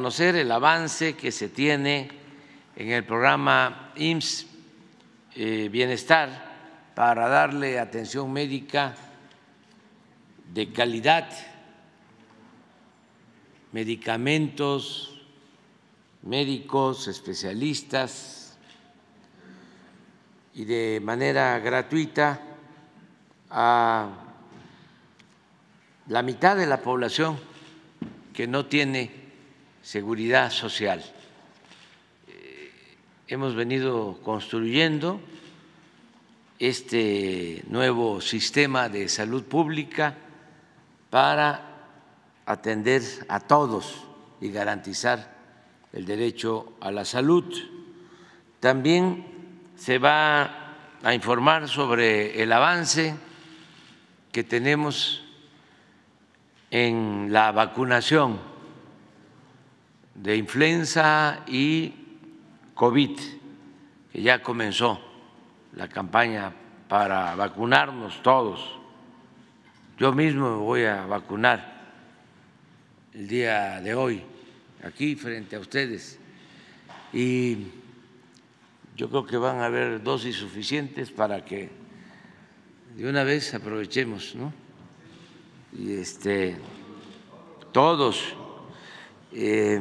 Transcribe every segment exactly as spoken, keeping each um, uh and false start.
conocer el avance que se tiene en el programa I M S S eh, Bienestar para darle atención médica de calidad, medicamentos, médicos, especialistas y de manera gratuita a la mitad de la población que no tiene seguridad social. Eh, hemos venido construyendo este nuevo sistema de salud pública para atender a todos y garantizar el derecho a la salud. También se va a informar sobre el avance que tenemos en la vacunación de influenza y COVID, que ya comenzó la campaña para vacunarnos todos. Yo mismo me voy a vacunar el día de hoy, aquí frente a ustedes, y yo creo que van a haber dosis suficientes para que de una vez aprovechemos, ¿no? Y este, todos, eh,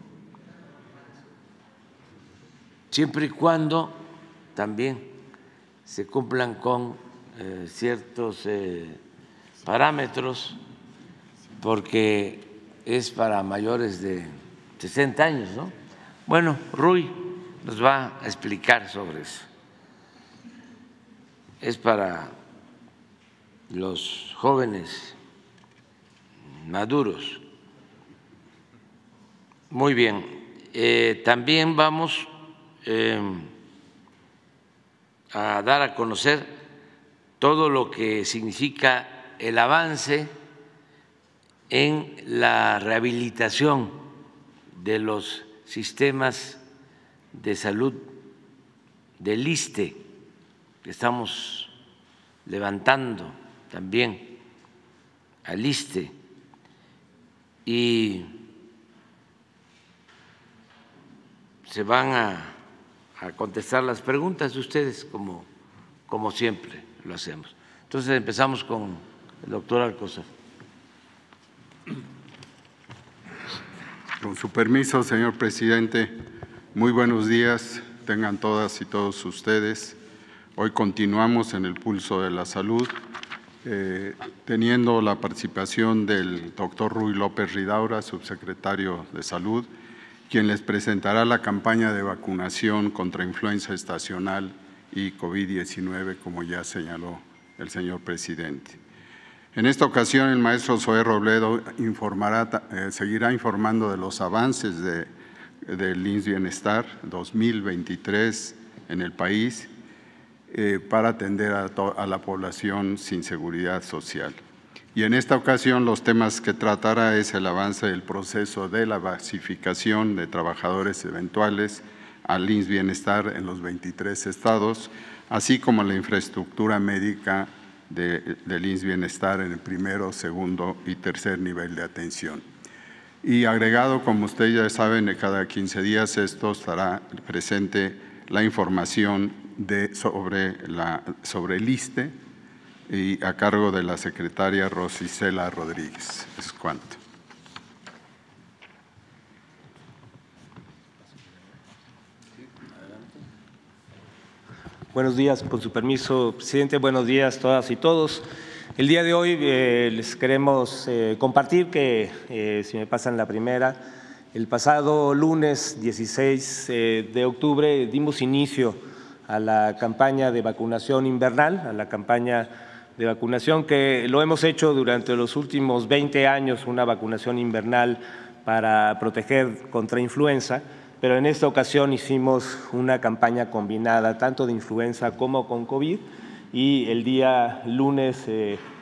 siempre y cuando también se cumplan con eh, ciertos eh, parámetros, porque es para mayores de sesenta años, ¿no? Bueno, Rui nos va a explicar sobre eso. Es para los jóvenes maduros. Muy bien. Eh, también vamos eh, a dar a conocer todo lo que significa el avance en la rehabilitación de los sistemas de salud del ISSSTE, que estamos levantando también al ISSSTE, y se van a, a contestar las preguntas de ustedes como, como siempre lo hacemos. Entonces empezamos con el doctor Alcocer. Con su permiso, señor presidente, muy buenos días, tengan todas y todos ustedes. Hoy continuamos en el pulso de la salud, eh, teniendo la participación del doctor Rui López Ridaura, subsecretario de Salud, quien les presentará la campaña de vacunación contra influenza estacional y COVID diecinueve, como ya señaló el señor presidente. En esta ocasión, el maestro Zoé Robledo informará, eh, seguirá informando de los avances de, del I M S S Bienestar dos mil veintitrés en el país eh, para atender a, a la población sin seguridad social. Y en esta ocasión, los temas que tratará es el avance del proceso de la basificación de trabajadores eventuales al I M S S Bienestar en los veintitrés estados, así como la infraestructura médica De, del I M S S Bienestar en el primero, segundo y tercer nivel de atención. Y agregado, como ustedes ya saben, de cada quince días esto estará presente la información de, sobre, la, sobre el ISSSTE y a cargo de la secretaria Rosicela Rodríguez. Es cuanto. Buenos días, con su permiso, presidente. Buenos días a todas y todos. El día de hoy eh, les queremos eh, compartir que, eh, si me pasan la primera, el pasado lunes dieciséis de octubre dimos inicio a la campaña de vacunación invernal, a la campaña de vacunación que lo hemos hecho durante los últimos veinte años, una vacunación invernal para proteger contra influenza. Pero en esta ocasión hicimos una campaña combinada tanto de influenza como con COVID, y el día lunes eh,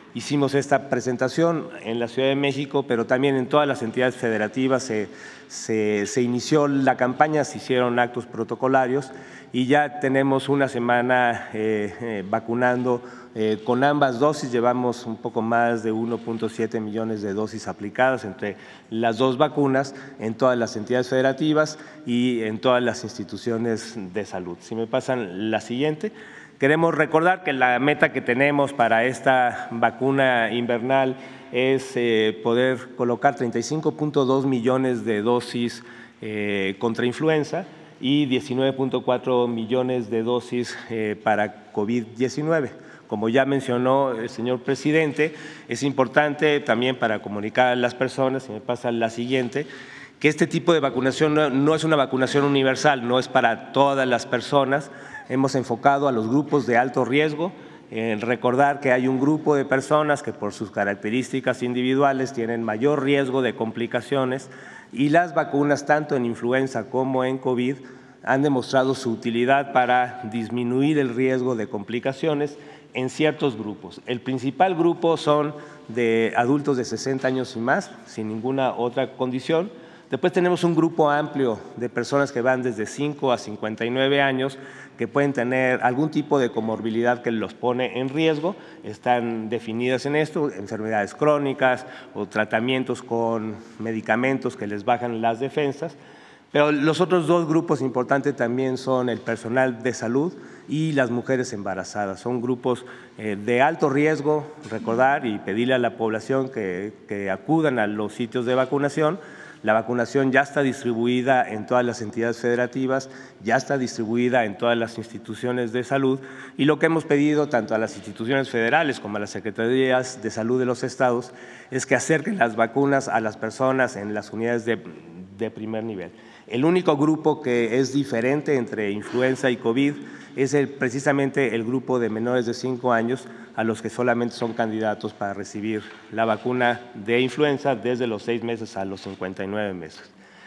hicimos esta presentación en la Ciudad de México, pero también en todas las entidades federativas se, se, se inició la campaña, se hicieron actos protocolarios y ya tenemos una semana eh, eh, vacunando eh, con ambas dosis. Llevamos un poco más de uno punto siete millones de dosis aplicadas entre las dos vacunas en todas las entidades federativas y en todas las instituciones de salud. Si me pasan la siguiente. Queremos recordar que la meta que tenemos para esta vacuna invernal es eh, poder colocar treinta y cinco punto dos millones de dosis eh, contra influenza y diecinueve punto cuatro millones de dosis eh, para COVID diecinueve. Como ya mencionó el señor presidente, es importante también para comunicar a las personas, si me pasa la siguiente, que este tipo de vacunación no, no es una vacunación universal, no es para todas las personas. Hemos enfocado a los grupos de alto riesgo, en recordar que hay un grupo de personas que por sus características individuales tienen mayor riesgo de complicaciones y las vacunas, tanto en influenza como en COVID, han demostrado su utilidad para disminuir el riesgo de complicaciones en ciertos grupos. El principal grupo son de adultos de sesenta años y más, sin ninguna otra condición. Después tenemos un grupo amplio de personas que van desde cinco a cincuenta y nueve años que pueden tener algún tipo de comorbilidad que los pone en riesgo. Están definidas en esto, enfermedades crónicas o tratamientos con medicamentos que les bajan las defensas. Pero los otros dos grupos importantes también son el personal de salud y las mujeres embarazadas. Son grupos eh, de alto riesgo, recordar y pedirle a la población que, que acudan a los sitios de vacunación. La vacunación ya está distribuida en todas las entidades federativas, ya está distribuida en todas las instituciones de salud y lo que hemos pedido tanto a las instituciones federales como a las secretarías de salud de los estados es que acerquen las vacunas a las personas en las unidades de, de primer nivel. El único grupo que es diferente entre influenza y COVID es el, precisamente el grupo de menores de cinco años a los que solamente son candidatos para recibir la vacuna de influenza desde los seis meses a los cincuenta y nueve meses.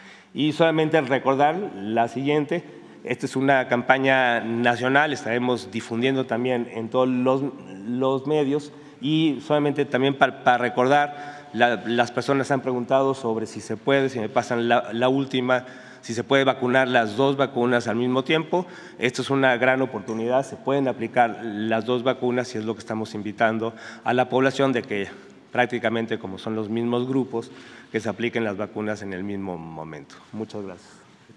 Y solamente recordar la siguiente, esta es una campaña nacional, estaremos difundiendo también en todos los, los medios y solamente también para, para recordar, la, las personas han preguntado sobre si se puede, si me pasan la, la última, si se puede vacunar las dos vacunas al mismo tiempo. Esto es una gran oportunidad, se pueden aplicar las dos vacunas y es lo que estamos invitando a la población de que prácticamente como son los mismos grupos, que se apliquen las vacunas en el mismo momento. Muchas gracias.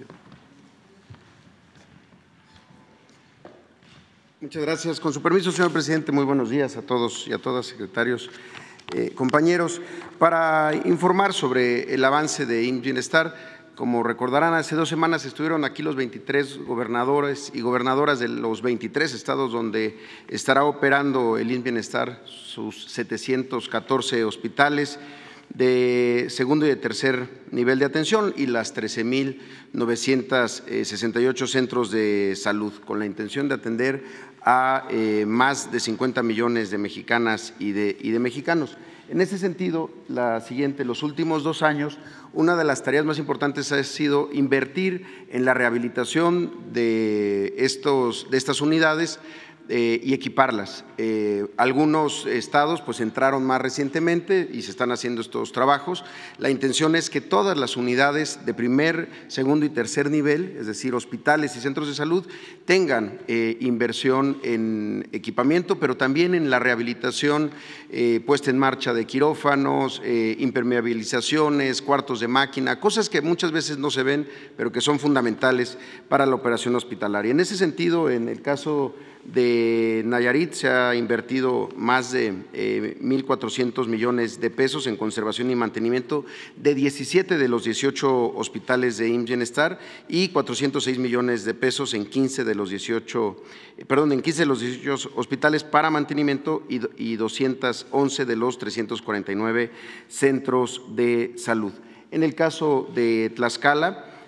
Muchas gracias. Con su permiso, señor presidente, muy buenos días a todos y a todas, secretarios, eh, compañeros. Para informar sobre el avance de I M S S Bienestar, como recordarán, hace dos semanas estuvieron aquí los veintitrés gobernadores y gobernadoras de los veintitrés estados donde estará operando el I M S S Bienestar, sus setecientos catorce hospitales de segundo y de tercer nivel de atención y las trece mil novecientos sesenta y ocho centros de salud, con la intención de atender a eh, más de cincuenta millones de mexicanas y de, y de mexicanos. En ese sentido, la siguiente, los últimos dos años, una de las tareas más importantes ha sido invertir en la rehabilitación de, estos, de estas unidades eh, y equiparlas. Eh, algunos estados pues entraron más recientemente y se están haciendo estos trabajos. La intención es que todas las unidades de primer, segundo y tercer nivel, es decir, hospitales y centros de salud, tengan eh, inversión en equipamiento, pero también en la rehabilitación eh, puesta en marcha de quirófanos, eh, impermeabilizaciones, cuartos de máquina, cosas que muchas veces no se ven, pero que son fundamentales para la operación hospitalaria. En ese sentido, en el caso de Nayarit se ha invertido más de eh, mil cuatrocientos millones de pesos en conservación y mantenimiento de diecisiete de los dieciocho hospitales de I M S S Bienestar y cuatrocientos seis millones de pesos en quince de los dieciocho, eh, perdón, en quince de los dieciocho hospitales para mantenimiento y, y doscientos once de los trescientos cuarenta y nueve centros de salud. En el caso de Tlaxcala,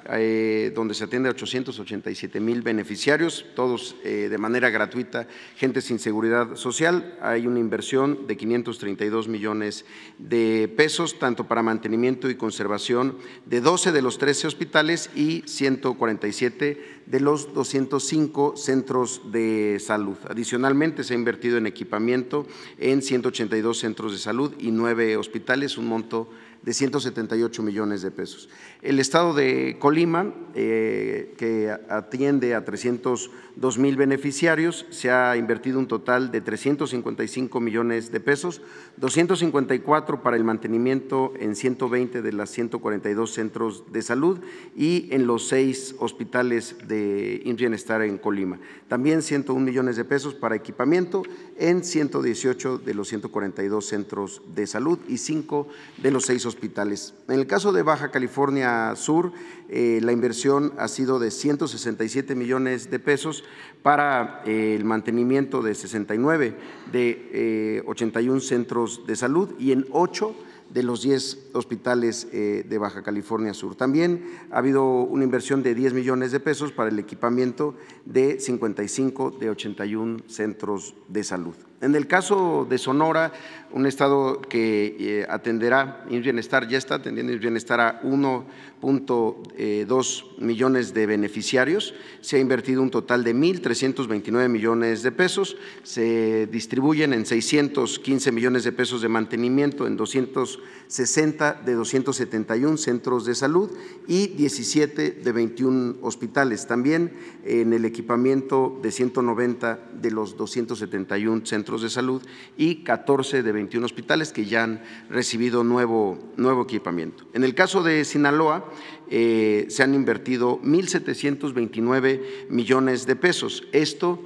eh, donde se atiende a ochocientos ochenta y siete mil beneficiarios, todos eh, de manera gratuita, gente sin seguridad social. Hay una inversión de quinientos treinta y dos millones de pesos, tanto para mantenimiento y conservación de doce de los trece hospitales y ciento cuarenta y siete de los doscientos cinco centros de salud. Adicionalmente, se ha invertido en equipamiento en ciento ochenta y dos centros de salud y nueve hospitales, un monto de ciento setenta y ocho millones de pesos. El Estado de Colima, eh, que atiende a trescientos dos mil beneficiarios, se ha invertido un total de trescientos cincuenta y cinco millones de pesos, doscientos cincuenta y cuatro para el mantenimiento en ciento veinte de las ciento cuarenta y dos centros de salud y en los seis hospitales de I M S S Bienestar en Colima. También ciento un millones de pesos para equipamiento en ciento dieciocho de los ciento cuarenta y dos centros de salud y cinco de los seis hospitales. En el caso de Baja California Sur, eh, la inversión ha sido de ciento sesenta y siete millones de pesos para eh, el mantenimiento de sesenta y nueve de eh, ochenta y uno centros de salud y en ocho de los diez hospitales eh, de Baja California Sur. También ha habido una inversión de diez millones de pesos para el equipamiento de cincuenta y cinco de ochenta y uno centros de salud. En el caso de Sonora, un estado que eh, atenderá I M S S Bienestar, ya está atendiendo I M S S Bienestar a uno punto dos millones de beneficiarios, se ha invertido un total de mil trescientos veintinueve millones de pesos, se distribuyen en seiscientos quince millones de pesos de mantenimiento en doscientos sesenta de doscientos setenta y uno centros de salud y diecisiete de veintiuno hospitales. También en el equipamiento de ciento noventa de los doscientos setenta y uno centros de salud y catorce de veintiuno hospitales que ya han recibido nuevo, nuevo equipamiento. En el caso de Sinaloa, eh, se han invertido mil setecientos veintinueve millones de pesos. Esto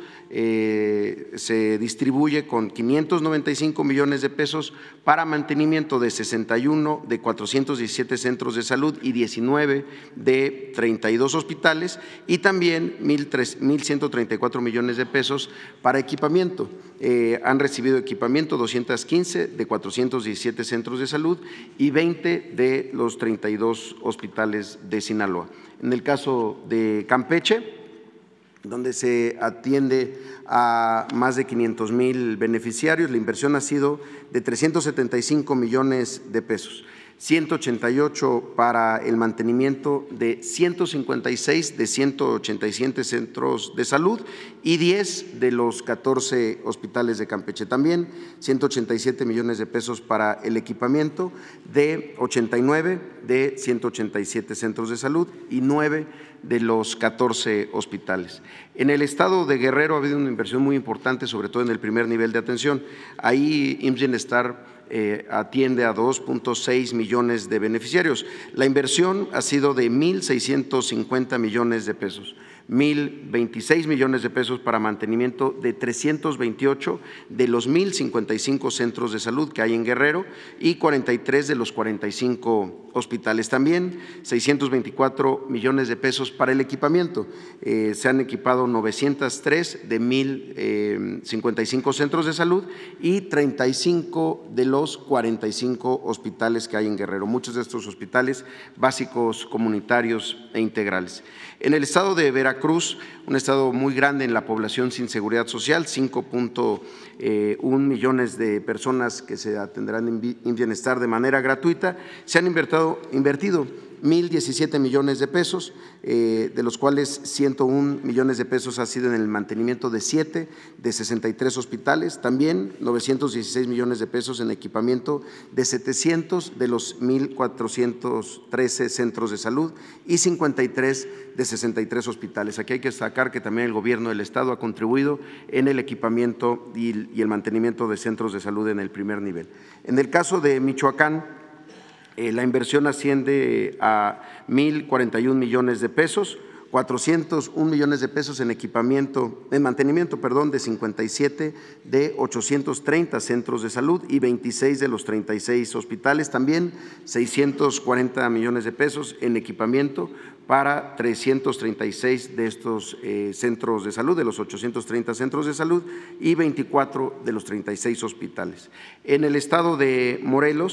eh, se distribuye con quinientos noventa y cinco millones de pesos para mantenimiento de sesenta y uno de cuatrocientos diecisiete centros de salud y diecinueve de treinta y dos hospitales y también mil ciento treinta y cuatro millones de pesos para equipamiento. Eh, han recibido equipamiento doscientos quince de cuatrocientos diecisiete centros de salud y veinte de los treinta y dos hospitales de Sinaloa. En el caso de Campeche, donde se atiende a más de quinientos mil beneficiarios, la inversión ha sido de trescientos setenta y cinco millones de pesos. ciento ochenta y ocho para el mantenimiento de ciento cincuenta y seis de ciento ochenta y siete centros de salud y diez de los catorce hospitales de Campeche. También ciento ochenta y siete millones de pesos para el equipamiento de ochenta y nueve de ciento ochenta y siete centros de salud y nueve de los catorce hospitales. En el estado de Guerrero ha habido una inversión muy importante, sobre todo en el primer nivel de atención. Ahí I M S S Bienestar Eh, atiende a dos punto seis millones de beneficiarios. La inversión ha sido de mil seiscientos cincuenta millones de pesos, mil veintiséis millones de pesos para mantenimiento de trescientos veintiocho de los mil cincuenta y cinco centros de salud que hay en Guerrero y cuarenta y tres de los cuarenta y cinco hospitales. También seiscientos veinticuatro millones de pesos para el equipamiento. Eh, se han equipado novecientos tres de mil cincuenta y cinco centros de salud y treinta y cinco de los cuarenta y cinco hospitales que hay en Guerrero, muchos de estos hospitales básicos, comunitarios e integrales. En el estado de Veracruz, un estado muy grande en la población sin seguridad social, cinco punto uno millones de personas que se atenderán en bienestar de manera gratuita, se han invertido, invertido mil diecisiete millones de pesos, eh, de los cuales ciento un millones de pesos ha sido en el mantenimiento de siete de sesenta y tres hospitales, también novecientos dieciséis millones de pesos en equipamiento de setecientos de los mil cuatrocientos trece centros de salud y cincuenta y tres de sesenta y tres hospitales. Aquí hay que destacar que también el gobierno del estado ha contribuido en el equipamiento y, y el mantenimiento de centros de salud en el primer nivel. En el caso de Michoacán, Eh, la inversión asciende a mil cuarenta y un millones de pesos, cuatrocientos un millones de pesos en equipamiento, en mantenimiento, perdón, de cincuenta y siete de ochocientos treinta centros de salud y veintiséis de los treinta y seis hospitales, también seiscientos cuarenta millones de pesos en equipamiento para trescientos treinta y seis de estos eh, centros de salud, de los ochocientos treinta centros de salud y veinticuatro de los treinta y seis hospitales. En el estado de Morelos,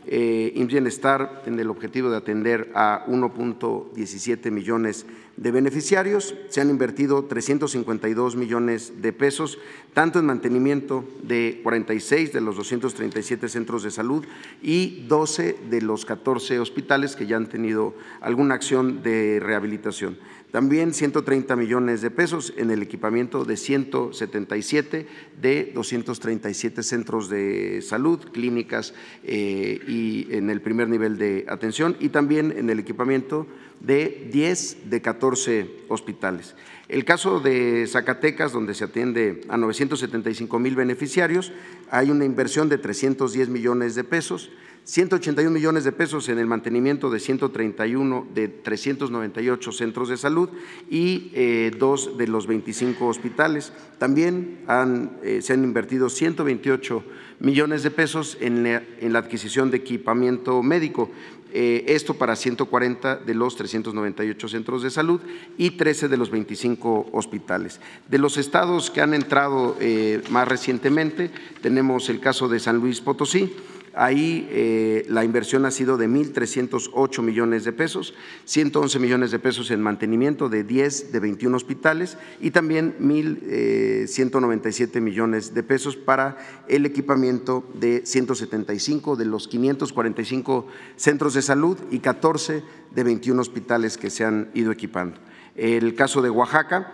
eh, I M S S Bienestar tiene el objetivo de atender a uno punto diecisiete millones de beneficiarios. Se han invertido trescientos cincuenta y dos millones de pesos, tanto en mantenimiento de cuarenta y seis de los doscientos treinta y siete centros de salud y doce de los catorce hospitales que ya han tenido alguna acción de rehabilitación. También ciento treinta millones de pesos en el equipamiento de ciento setenta y siete de doscientos treinta y siete centros de salud, clínicas eh, y en el primer nivel de atención, y también en el equipamiento de diez de catorce hospitales. El caso de Zacatecas, donde se atiende a novecientos setenta y cinco mil beneficiarios, hay una inversión de trescientos diez millones de pesos, ciento ochenta y un millones de pesos en el mantenimiento de ciento treinta y uno de trescientos noventa y ocho centros de salud y eh, dos de los veinticinco hospitales. También han, eh, se han invertido ciento veintiocho millones de pesos en la, en la adquisición de equipamiento médico. Eh, esto para ciento cuarenta de los trescientos noventa y ocho centros de salud y trece de los veinticinco hospitales. De los estados que han entrado eh, más recientemente, tenemos el caso de San Luis Potosí. Ahí eh, la inversión ha sido de mil trescientos ocho millones de pesos, ciento once millones de pesos en mantenimiento de diez de veintiún hospitales y también mil ciento noventa y siete millones de pesos para el equipamiento de ciento setenta y cinco de los quinientos cuarenta y cinco centros de salud y catorce de veintiún hospitales que se han ido equipando. El caso de Oaxaca,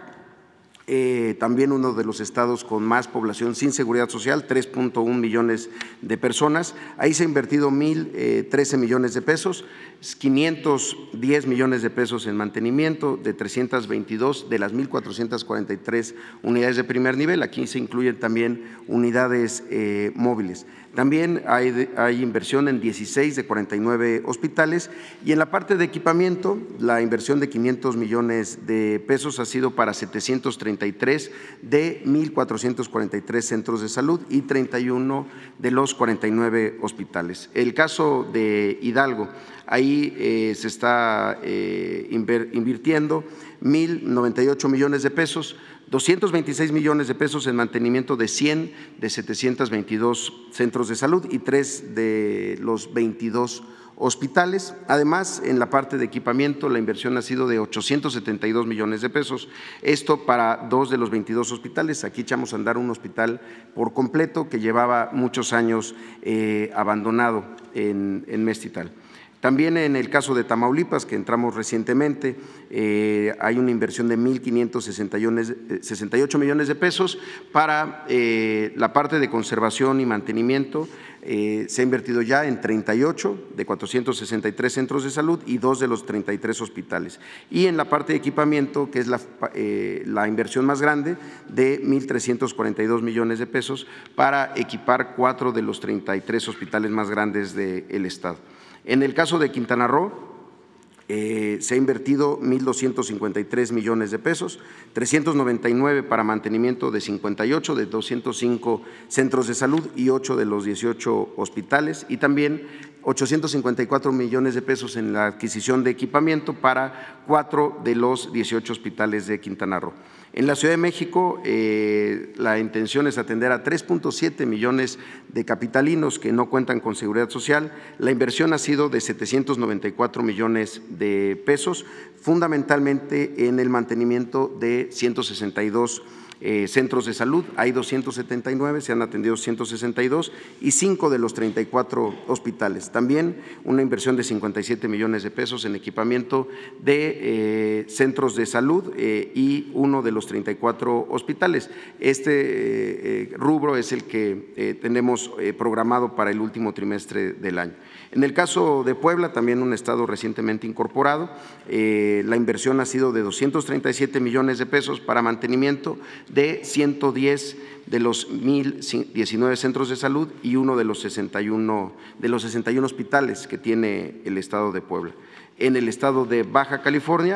Eh, también uno de los estados con más población sin seguridad social, tres punto uno millones de personas. Ahí se ha invertido mil trece millones de pesos, quinientos diez millones de pesos en mantenimiento de trescientos veintidós de las mil cuatrocientos cuarenta y tres unidades de primer nivel. Aquí se incluyen también unidades eh, móviles. También hay, hay inversión en dieciséis de cuarenta y nueve hospitales y en la parte de equipamiento la inversión de quinientos millones de pesos ha sido para setecientos treinta y tres de mil cuatrocientos cuarenta y tres centros de salud y treinta y uno de los cuarenta y nueve hospitales. El caso de Hidalgo, ahí eh, se está eh, invirtiendo mil noventa y ocho millones de pesos, doscientos veintiséis millones de pesos en mantenimiento de cien de setecientos veintidós centros de salud y tres de los veintidós hospitales. Además, en la parte de equipamiento, la inversión ha sido de ochocientos setenta y dos millones de pesos, esto para dos de los veintidós hospitales. Aquí echamos a andar un hospital por completo que llevaba muchos años eh, abandonado en, en Meztital. También en el caso de Tamaulipas, que entramos recientemente, eh, hay una inversión de mil quinientos sesenta y ocho millones de pesos para eh, la parte de conservación y mantenimiento. Eh, se ha invertido ya en treinta y ocho de cuatrocientos sesenta y tres centros de salud y dos de los treinta y tres hospitales. Y en la parte de equipamiento, que es la, eh, la inversión más grande, de mil trescientos cuarenta y dos millones de pesos para equipar cuatro de los treinta y tres hospitales más grandes del estado. En el caso de Quintana Roo, eh, se ha invertido mil doscientos cincuenta y tres millones de pesos, trescientos noventa y nueve para mantenimiento de cincuenta y ocho de doscientos cinco centros de salud y ocho de los dieciocho hospitales y también ochocientos cincuenta y cuatro millones de pesos en la adquisición de equipamiento para cuatro de los dieciocho hospitales de Quintana Roo. En la Ciudad de México, eh, la intención es atender a tres punto siete millones de capitalinos que no cuentan con seguridad social. La inversión ha sido de setecientos noventa y cuatro millones de pesos, fundamentalmente en el mantenimiento de ciento sesenta y dos Eh, centros de salud. Hay doscientos setenta y nueve, se han atendido ciento sesenta y dos y cinco de los treinta y cuatro hospitales. También una inversión de cincuenta y siete millones de pesos en equipamiento de eh, centros de salud eh, y uno de los treinta y cuatro hospitales. Este eh, rubro es el que eh, tenemos eh, programado para el último trimestre del año. En el caso de Puebla, también un estado recientemente incorporado, eh, la inversión ha sido de doscientos treinta y siete millones de pesos para mantenimiento de ciento diez de los mil diecinueve centros de salud y uno de los sesenta y uno de los sesenta y uno hospitales que tiene el estado de Puebla. En el estado de Baja California,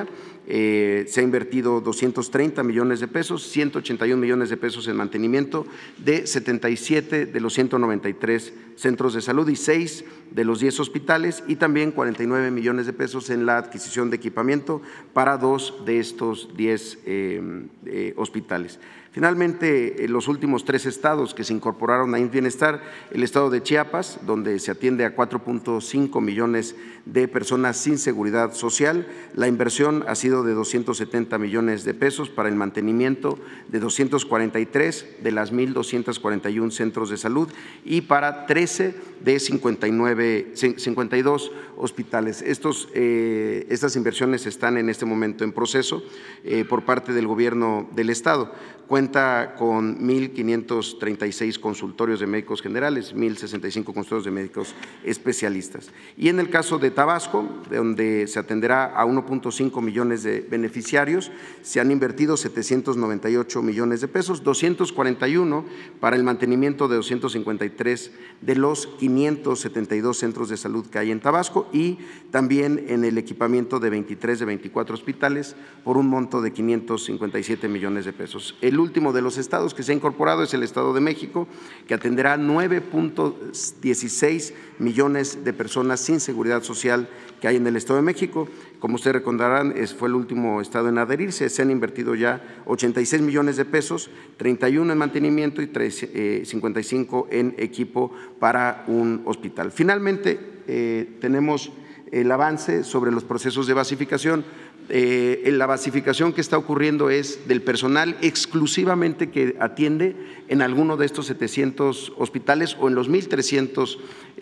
eh, se ha invertido doscientos treinta millones de pesos, ciento ochenta y un millones de pesos en mantenimiento de setenta y siete de los ciento noventa y tres centros de salud y seis de los diez hospitales, y también cuarenta y nueve millones de pesos en la adquisición de equipamiento para dos de estos diez eh, eh, hospitales. Finalmente, en los últimos tres estados que se incorporaron a I M S S Bienestar, el estado de Chiapas, donde se atiende a cuatro punto cinco millones de personas sin seguridad social, la inversión ha sido de doscientos setenta millones de pesos para el mantenimiento de doscientos cuarenta y tres de las mil doscientos cuarenta y uno centros de salud y para trece de cincuenta y nueve, cincuenta y dos hospitales. Estos, eh, estas inversiones están en este momento en proceso eh, por parte del Gobierno del Estado. Cuenta con mil quinientos treinta y seis consultorios de médicos generales, mil sesenta y cinco consultorios de médicos especialistas. Y en el caso de Tabasco, donde se atenderá a uno punto cinco millones de beneficiarios, se han invertido setecientos noventa y ocho millones de pesos, doscientos cuarenta y uno para el mantenimiento de doscientos cincuenta y tres de los quinientos setenta y dos centros de salud que hay en Tabasco y también en el equipamiento de veintitrés de veinticuatro hospitales por un monto de quinientos cincuenta y siete millones de pesos. El último de los estados que se ha incorporado es el Estado de México, que atenderá nueve punto dieciséis millones de personas sin seguridad social que hay en el Estado de México. Como ustedes recordarán, fue el último estado en adherirse, se han invertido ya ochenta y seis millones de pesos, treinta y uno en mantenimiento y cincuenta y cinco en equipo para un hospital. Finalmente, eh, tenemos el avance sobre los procesos de basificación. Eh, la basificación que está ocurriendo es del personal exclusivamente que atiende en alguno de estos setecientos hospitales o en los mil trescientos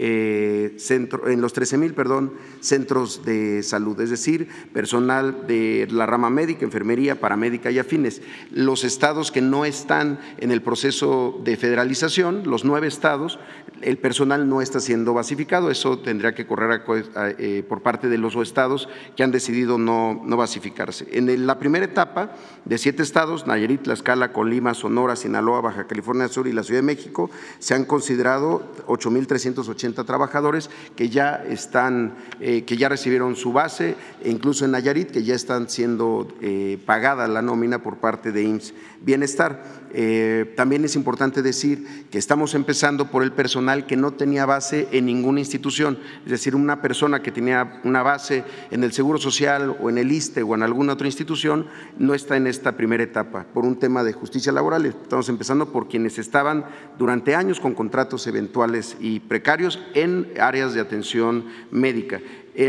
eh, centro, en los trece mil, perdón, centros de salud, es decir, personal de la rama médica, enfermería, paramédica y afines. Los estados que no están en el proceso de federalización, los nueve estados, el personal no está siendo basificado, eso tendría que correr a, a, eh, por parte de los estados que han decidido no, no basificarse. En la primera etapa de siete estados, Nayarit, Tlaxcala, Colima, Sonora, Sinaloa, Baja California Sur y la Ciudad de México, se han considerado ocho mil trescientos ochenta trabajadores que ya están, eh, que ya recibieron su base, e incluso en Nayarit, que ya están siendo eh, pagada la nómina por parte de I M S S Bienestar. Eh, también es importante decir que estamos empezando por el personal que no tenía base en ninguna institución, es decir, una persona que tenía una base en el Seguro Social o en el I S S S T E o en alguna otra institución no está en esta primera etapa por un tema de justicia laboral. Estamos empezando por quienes estaban durante años con contratos eventuales y precarios en áreas de atención médica.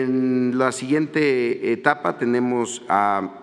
En la siguiente etapa tenemos a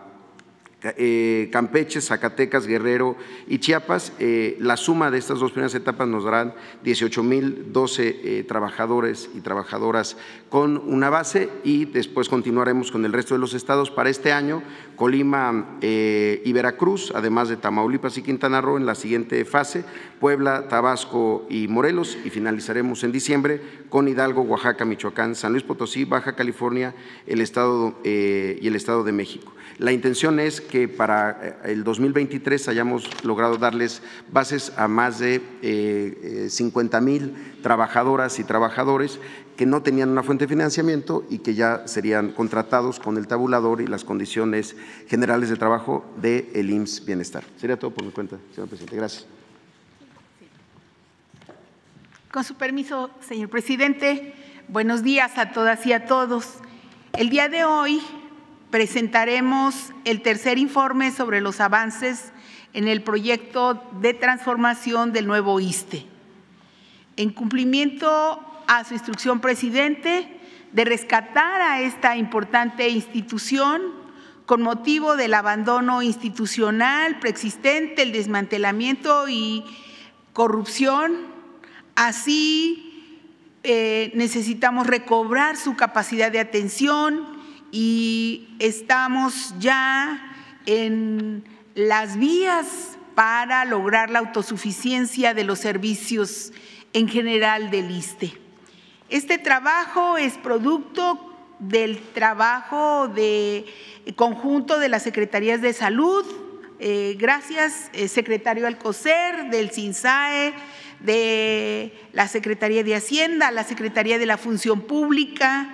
Eh, Campeche, Zacatecas, Guerrero y Chiapas. Eh, la suma de estas dos primeras etapas nos darán dieciocho mil doce eh, trabajadores y trabajadoras con una base y después continuaremos con el resto de los estados para este año, Colima eh, y Veracruz, además de Tamaulipas y Quintana Roo en la siguiente fase, Puebla, Tabasco y Morelos, y finalizaremos en diciembre con Hidalgo, Oaxaca, Michoacán, San Luis Potosí, Baja California el estado, eh, y el Estado de México. La intención es que para el dos mil veintitrés hayamos logrado darles bases a más de eh, cincuenta mil trabajadoras y trabajadores que no tenían una fuente de financiamiento y que ya serían contratados con el tabulador y las condiciones generales de trabajo del I M S S Bienestar. Sería todo por mi cuenta, señor presidente. Gracias. Con su permiso, señor presidente, buenos días a todas y a todos. El día de hoy presentaremos el tercer informe sobre los avances en el proyecto de transformación del nuevo I S S S T E. En cumplimiento a su instrucción, presidente, de rescatar a esta importante institución con motivo del abandono institucional preexistente, el desmantelamiento y corrupción, así eh, necesitamos recobrar su capacidad de atención y estamos ya en las vías para lograr la autosuficiencia de los servicios en general del I S S S T E. Este trabajo es producto del trabajo de conjunto de las Secretarías de Salud, eh, gracias, eh, secretario Alcocer, del SINSAE, de la Secretaría de Hacienda, la Secretaría de la Función Pública,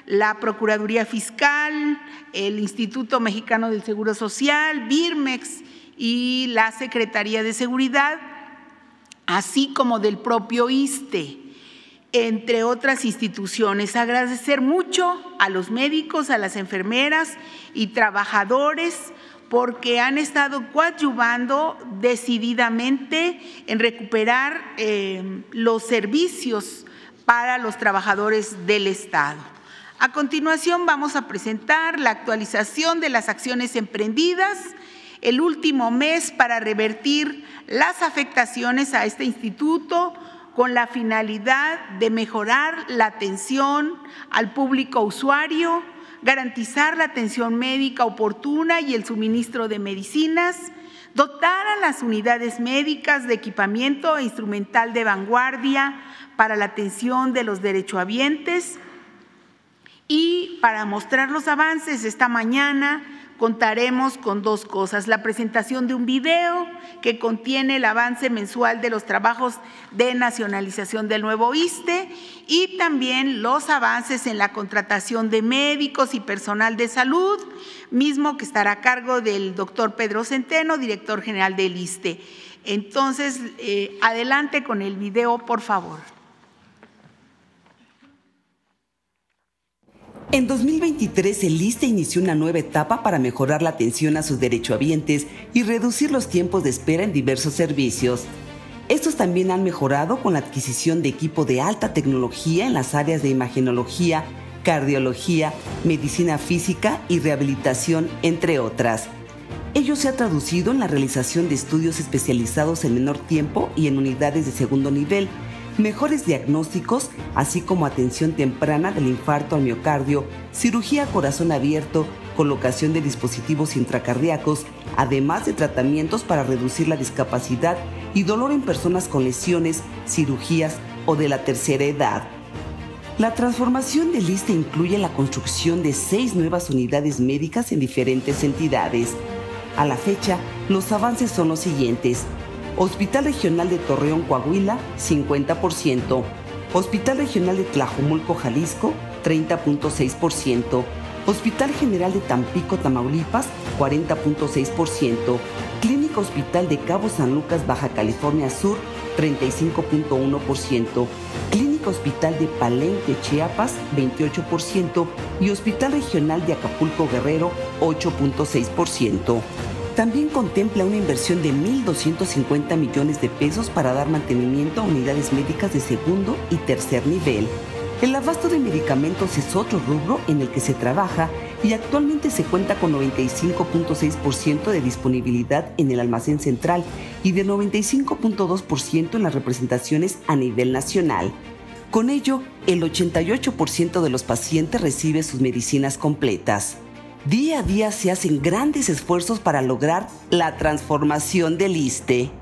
la Procuraduría Fiscal, el Instituto Mexicano del Seguro Social, Birmex y la Secretaría de Seguridad, así como del propio I S S S T E, entre otras instituciones. Agradecer mucho a los médicos, a las enfermeras y trabajadores porque han estado coadyuvando decididamente en recuperar eh, los servicios para los trabajadores del Estado. A continuación vamos a presentar la actualización de las acciones emprendidas el último mes para revertir las afectaciones a este instituto con la finalidad de mejorar la atención al público usuario, garantizar la atención médica oportuna y el suministro de medicinas, dotar a las unidades médicas de equipamiento e instrumental de vanguardia para la atención de los derechohabientes. Y para mostrar los avances esta mañana contaremos con dos cosas: la presentación de un video que contiene el avance mensual de los trabajos de nacionalización del nuevo I S S S T E y también los avances en la contratación de médicos y personal de salud, mismo que estará a cargo del doctor Pedro Centeno, director general del I S S S T E. Entonces, eh, adelante con el video, por favor. En dos mil veintitrés, el I S S S T E inició una nueva etapa para mejorar la atención a sus derechohabientes y reducir los tiempos de espera en diversos servicios. Estos también han mejorado con la adquisición de equipo de alta tecnología en las áreas de imagenología, cardiología, medicina física y rehabilitación, entre otras. Ello se ha traducido en la realización de estudios especializados en menor tiempo y en unidades de segundo nivel, mejores diagnósticos, así como atención temprana del infarto al miocardio, cirugía a corazón abierto, colocación de dispositivos intracardíacos, además de tratamientos para reducir la discapacidad y dolor en personas con lesiones, cirugías o de la tercera edad. La transformación del I S S S T E incluye la construcción de seis nuevas unidades médicas en diferentes entidades. A la fecha, los avances son los siguientes: Hospital Regional de Torreón, Coahuila, cincuenta por ciento. Hospital Regional de Tlajomulco, Jalisco, treinta punto seis por ciento. Hospital General de Tampico, Tamaulipas, cuarenta punto seis por ciento. Clínica Hospital de Cabo San Lucas, Baja California Sur, treinta y cinco punto uno por ciento. Clínica Hospital de Palenque, Chiapas, veintiocho por ciento. Y Hospital Regional de Acapulco, Guerrero, ocho punto seis por ciento. También contempla una inversión de mil doscientos cincuenta millones de pesos para dar mantenimiento a unidades médicas de segundo y tercer nivel. El abasto de medicamentos es otro rubro en el que se trabaja y actualmente se cuenta con noventa y cinco punto seis por ciento de disponibilidad en el almacén central y de noventa y cinco punto dos por ciento en las representaciones a nivel nacional. Con ello, el ochenta y ocho por ciento de los pacientes recibe sus medicinas completas. Día a día se hacen grandes esfuerzos para lograr la transformación del I S S S T E.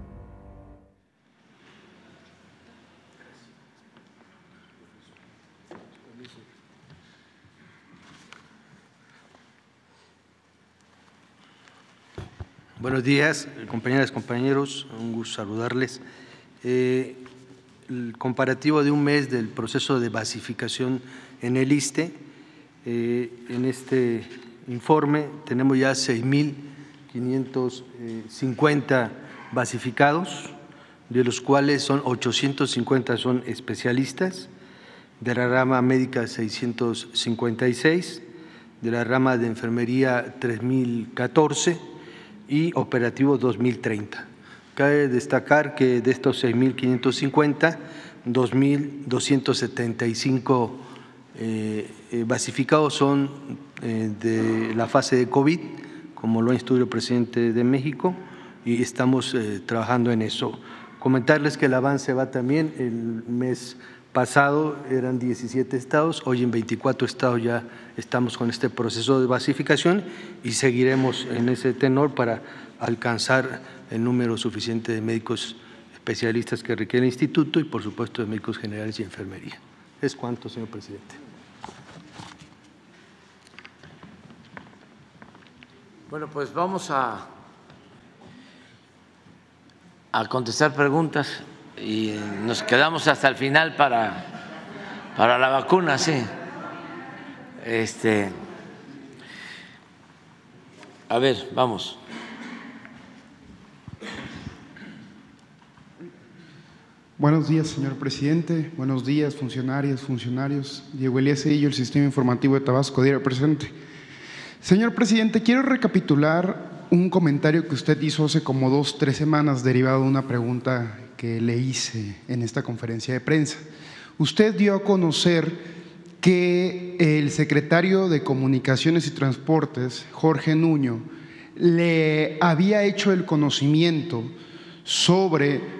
Buenos días, compañeras, compañeros, un gusto saludarles. Eh, el comparativo de un mes del proceso de basificación en el I S S S T E. Eh, en este informe tenemos ya seis mil quinientos cincuenta basificados, de los cuales son ochocientos cincuenta son especialistas, de la rama médica seiscientos cincuenta y seis, de la rama de enfermería tres mil catorce y operativo dos mil treinta. Cabe destacar que de estos seis mil quinientos cincuenta, dos mil doscientos setenta y cinco Eh, eh, basificados son eh, de la fase de COVID, como lo ha instruido el presidente de México, y estamos eh, trabajando en eso. Comentarles que el avance va también, el mes pasado eran diecisiete estados, hoy en veinticuatro estados ya estamos con este proceso de basificación y seguiremos en ese tenor para alcanzar el número suficiente de médicos especialistas que requiere el instituto y por supuesto de médicos generales y enfermería. Es cuanto, señor presidente. Bueno, pues vamos a, a contestar preguntas y nos quedamos hasta el final para, para la vacuna, sí. Este, a ver, vamos. Buenos días, señor presidente. Buenos días, funcionarias, funcionarios. Diego Elías Cedillo, el Sistema Informativo de Tabasco, diario presente. Señor presidente, quiero recapitular un comentario que usted hizo hace como dos, tres semanas derivado de una pregunta que le hice en esta conferencia de prensa. Usted dio a conocer que el secretario de Comunicaciones y Transportes, Jorge Nuño, le había hecho el conocimiento sobre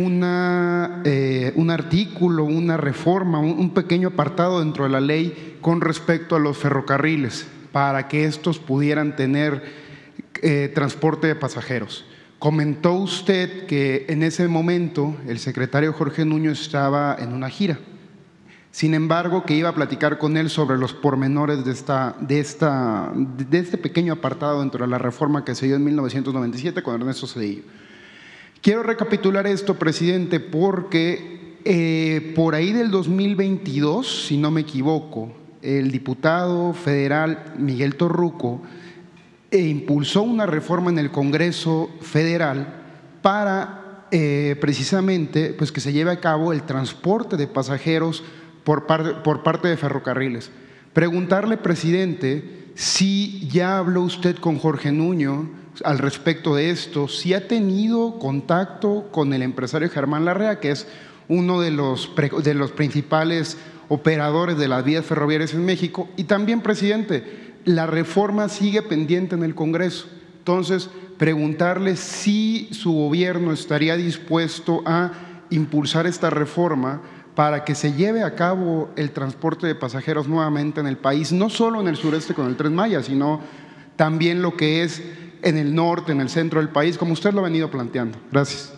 Una, eh, un artículo, una reforma, un, un pequeño apartado dentro de la ley con respecto a los ferrocarriles para que estos pudieran tener eh, transporte de pasajeros. Comentó usted que en ese momento el secretario Jorge Nuño estaba en una gira. Sin embargo, que iba a platicar con él sobre los pormenores de, esta, de, esta, de este pequeño apartado dentro de la reforma que se dio en mil novecientos noventa y siete con Ernesto Zedillo. Quiero recapitular esto, presidente, porque eh, por ahí del dos mil veintidós, si no me equivoco, el diputado federal Miguel Torruco eh, impulsó una reforma en el Congreso Federal para eh, precisamente pues, que se lleve a cabo el transporte de pasajeros por, par, por parte de ferrocarriles. Preguntarle, presidente, si ya habló usted con Jorge Nuño al respecto de esto, si ha tenido contacto con el empresario Germán Larrea, que es uno de los, de los principales operadores de las vías ferroviarias en México, y también, presidente, la reforma sigue pendiente en el Congreso. Entonces, preguntarle si su gobierno estaría dispuesto a impulsar esta reforma para que se lleve a cabo el transporte de pasajeros nuevamente en el país, no solo en el sureste con el Tren Maya, sino también lo que es en el norte, en el centro del país, como usted lo ha venido planteando. Gracias.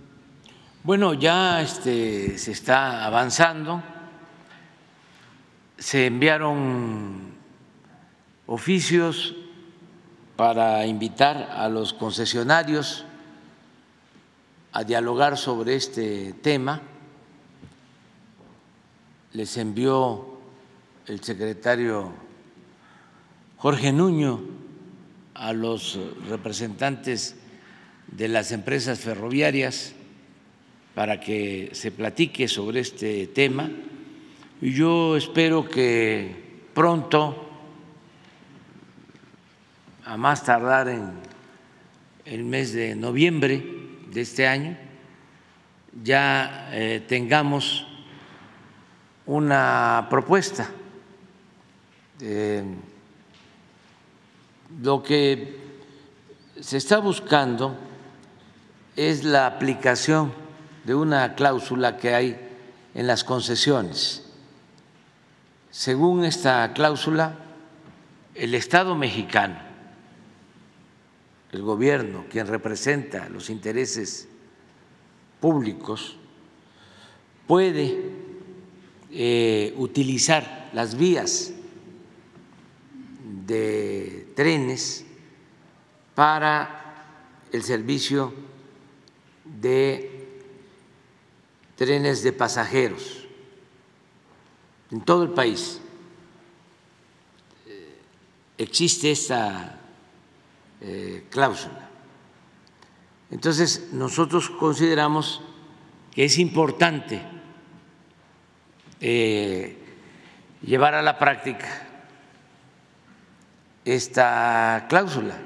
Bueno, ya este, se está avanzando. Se enviaron oficios para invitar a los concesionarios a dialogar sobre este tema. Les envió el secretario Jorge Nuño a los representantes de las empresas ferroviarias para que se platique sobre este tema. Y yo espero que pronto, a más tardar en el mes de noviembre de este año, ya eh, tengamos una propuesta. Eh, Lo que se está buscando es la aplicación de una cláusula que hay en las concesiones. Según esta cláusula, el Estado mexicano, el gobierno, quien representa los intereses públicos, puede eh, utilizar las vías de trenes para el servicio de trenes de pasajeros en todo el país. Existe esta eh, cláusula. Entonces, nosotros consideramos que es importante eh, llevar a la práctica esta cláusula.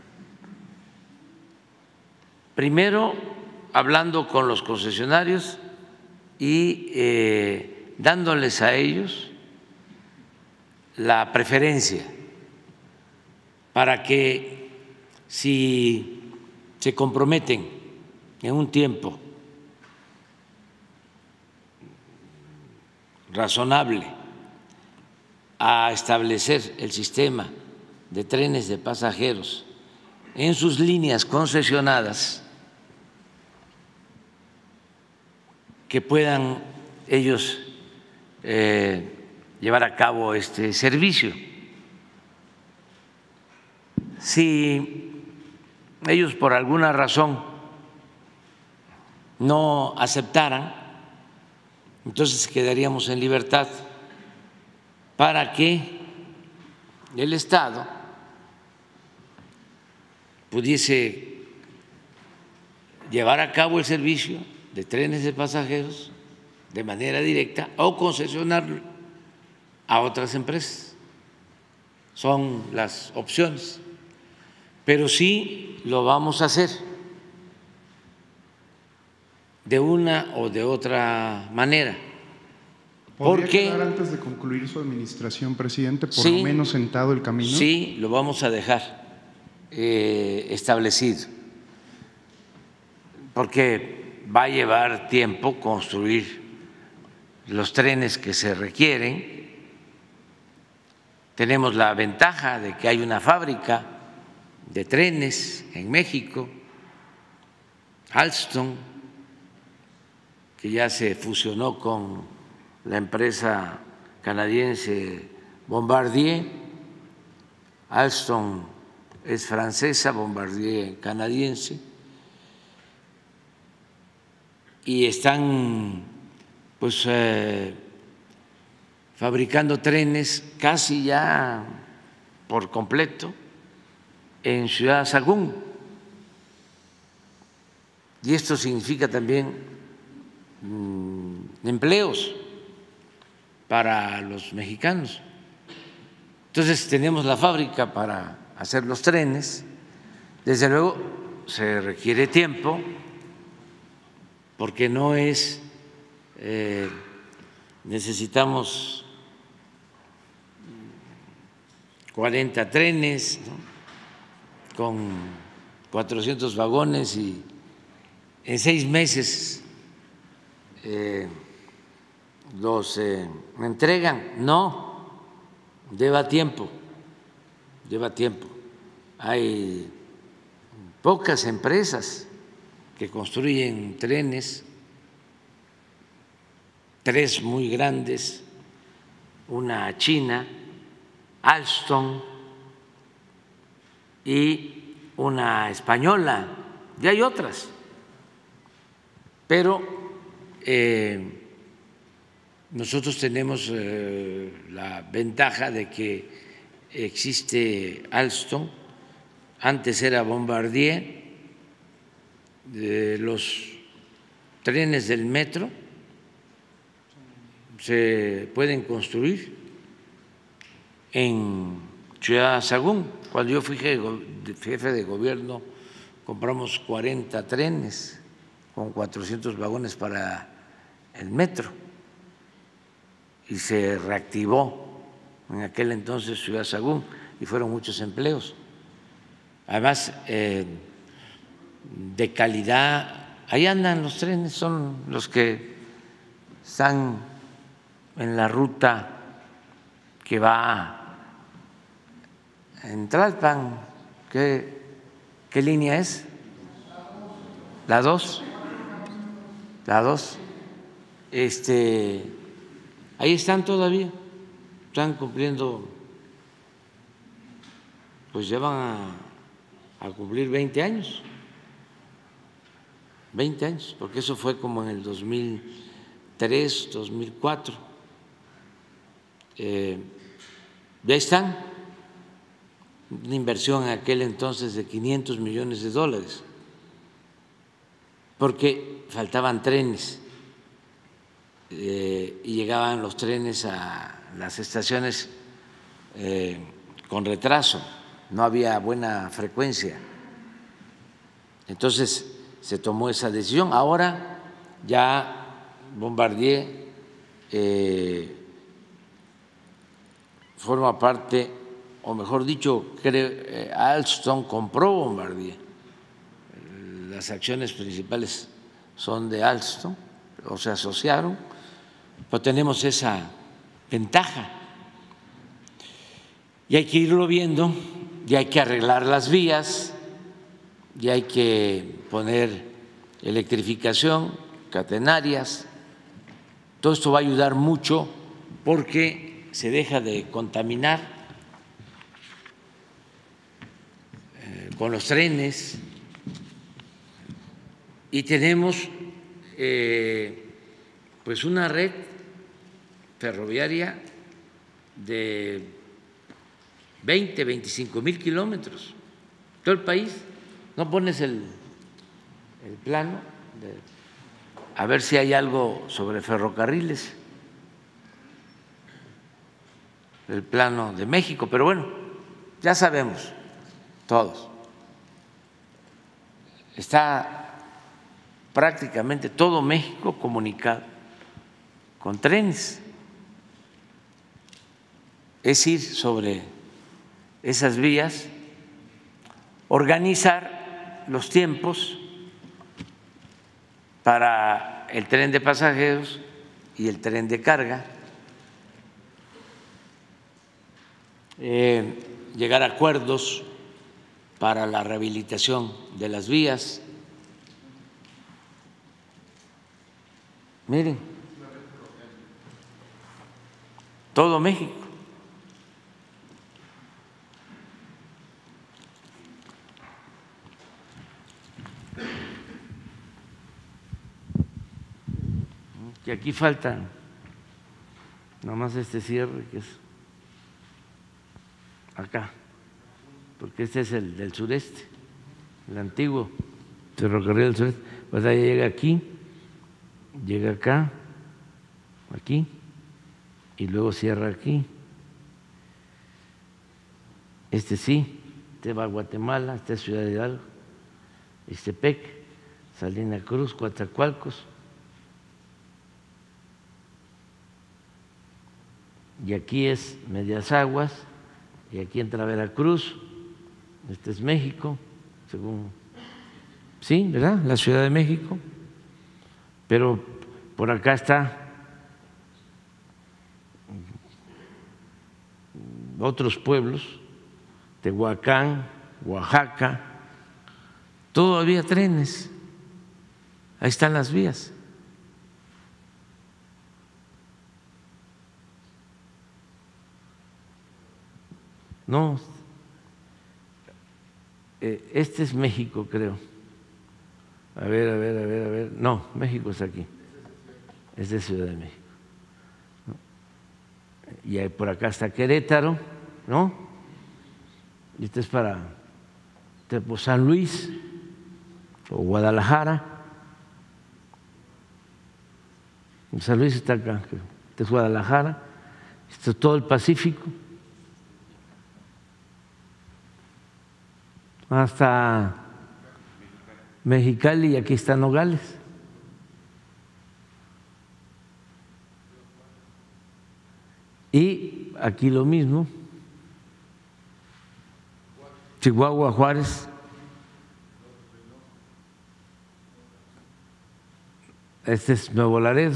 Primero, hablando con los concesionarios y eh, dándoles a ellos la preferencia para que si se comprometen en un tiempo razonable a establecer el sistema de trenes de pasajeros en sus líneas concesionadas, que puedan ellos eh, llevar a cabo este servicio. Si ellos por alguna razón no aceptaran, entonces quedaríamos en libertad para que el Estado pudiese llevar a cabo el servicio de trenes de pasajeros de manera directa o concesionarlo a otras empresas. Son las opciones, pero sí lo vamos a hacer de una o de otra manera. ¿Podría Porque quedar antes de concluir su administración, presidente, por sí, lo menos sentado el camino? Sí, lo vamos a dejar eh, establecido, porque va a llevar tiempo construir los trenes que se requieren. Tenemos la ventaja de que hay una fábrica de trenes en México, Alstom, que ya se fusionó con la empresa canadiense Bombardier. Alstom es francesa, Bombardier canadiense, y están pues eh, fabricando trenes casi ya por completo en Ciudad Sagún, y esto significa también mmm, empleos para los mexicanos. Entonces tenemos la fábrica para hacer los trenes. Desde luego se requiere tiempo porque no es eh, necesitamos cuarenta trenes, ¿no?, con cuatrocientos vagones y en seis meses eh, los eh, entregan. No, lleva tiempo, lleva tiempo. Hay pocas empresas que construyen trenes, tres muy grandes, una china, Alstom, y una española, y hay otras, pero eh, nosotros tenemos eh, la ventaja de que existe Alstom, antes era Bombardier, de los trenes del metro se pueden construir en Ciudad Sagún. Cuando yo fui jefe de gobierno compramos cuarenta trenes con cuatrocientos vagones para el metro y se reactivó en aquel entonces Ciudad Sagún y fueron muchos empleos. Además, eh, de calidad, ahí andan los trenes, son los que están en la ruta que va en Tlalpan. ¿Qué, qué línea es? La dos. La dos. Este, ahí están todavía, están cumpliendo, pues ya van a, a cumplir veinte años. veinte años, porque eso fue como en el dos mil tres, dos mil cuatro. Eh, ya están, una inversión en aquel entonces de quinientos millones de dólares, porque faltaban trenes eh, y llegaban los trenes a las estaciones eh, con retraso, no había buena frecuencia. Entonces se tomó esa decisión. Ahora ya Bombardier eh, forma parte, o mejor dicho, creo, eh, Alstom compró Bombardier. Las acciones principales son de Alstom, o se asociaron, pero tenemos esa ventaja. Y hay que irlo viendo, y hay que arreglar las vías, y hay que poner electrificación, catenarias. Todo esto va a ayudar mucho porque se deja de contaminar eh, con los trenes y tenemos eh, pues una red ferroviaria de veinte, veinticinco mil kilómetros, todo el país. No pones el, el plano, de, a ver si hay algo sobre ferrocarriles, el plano de México, pero bueno, ya sabemos todos. Está prácticamente todo México comunicado con trenes. Es ir sobre esas vías, organizar los tiempos para el tren de pasajeros y el tren de carga, eh, llegar a acuerdos para la rehabilitación de las vías. Miren, todo México. Que aquí falta nomás este cierre, que es acá, porque este es el del sureste, el antiguo ferrocarril del sureste. Pues ahí llega aquí, llega acá, aquí, y luego cierra aquí. Este sí, este va a Guatemala, este es Ciudad Hidalgo, Ixtepec, Salina Cruz, Coatzacoalcos. Y aquí es Medias Aguas, y aquí entra Veracruz, este es México, según, sí, ¿verdad? La Ciudad de México, pero por acá está otros pueblos, Tehuacán, Oaxaca, todavía trenes, ahí están las vías. No, este es México, creo. A ver, a ver, a ver, a ver. No, México está aquí. Este es Ciudad de México. Y ahí por acá está Querétaro, ¿no? Y este es para San Luis o Guadalajara. San Luis está acá, este es Guadalajara. Esto es todo el Pacífico. Hasta Mexicali, y aquí está Nogales. Y aquí lo mismo, Chihuahua, Juárez. Este es Nuevo Laredo.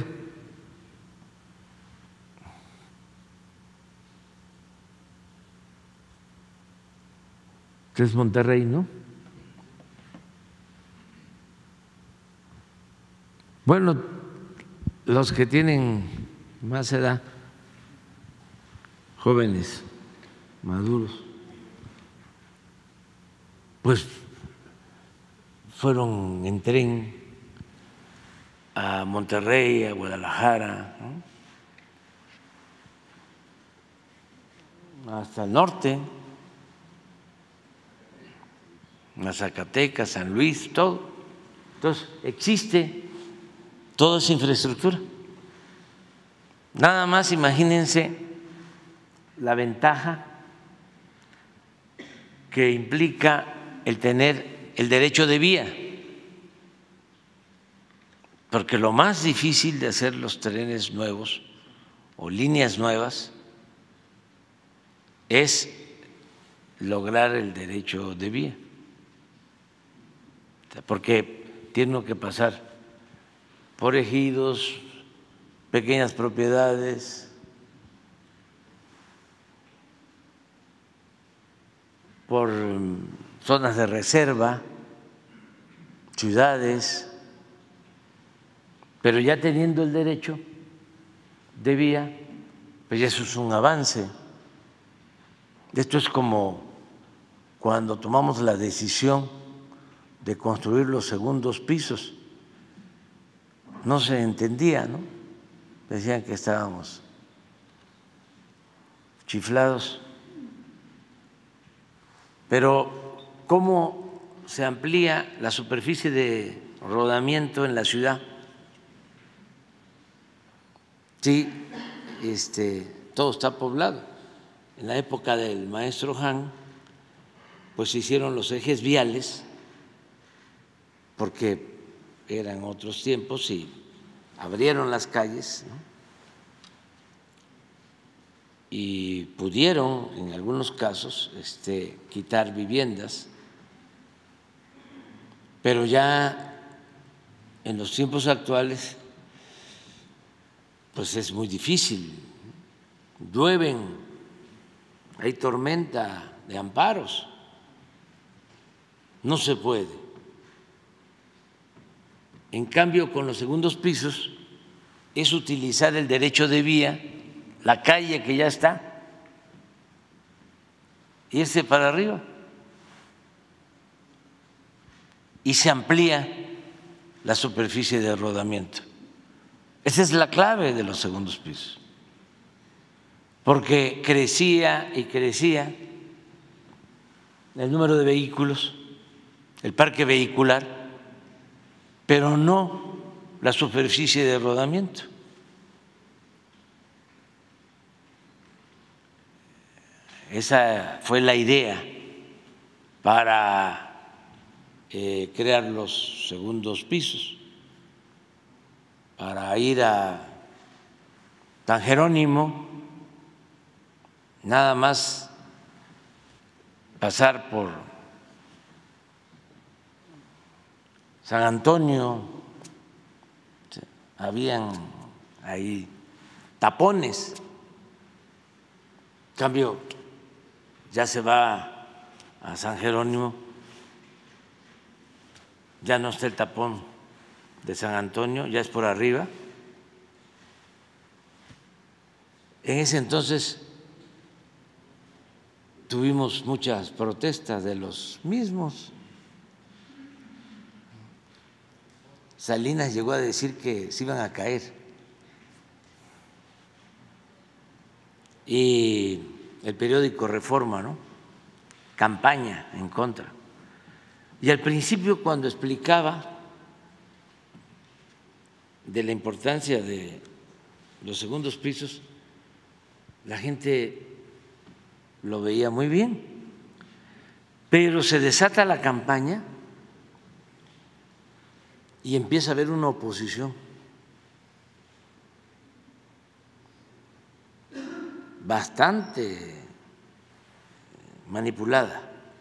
Este es Monterrey, ¿no? Bueno, los que tienen más edad, jóvenes, maduros, pues fueron en tren a Monterrey, a Guadalajara, ¿no? Hasta el norte, a Zacatecas, San Luis, todo. Entonces, existe toda esa infraestructura. Nada más imagínense la ventaja que implica el tener el derecho de vía, porque lo más difícil de hacer los trenes nuevos o líneas nuevas es lograr el derecho de vía, porque tiene que pasar por ejidos, pequeñas propiedades, por zonas de reserva, ciudades, pero ya teniendo el derecho de vía, pues eso es un avance. Esto es como cuando tomamos la decisión de construir los segundos pisos. No se entendía, ¿no? Decían que estábamos chiflados Pero ¿cómo se amplía la superficie de rodamiento en la ciudad? Sí, este, todo está poblado. En la época del maestro Han, pues se hicieron los ejes viales, porque eran otros tiempos y abrieron las calles, ¿no? Y pudieron, en algunos casos, este, quitar viviendas, pero ya en los tiempos actuales, pues es muy difícil. Llueven, hay tormenta de amparos, no se puede. En cambio, con los segundos pisos es utilizar el derecho de vía, la calle que ya está, irse para arriba y se amplía la superficie de rodamiento. Esa es la clave de los segundos pisos, porque crecía y crecía el número de vehículos, el parque vehicular, pero no la superficie de rodamiento. Esa fue la idea para eh, crear los segundos pisos, para ir a San Jerónimo, nada más pasar por San Antonio, habían ahí tapones. En cambio, ya se va a San Jerónimo, ya no está el tapón de San Antonio, ya es por arriba. En ese entonces tuvimos muchas protestas de los mismos. Salinas llegó a decir que se iban a caer. Y el periódico Reforma, ¿no? Campaña en contra. Y al principio, cuando explicaba de la importancia de los segundos pisos, la gente lo veía muy bien, pero se desata la campaña y empieza a haber una oposición bastante manipulada,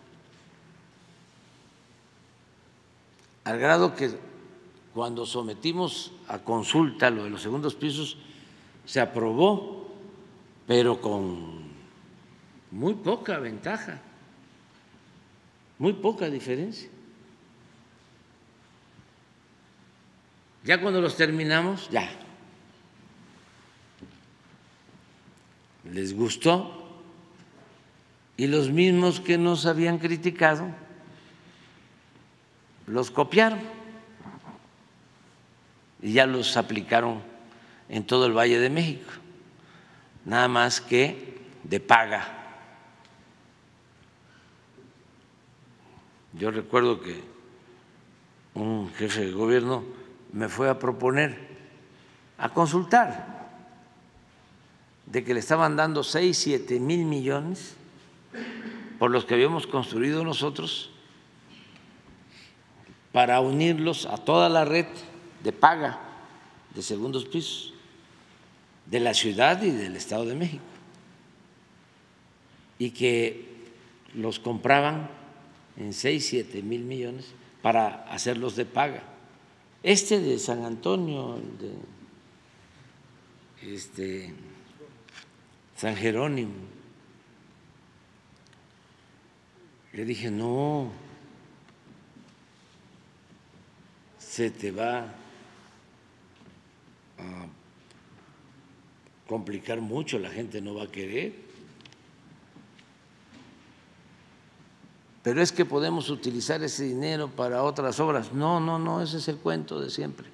al grado que cuando sometimos a consulta lo de los segundos pisos se aprobó, pero con muy poca ventaja, muy poca diferencia. Ya cuando los terminamos, ya les gustó, y los mismos que nos habían criticado los copiaron y ya los aplicaron en todo el Valle de México, nada más que de paga. Yo recuerdo que un jefe de gobierno me fue a proponer, a consultar, de que le estaban dando seis, siete mil millones por los que habíamos construido nosotros para unirlos a toda la red de paga de segundos pisos de la ciudad y del Estado de México, y que los compraban en seis, siete mil millones para hacerlos de paga. Este de San Antonio, de este, San Jerónimo. Le dije, no, se te va a complicar mucho, la gente no va a querer. Pero es que podemos utilizar ese dinero para otras obras. No, no, no, ese es el cuento de siempre.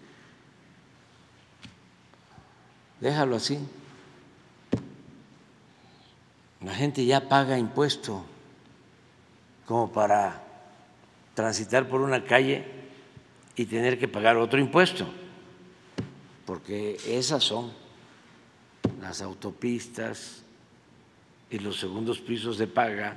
Déjalo así. La gente ya paga impuesto como para transitar por una calle y tener que pagar otro impuesto, porque esas son las autopistas y los segundos pisos de paga.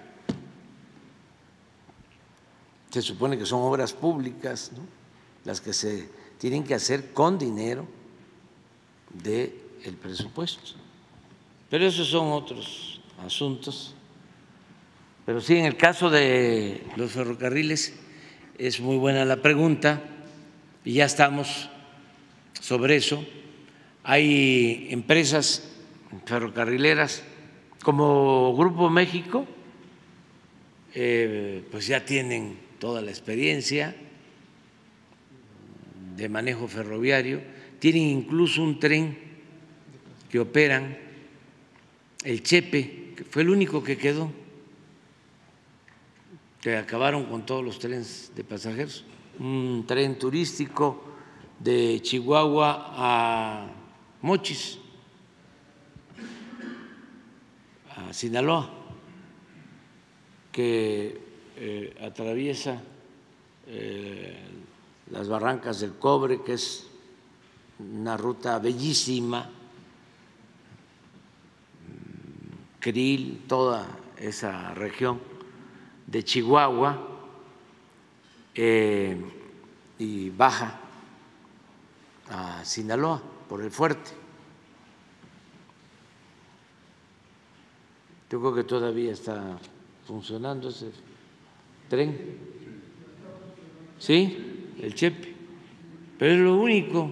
Se supone que son obras públicas, ¿no?, las que se tienen que hacer con dinero del presupuesto. Pero esos son otros asuntos. Pero sí, en el caso de los ferrocarriles es muy buena la pregunta y ya estamos sobre eso. Hay empresas ferrocarrileras como Grupo México, eh, pues ya tienen toda la experiencia de manejo ferroviario, tienen incluso un tren que operan, el Chepe, que fue el único que quedó, que acabaron con todos los trenes de pasajeros, un tren turístico de Chihuahua a Mochis, a Sinaloa, que eh, atraviesa eh, las Barrancas del Cobre, que es una ruta bellísima, Krill, toda esa región de Chihuahua, eh, y baja a Sinaloa por el Fuerte. Yo creo que todavía está funcionando ese tren, ¿sí? El Chepe, pero es lo único.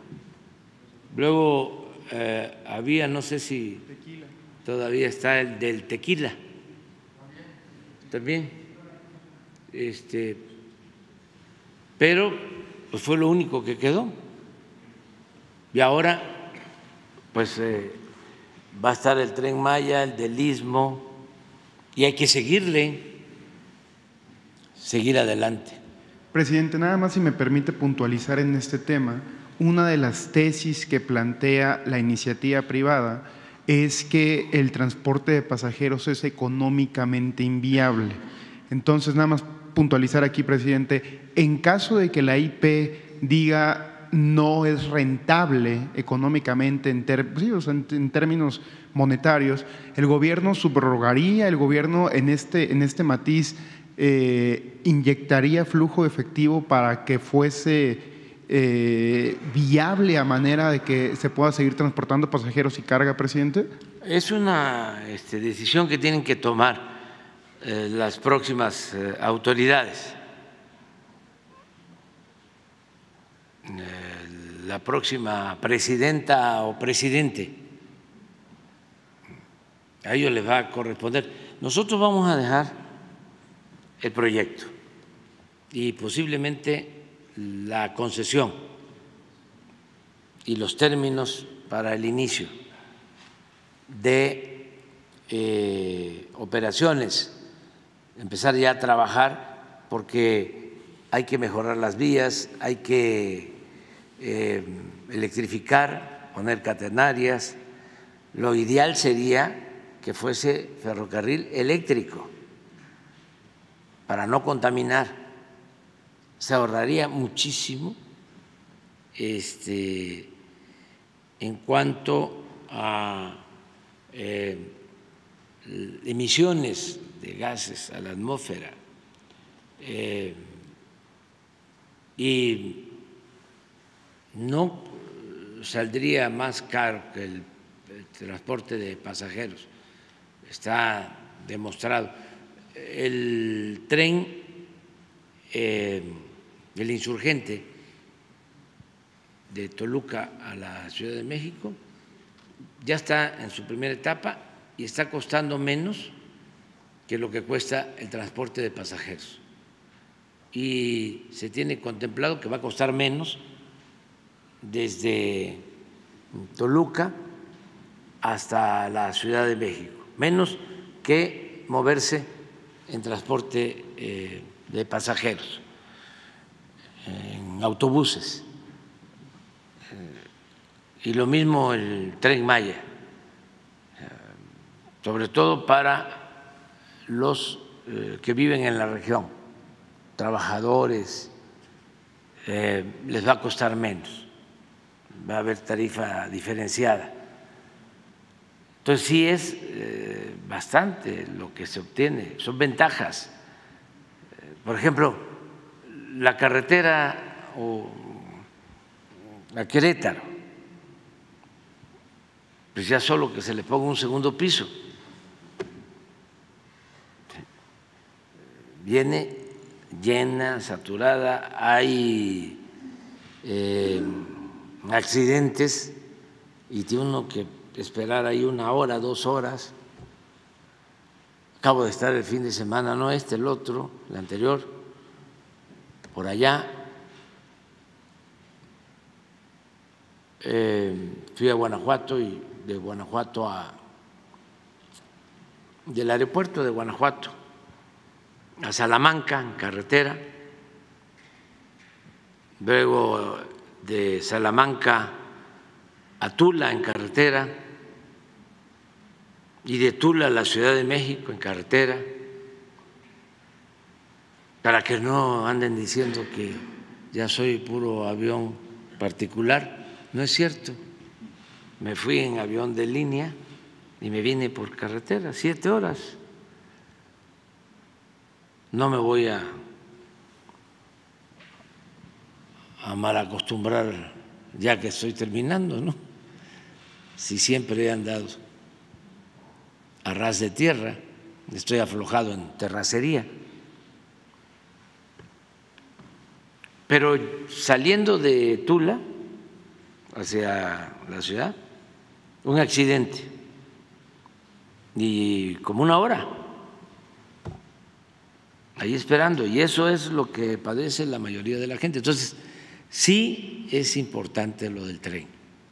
Luego eh, había, no sé si todavía está el del Tequila, también, este, pero pues fue lo único que quedó. Y ahora, pues eh, va a estar el Tren Maya, el del Istmo, y hay que seguirle, seguir adelante. Presidente, nada más si me permite puntualizar en este tema, una de las tesis que plantea la iniciativa privada es que el transporte de pasajeros es económicamente inviable. Entonces, nada más puntualizar aquí, presidente, en caso de que la I P diga no es rentable económicamente en, ter, sí, o sea, en, en términos monetarios, ¿el gobierno subrogaría, el gobierno en este, en este matiz eh, inyectaría flujo efectivo para que fuese Eh, viable a manera de que se pueda seguir transportando pasajeros y carga, presidente? Es una este, decisión que tienen que tomar eh, las próximas eh, autoridades. Eh, la próxima presidenta o presidente, a ellos les va a corresponder. Nosotros vamos a dejar el proyecto y posiblemente la concesión y los términos para el inicio de eh, operaciones, empezar ya a trabajar porque hay que mejorar las vías, hay que eh, electrificar, poner catenarias. Lo ideal sería que fuese ferrocarril eléctrico para no contaminar. Se ahorraría muchísimo este, en cuanto a eh, emisiones de gases a la atmósfera eh, y no saldría más caro que el, el transporte de pasajeros. Está demostrado. El tren eh, el Insurgente de Toluca a la Ciudad de México ya está en su primera etapa y está costando menos que lo que cuesta el transporte de pasajeros. Y se tiene contemplado que va a costar menos desde Toluca hasta la Ciudad de México, menos que moverse en transporte eh, de pasajeros, en autobuses, y lo mismo el Tren Maya, sobre todo para los eh, que viven en la región, trabajadores, eh, les va a costar menos, va a haber tarifa diferenciada. Entonces sí es eh, bastante lo que se obtiene, son ventajas. Por ejemplo, la carretera o a Querétaro, pues ya solo que se le ponga un segundo piso, viene llena, saturada, hay eh, accidentes y tiene uno que esperar ahí una hora, dos horas. Acabo de estar el fin de semana, no este, el otro, el anterior, por allá. Eh, fui a Guanajuato y de Guanajuato a del aeropuerto de Guanajuato a Salamanca en carretera, luego de Salamanca a Tula en carretera y de Tula a la Ciudad de México en carretera, para que no anden diciendo que ya soy puro avión particular. No es cierto, me fui en avión de línea y me vine por carretera, siete horas. No me voy a, a malacostumbrar ya que estoy terminando, ¿no? Si siempre he andado a ras de tierra, estoy aflojado en terracería. Pero saliendo de Tula hacia la ciudad, un accidente y como una hora ahí esperando, y eso es lo que padece la mayoría de la gente. Entonces, sí es importante lo del tren,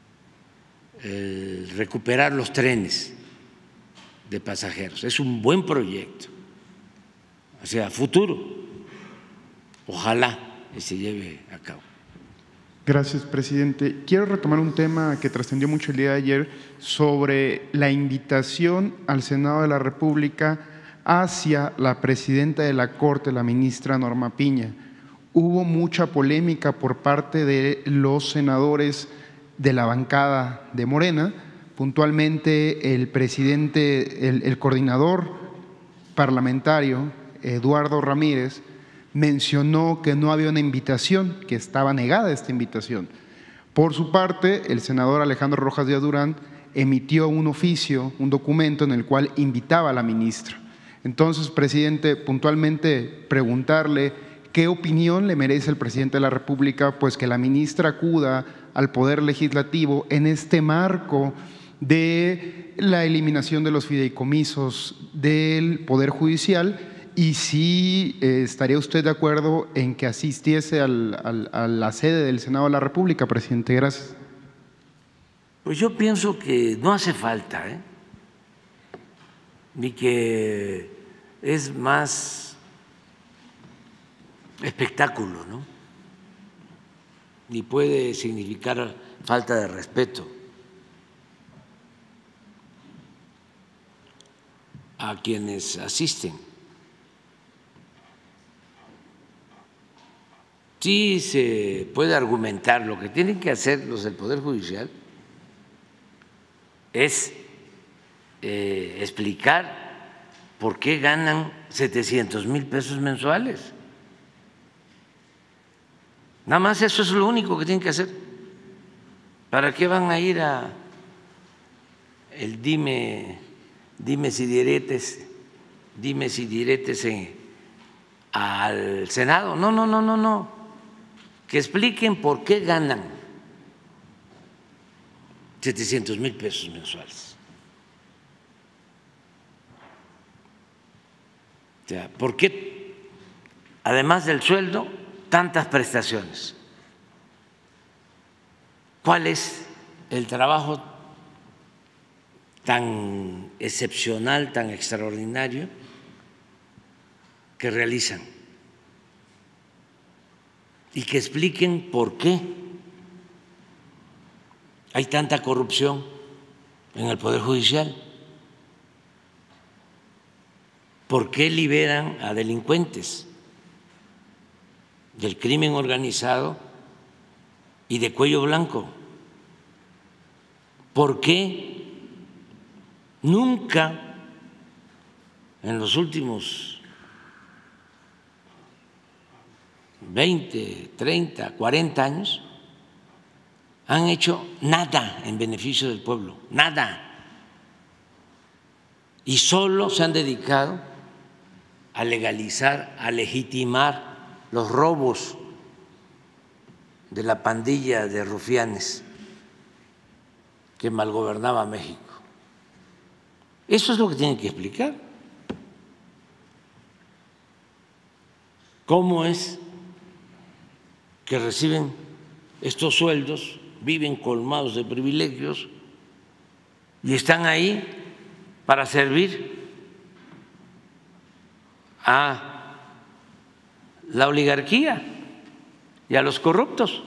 el recuperar los trenes de pasajeros, es un buen proyecto, o sea, futuro, ojalá que se lleve a cabo. Gracias, presidente. Quiero retomar un tema que trascendió mucho el día de ayer sobre la invitación al Senado de la República hacia la presidenta de la Corte, la ministra Norma Piña. Hubo mucha polémica por parte de los senadores de la bancada de Morena, puntualmente el presidente, el, el coordinador parlamentario, Eduardo Ramírez, mencionó que no había una invitación, que estaba negada esta invitación. Por su parte, el senador Alejandro Rojas Díaz Durán emitió un oficio, un documento en el cual invitaba a la ministra. Entonces, presidente, puntualmente preguntarle qué opinión le merece el presidente de la República, pues que la ministra acuda al Poder Legislativo en este marco de la eliminación de los fideicomisos del Poder Judicial, y si eh, estaría usted de acuerdo en que asistiese al, al, a la sede del Senado de la República, presidente. Gracias. Pues yo pienso que no hace falta, ¿eh? Ni que es más espectáculo, ¿no? Ni puede significar falta de respeto a quienes asisten. Sí se puede argumentar, lo que tienen que hacer los del Poder Judicial es eh, explicar por qué ganan setecientos mil pesos mensuales. Nada más eso es lo único que tienen que hacer. ¿Para qué van a ir a el dime, dime si diretes, dime si diretes en, al Senado? No, no, no, no, no. Que expliquen por qué ganan setecientos mil pesos mensuales. O sea, ¿por qué, además del sueldo, tantas prestaciones? ¿Cuál es el trabajo tan excepcional, tan extraordinario que realizan? Y que expliquen por qué hay tanta corrupción en el Poder Judicial. ¿por qué liberan a delincuentes del crimen organizado y de cuello blanco? ¿Por qué nunca en los últimos veinte, treinta, cuarenta años han hecho nada en beneficio del pueblo? Nada. Y solo se han dedicado a legalizar, a legitimar los robos de la pandilla de rufianes que malgobernaba México. Eso es lo que tienen que explicar. ¿Cómo es que reciben estos sueldos, viven colmados de privilegios y están ahí para servir a la oligarquía y a los corruptos?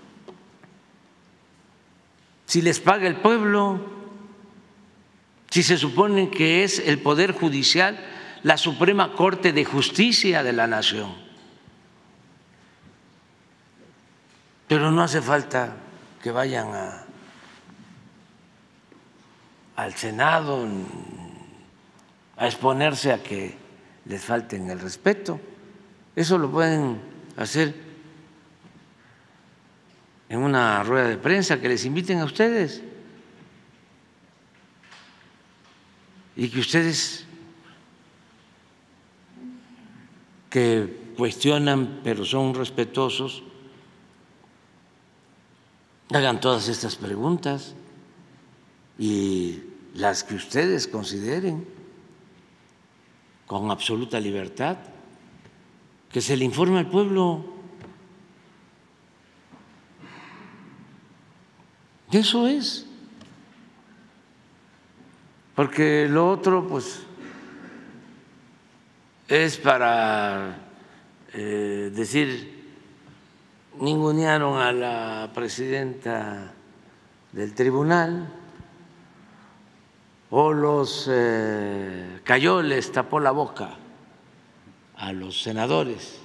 Si les paga el pueblo, si se supone que es el Poder Judicial la Suprema Corte de Justicia de la Nación. Pero no hace falta que vayan a, al Senado a exponerse a que les falten el respeto. Eso lo pueden hacer en una rueda de prensa, que les inviten a ustedes y que ustedes, que cuestionan pero son respetuosos, hagan todas estas preguntas y las que ustedes consideren con absoluta libertad, que se le informe al pueblo. Eso es, porque lo otro pues es para eh, decir, ningunearon a la presidenta del tribunal, o los eh, cayó, les tapó la boca a los senadores,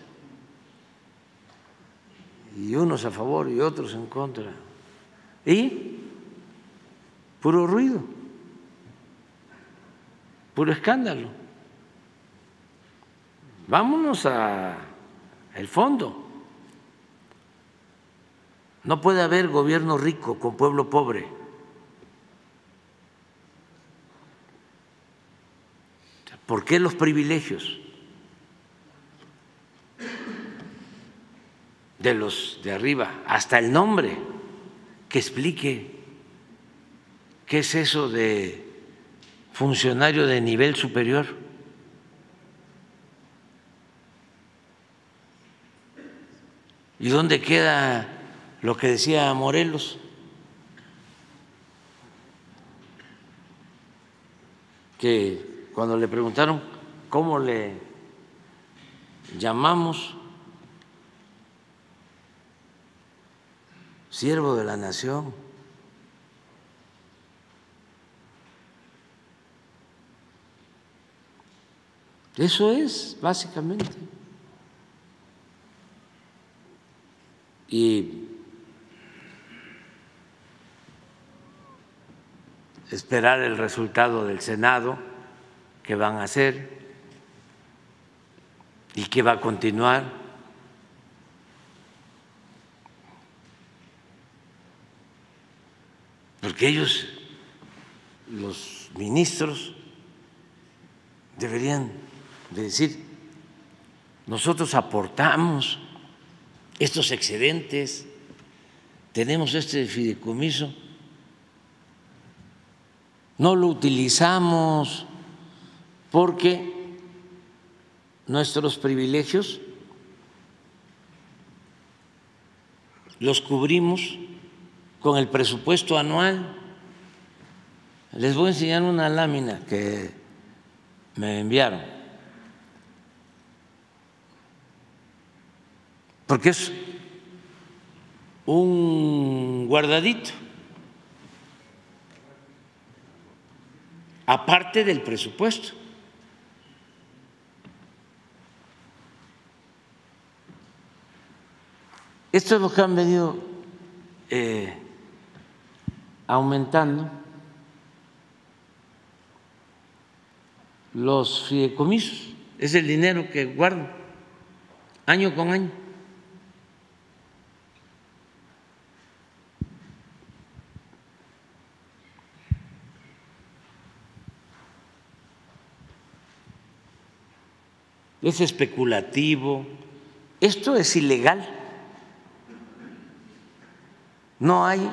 y unos a favor y otros en contra. Y puro ruido, puro escándalo. Vámonos al fondo. No puede haber gobierno rico con pueblo pobre. ¿Por qué los privilegios de los de arriba? Hasta el nombre, que explique qué es eso de funcionario de nivel superior. ¿Y dónde queda lo que decía Morelos? Que cuando le preguntaron cómo le llamamos siervo de la nación, eso es básicamente. Y esperar el resultado del Senado, que van a hacer y que va a continuar. Porque ellos, los ministros, deberían de decir, nosotros aportamos estos excedentes, tenemos este fideicomiso, no lo utilizamos porque nuestros privilegios los cubrimos con el presupuesto anual. Les voy a enseñar una lámina que me enviaron, porque es un guardadito, aparte del presupuesto. Esto es lo que han venido eh, aumentando los fideicomisos, es el dinero que guardan año con año. Es especulativo, esto es ilegal, no hay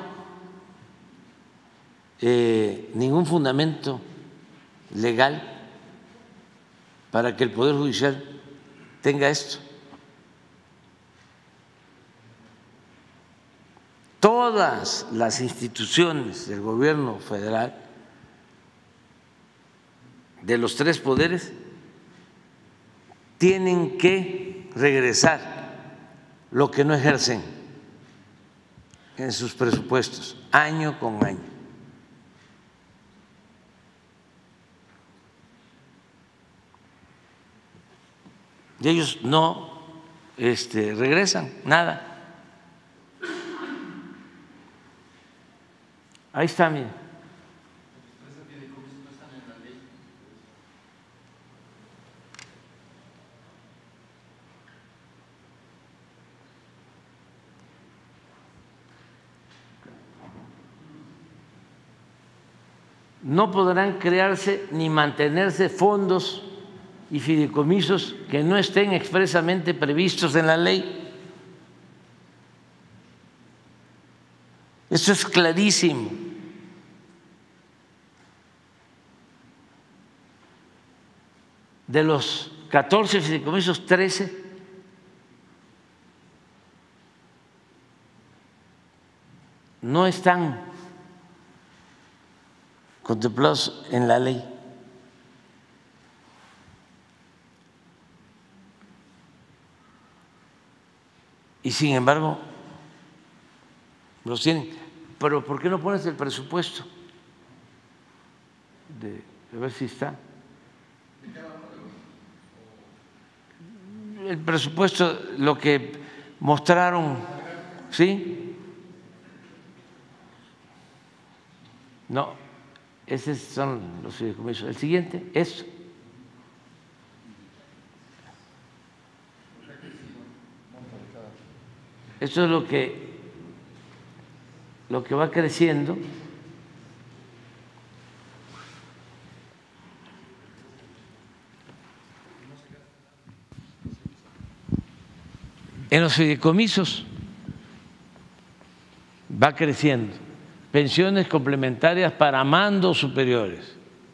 eh, ningún fundamento legal para que el Poder Judicial tenga esto. Todas las instituciones del gobierno federal, de los tres poderes, tienen que regresar lo que no ejercen en sus presupuestos, año con año. Y ellos no este, regresan nada. Ahí está, miren. No podrán crearse ni mantenerse fondos y fideicomisos que no estén expresamente previstos en la ley. Eso es clarísimo. De los catorce fideicomisos, trece no están contemplados en la ley. Y sin embargo, los tienen. Pero ¿por qué no pones el presupuesto? De, a ver si está. El presupuesto, lo que mostraron, ¿sí? No, esos son los fideicomisos. El siguiente, eso. Eso es lo que, lo que va creciendo. En los fideicomisos va creciendo. Pensiones complementarias para mandos superiores.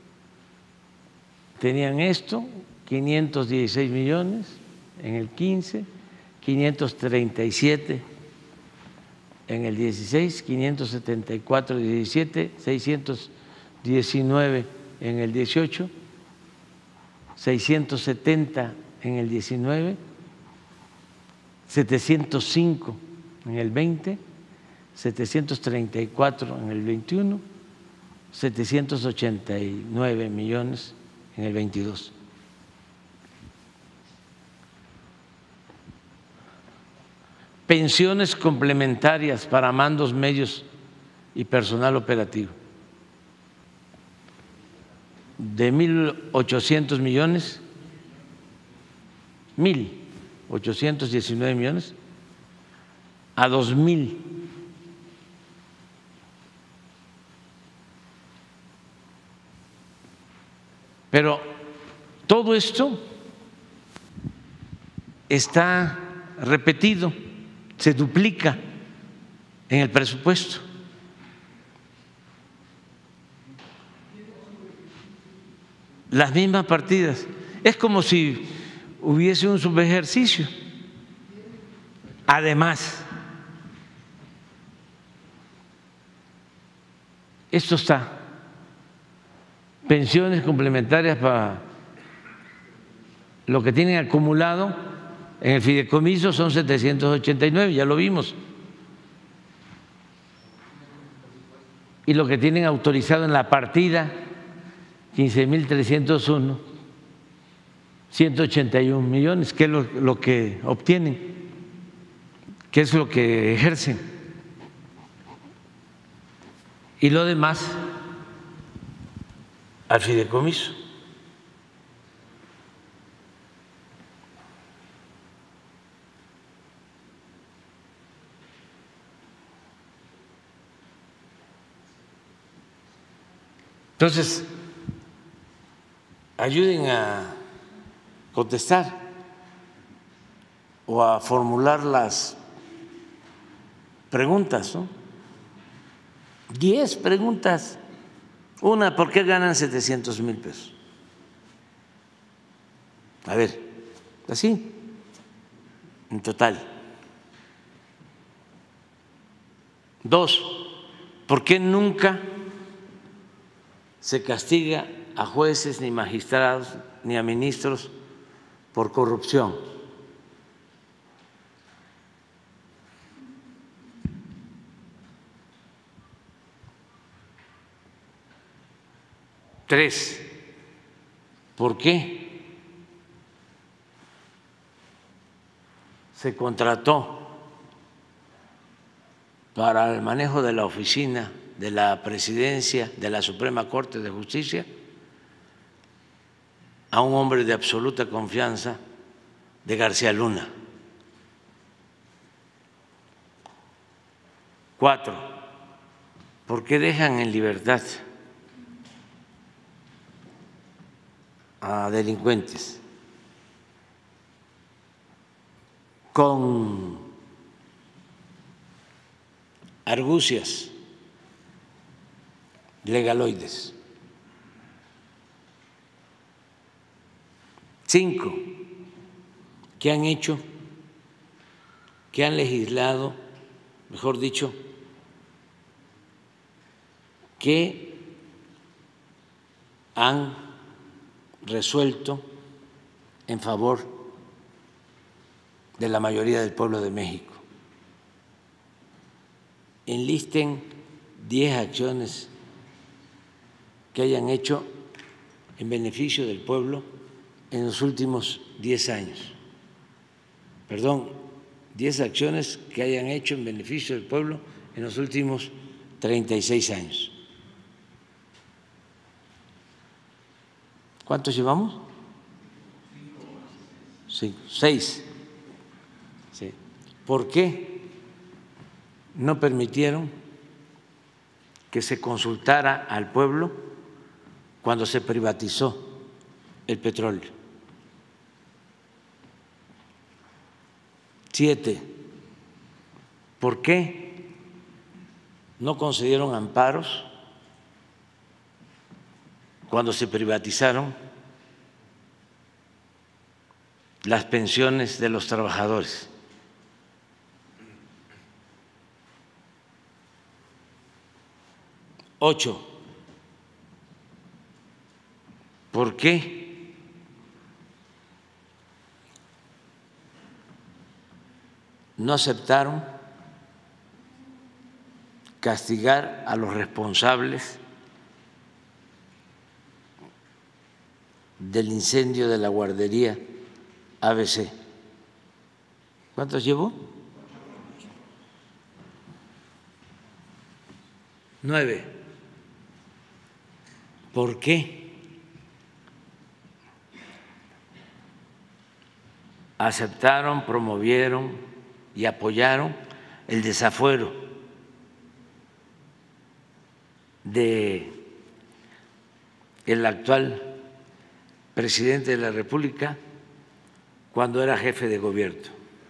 Tenían esto, quinientos dieciséis millones en el quince, quinientos treinta y siete en el dieciséis, quinientos setenta y cuatro en el diecisiete, seiscientos diecinueve en el dieciocho, seiscientos setenta en el diecinueve, setecientos cinco en el veinte, setecientos treinta y cuatro en el veintiuno, setecientos ochenta y nueve millones en el veintidós. Pensiones complementarias para mandos medios y personal operativo de mil ochocientos millones, mil ochocientos diecinueve millones a dos mil. Pero todo esto está repetido, se duplica en el presupuesto. Las mismas partidas. Es como si hubiese un subejercicio. Además, esto está. Pensiones complementarias para lo que tienen acumulado en el fideicomiso son setecientos ochenta y nueve, ya lo vimos. Y lo que tienen autorizado en la partida, quince mil trescientos uno, ciento ochenta y un millones, que es lo, lo que obtienen, qué es lo que ejercen. Y lo demás al fideicomiso. Entonces, ayuden a contestar o a formular las preguntas, ¿no? Diez preguntas. Una, ¿por qué ganan setecientos mil pesos? A ver, así, en total. Dos, ¿por qué nunca se castiga a jueces, ni magistrados, ni a ministros por corrupción? Tres, ¿por qué se contrató para el manejo de la oficina de la Presidencia de la Suprema Corte de Justicia a un hombre de absoluta confianza de García Luna? Cuatro, ¿por qué dejan en libertad a delincuentes con argucias legaloides? Cinco, ¿qué han hecho? ¿Qué han legislado? Mejor dicho, ¿qué han resuelto en favor de la mayoría del pueblo de México? Enlisten diez acciones que hayan hecho en beneficio del pueblo en los últimos diez años. Perdón, diez acciones que hayan hecho en beneficio del pueblo en los últimos treinta y seis años. ¿Cuántos llevamos? Cinco, seis. Sí. ¿Por qué no permitieron que se consultara al pueblo cuando se privatizó el petróleo? Siete, ¿por qué no concedieron amparos cuando se privatizaron las pensiones de los trabajadores? Ocho, ¿por qué no aceptaron castigar a los responsables del incendio de la guardería A B C? ¿Cuántos llevo? Nueve. ¿Por qué aceptaron, promovieron y apoyaron el desafuero de el actual presidente de la República cuando era jefe de gobierno?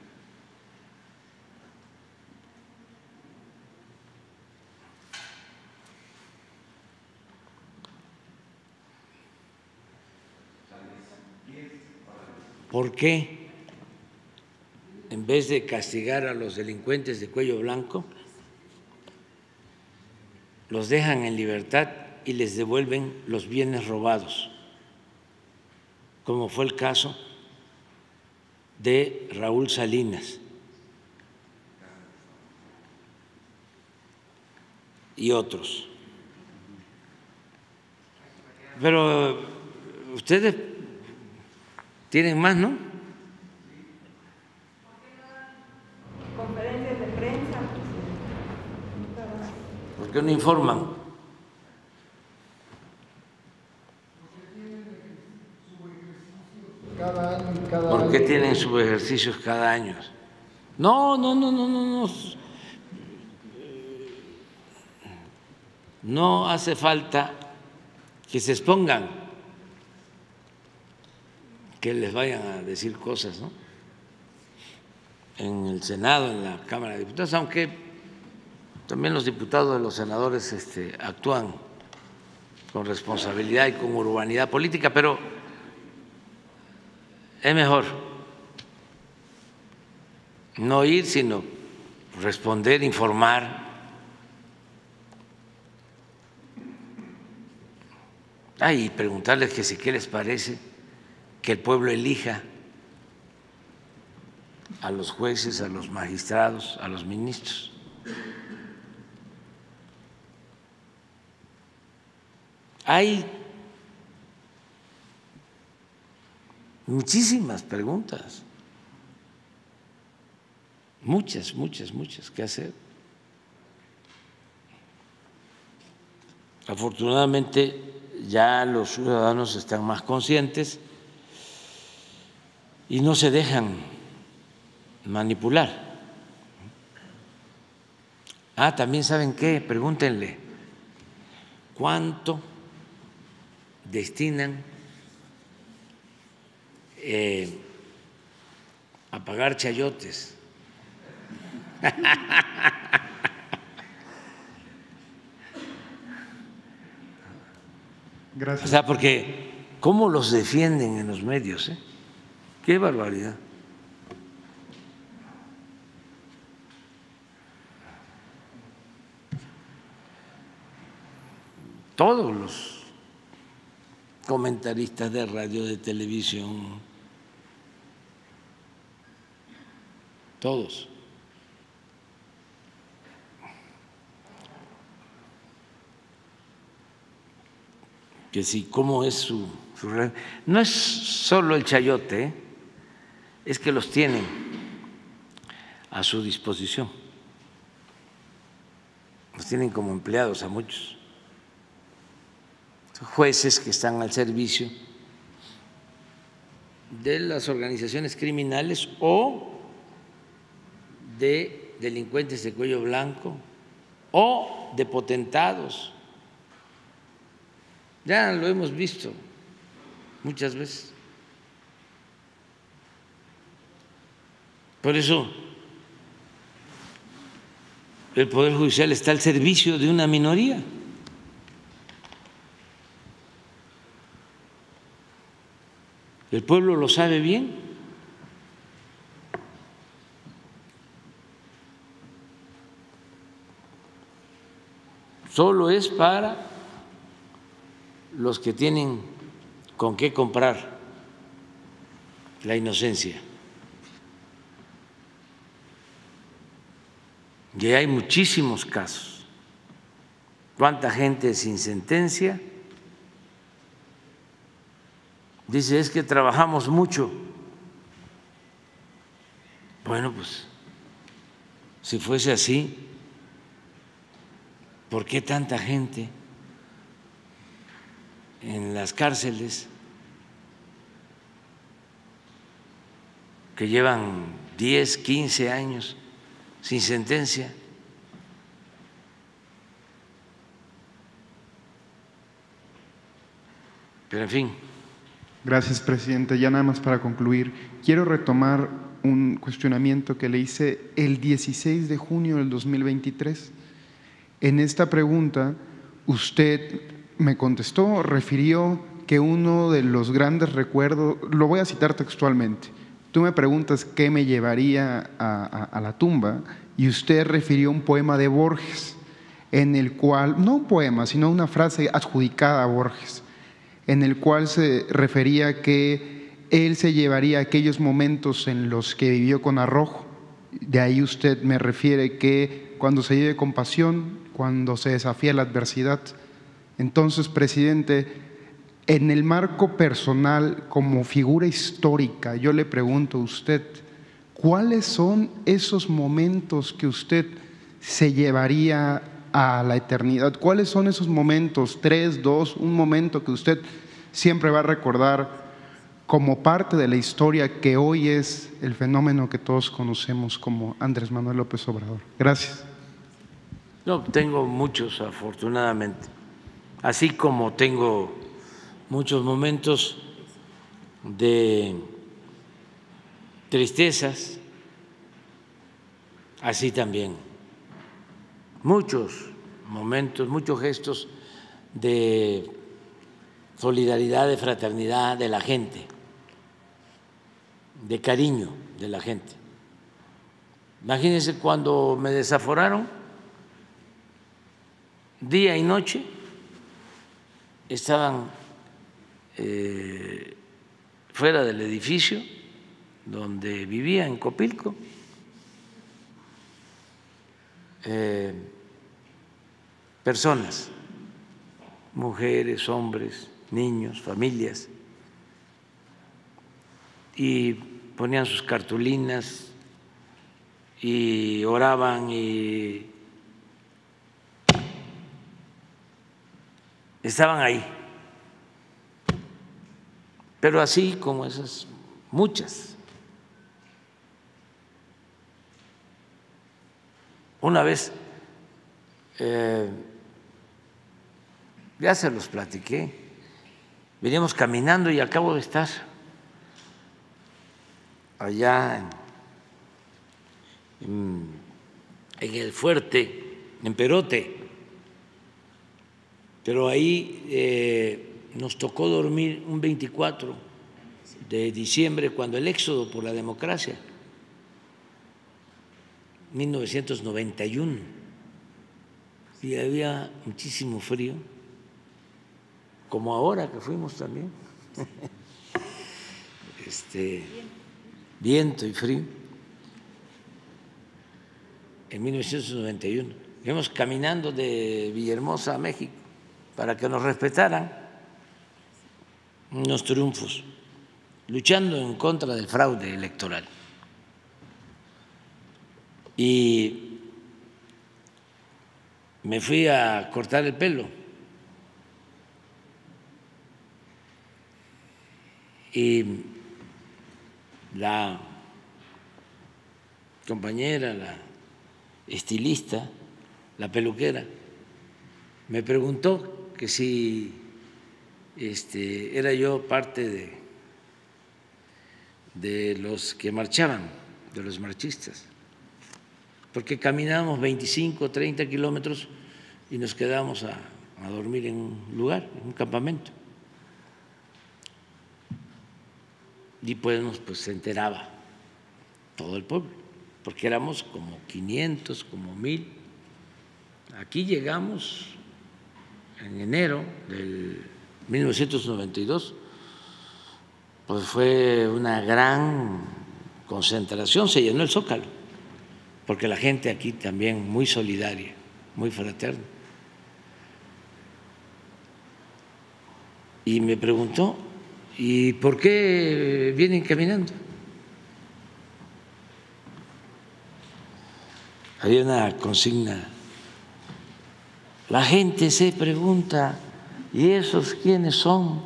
¿Por qué en vez de castigar a los delincuentes de cuello blanco los dejan en libertad y les devuelven los bienes robados, como fue el caso de Raúl Salinas y otros? Pero ustedes tienen más, ¿no? Conferencia qué no informan? Cada año, cada ¿Por qué año. tienen sus ejercicios cada año? No, no, no, no, no, no. No hace falta que se expongan, que les vayan a decir cosas, ¿no? En el Senado, en la Cámara de Diputados, aunque también los diputados y los senadores este, actúan con responsabilidad y con urbanidad política, pero es mejor no ir, sino responder, informar. Ah, y preguntarles que si qué les parece que el pueblo elija a los jueces, a los magistrados, a los ministros. Hay muchísimas preguntas, muchas, muchas, muchas que hacer. Afortunadamente ya los ciudadanos están más conscientes y no se dejan manipular. Ah, también saben qué, pregúntenle, ¿cuánto destinan eh, a pagar chayotes? Gracias. O sea, porque ¿cómo los defienden en los medios? Eh? ¡Qué barbaridad! Todos los comentaristas de radio, de televisión, todos. Que sí, cómo es su, su… No es solo el chayote, ¿eh? Es que los tienen a su disposición. Los tienen como empleados a muchos. Jueces que están al servicio de las organizaciones criminales o de delincuentes de cuello blanco o de potentados. Ya lo hemos visto muchas veces. Por eso el Poder Judicial está al servicio de una minoría. El pueblo lo sabe bien. Solo es para los que tienen con qué comprar la inocencia. Y hay muchísimos casos. ¿Cuánta gente sin sentencia? Dice, es que trabajamos mucho. Bueno, pues, si fuese así, ¿por qué tanta gente en las cárceles que llevan diez, quince años sin sentencia? Pero en fin. Gracias, presidente. Ya nada más para concluir, quiero retomar un cuestionamiento que le hice el dieciséis de junio del dos mil veintitrés. En esta pregunta, usted me contestó, refirió que uno de los grandes recuerdos, lo voy a citar textualmente, tú me preguntas qué me llevaría a, a, a la tumba y usted refirió un poema de Borges, en el cual, no un poema, sino una frase adjudicada a Borges, en el cual se refería que él se llevaría aquellos momentos en los que vivió con arrojo. De ahí usted me refiere que cuando se vive con pasión, cuando se desafía la adversidad. Entonces, presidente, en el marco personal, como figura histórica, yo le pregunto a usted, ¿cuáles son esos momentos que usted se llevaría a la eternidad. ¿Cuáles son esos momentos? Tres, dos, un momento que usted siempre va a recordar como parte de la historia que hoy es el fenómeno que todos conocemos como Andrés Manuel López Obrador. Gracias. No, tengo muchos, afortunadamente, así como tengo muchos momentos de tristezas, así también muchos momentos, muchos gestos de solidaridad, de fraternidad de la gente, de cariño de la gente. Imagínense cuando me desaforaron, día y noche estaban eh, fuera del edificio donde vivía en Copilco, eh, personas, mujeres, hombres, niños, familias, y ponían sus cartulinas y oraban y estaban ahí. Pero así como esas, muchas. Una vez, eh, ya se los platiqué, veníamos caminando y acabo de estar allá en, en, en el fuerte, en Perote, pero ahí eh, nos tocó dormir un veinticuatro de diciembre, cuando el éxodo por la democracia, mil novecientos noventa y uno, y había muchísimo frío, como ahora que fuimos también, este, viento y frío, en mil novecientos noventa y uno. Íbamos caminando de Villahermosa a México para que nos respetaran unos triunfos, luchando en contra del fraude electoral. Y me fui a cortar el pelo y la compañera, la estilista, la peluquera, me preguntó que si este, era yo parte de, de los que marchaban, de los marchistas, porque caminábamos veinticinco, treinta kilómetros y nos quedábamos a, a dormir en un lugar, en un campamento. Y pues, pues se enteraba todo el pueblo, porque éramos como quinientos, como mil. Aquí llegamos en enero del mil novecientos noventa y dos, pues fue una gran concentración, se llenó el Zócalo, porque la gente aquí también muy solidaria, muy fraterna. Y me preguntó, ¿y por qué vienen caminando? Había una consigna. La gente se pregunta, ¿y esos quiénes son?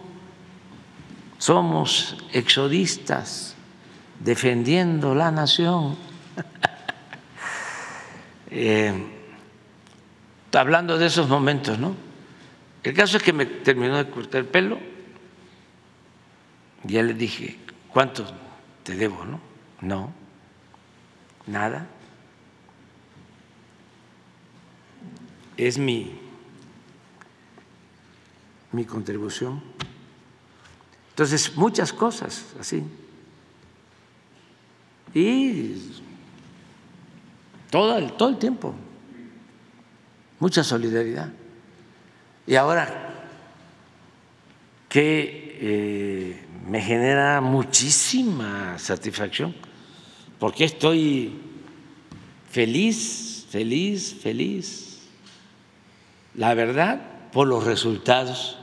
Somos exodistas defendiendo la nación. eh, hablando de esos momentos, ¿no? El caso es que me terminó de cortar el pelo. Ya le dije, ¿cuánto te debo? No, no, nada. Es mi, mi contribución. Entonces, muchas cosas así. Y todo el, todo el tiempo, mucha solidaridad. Y ahora que eh, me genera muchísima satisfacción, porque estoy feliz, feliz, feliz. La verdad, por los resultados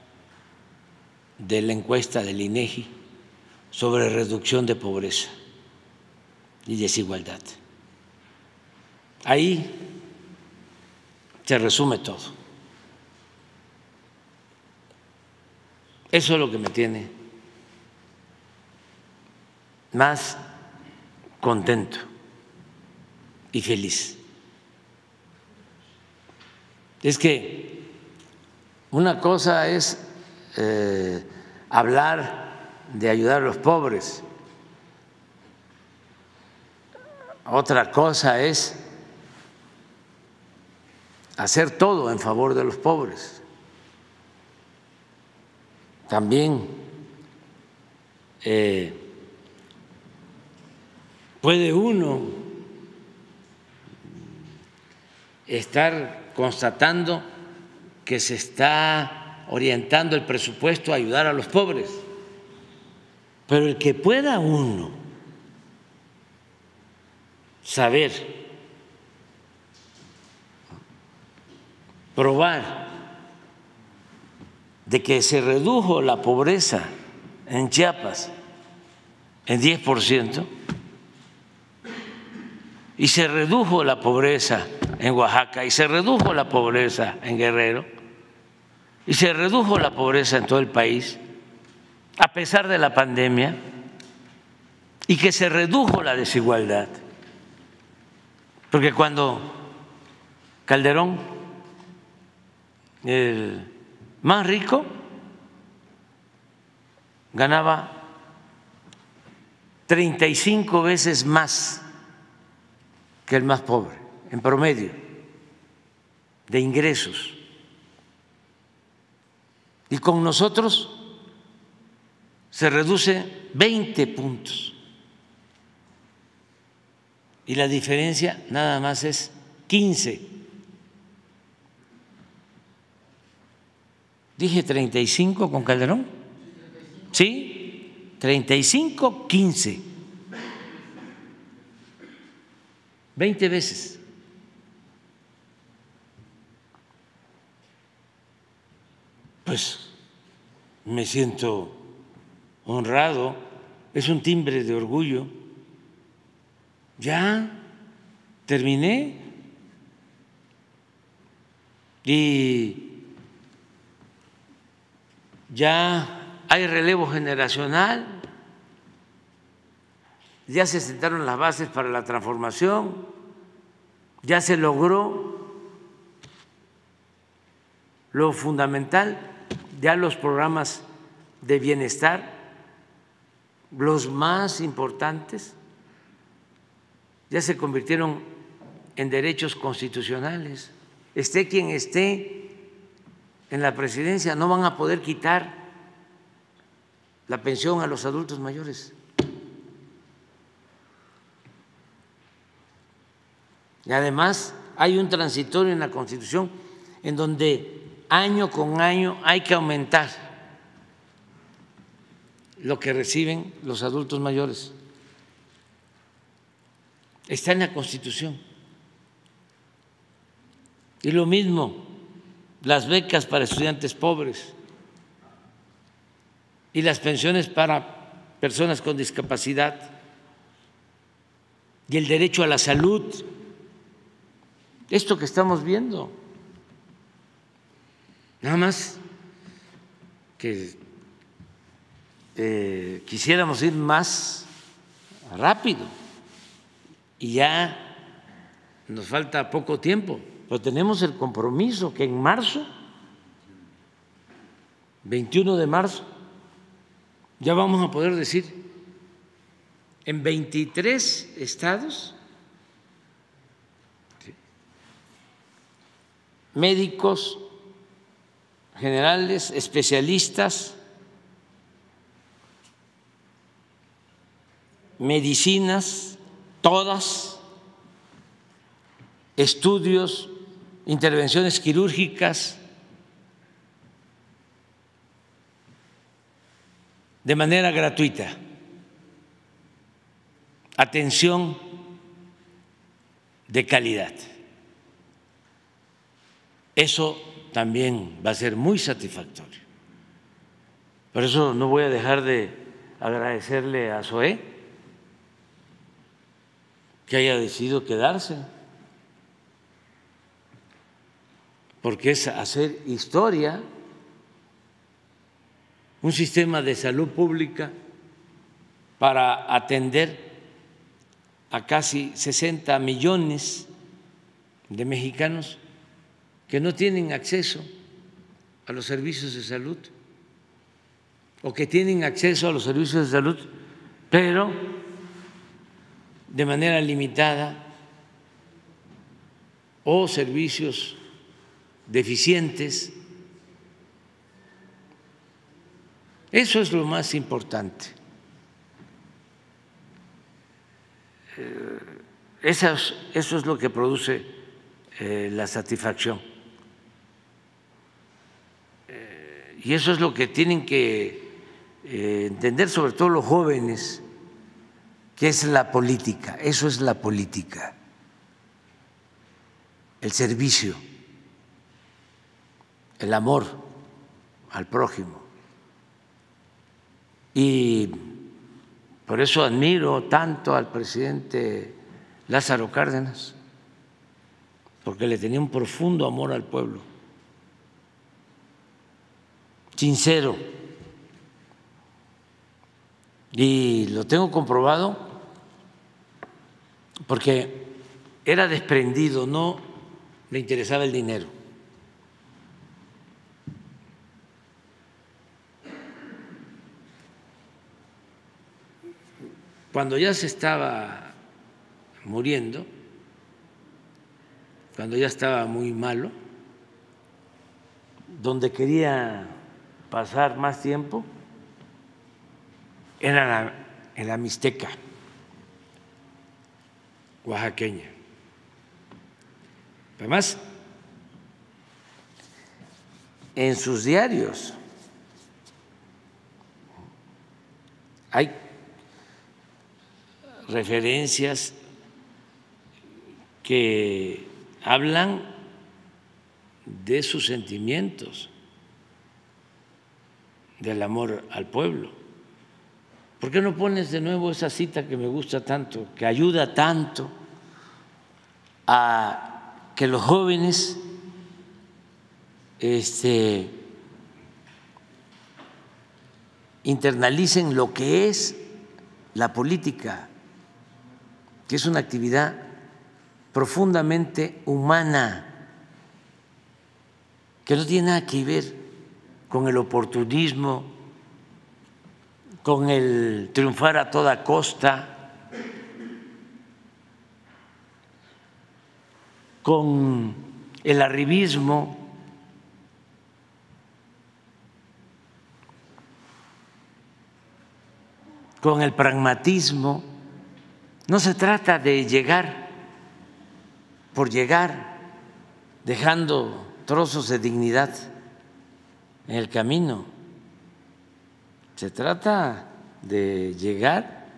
de la encuesta del INEGI sobre reducción de pobreza y desigualdad. Ahí se resume todo. Eso es lo que me tiene más contento y feliz. Es que una cosa es eh, hablar de ayudar a los pobres, otra cosa es hacer todo en favor de los pobres. También eh, puede uno estar constatando que se está orientando el presupuesto a ayudar a los pobres, pero el que pueda uno saber, probar de que se redujo la pobreza en Chiapas en diez por ciento y se redujo la pobreza en Oaxaca y se redujo la pobreza en Guerrero y se redujo la pobreza en todo el país a pesar de la pandemia y que se redujo la desigualdad. Porque cuando Calderón, el más rico, ganaba treinta y cinco veces más que el más pobre, en promedio, de ingresos. Y con nosotros se reduce veinte puntos. Y la diferencia nada más es quince. ¿Dije treinta y cinco con Calderón? ¿Sí? treinta y cinco, quince. veinte veces. Pues me siento honrado, es un timbre de orgullo. Ya terminé y ya hay relevo generacional, ya se sentaron las bases para la transformación, ya se logró lo fundamental, ya los programas de bienestar, los más importantes, ya se convirtieron en derechos constitucionales. Esté quien esté en la presidencia, no van a poder quitar la pensión a los adultos mayores. Y además hay un transitorio en la Constitución en donde año con año hay que aumentar lo que reciben los adultos mayores. Está en la Constitución. Y lo mismo, las becas para estudiantes pobres y las pensiones para personas con discapacidad y el derecho a la salud. Esto que estamos viendo, nada más que eh, quisiéramos ir más rápido y ya nos falta poco tiempo, pero tenemos el compromiso que en marzo, veintiuno de marzo, ya vamos a poder decir en veintitrés estados médicos generales, especialistas, medicinas, todas, estudios, intervenciones quirúrgicas, de manera gratuita, atención de calidad. Eso también va a ser muy satisfactorio. Por eso no voy a dejar de agradecerle a Zoé que haya decidido quedarse. porque es hacer historia, un sistema de salud pública para atender a casi sesenta millones de mexicanos que no tienen acceso a los servicios de salud o que tienen acceso a los servicios de salud, pero de manera limitada o servicios deficientes. Eso es lo más importante. Eso es, eso es lo que produce eh, la satisfacción. Eh, y eso es lo que tienen que eh, entender, sobre todo los jóvenes, que es la política. Eso es la política, el servicio, el amor al prójimo. Y por eso admiro tanto al presidente Lázaro Cárdenas, porque le tenía un profundo amor al pueblo, sincero. Y lo tengo comprobado porque era desprendido, no le interesaba el dinero. Cuando ya se estaba muriendo, cuando ya estaba muy malo, donde quería pasar más tiempo era la, en la Mixteca oaxaqueña. Además, en sus diarios hay referencias que hablan de sus sentimientos, del amor al pueblo. ¿Por qué no pones de nuevo esa cita que me gusta tanto, que ayuda tanto a que los jóvenes este, internalicen lo que es la política, que es una actividad profundamente humana, que no tiene nada que ver con el oportunismo, con el triunfar a toda costa, con el arribismo. Con el pragmatismo. No se trata de llegar por llegar, dejando trozos de dignidad en el camino. Se trata de llegar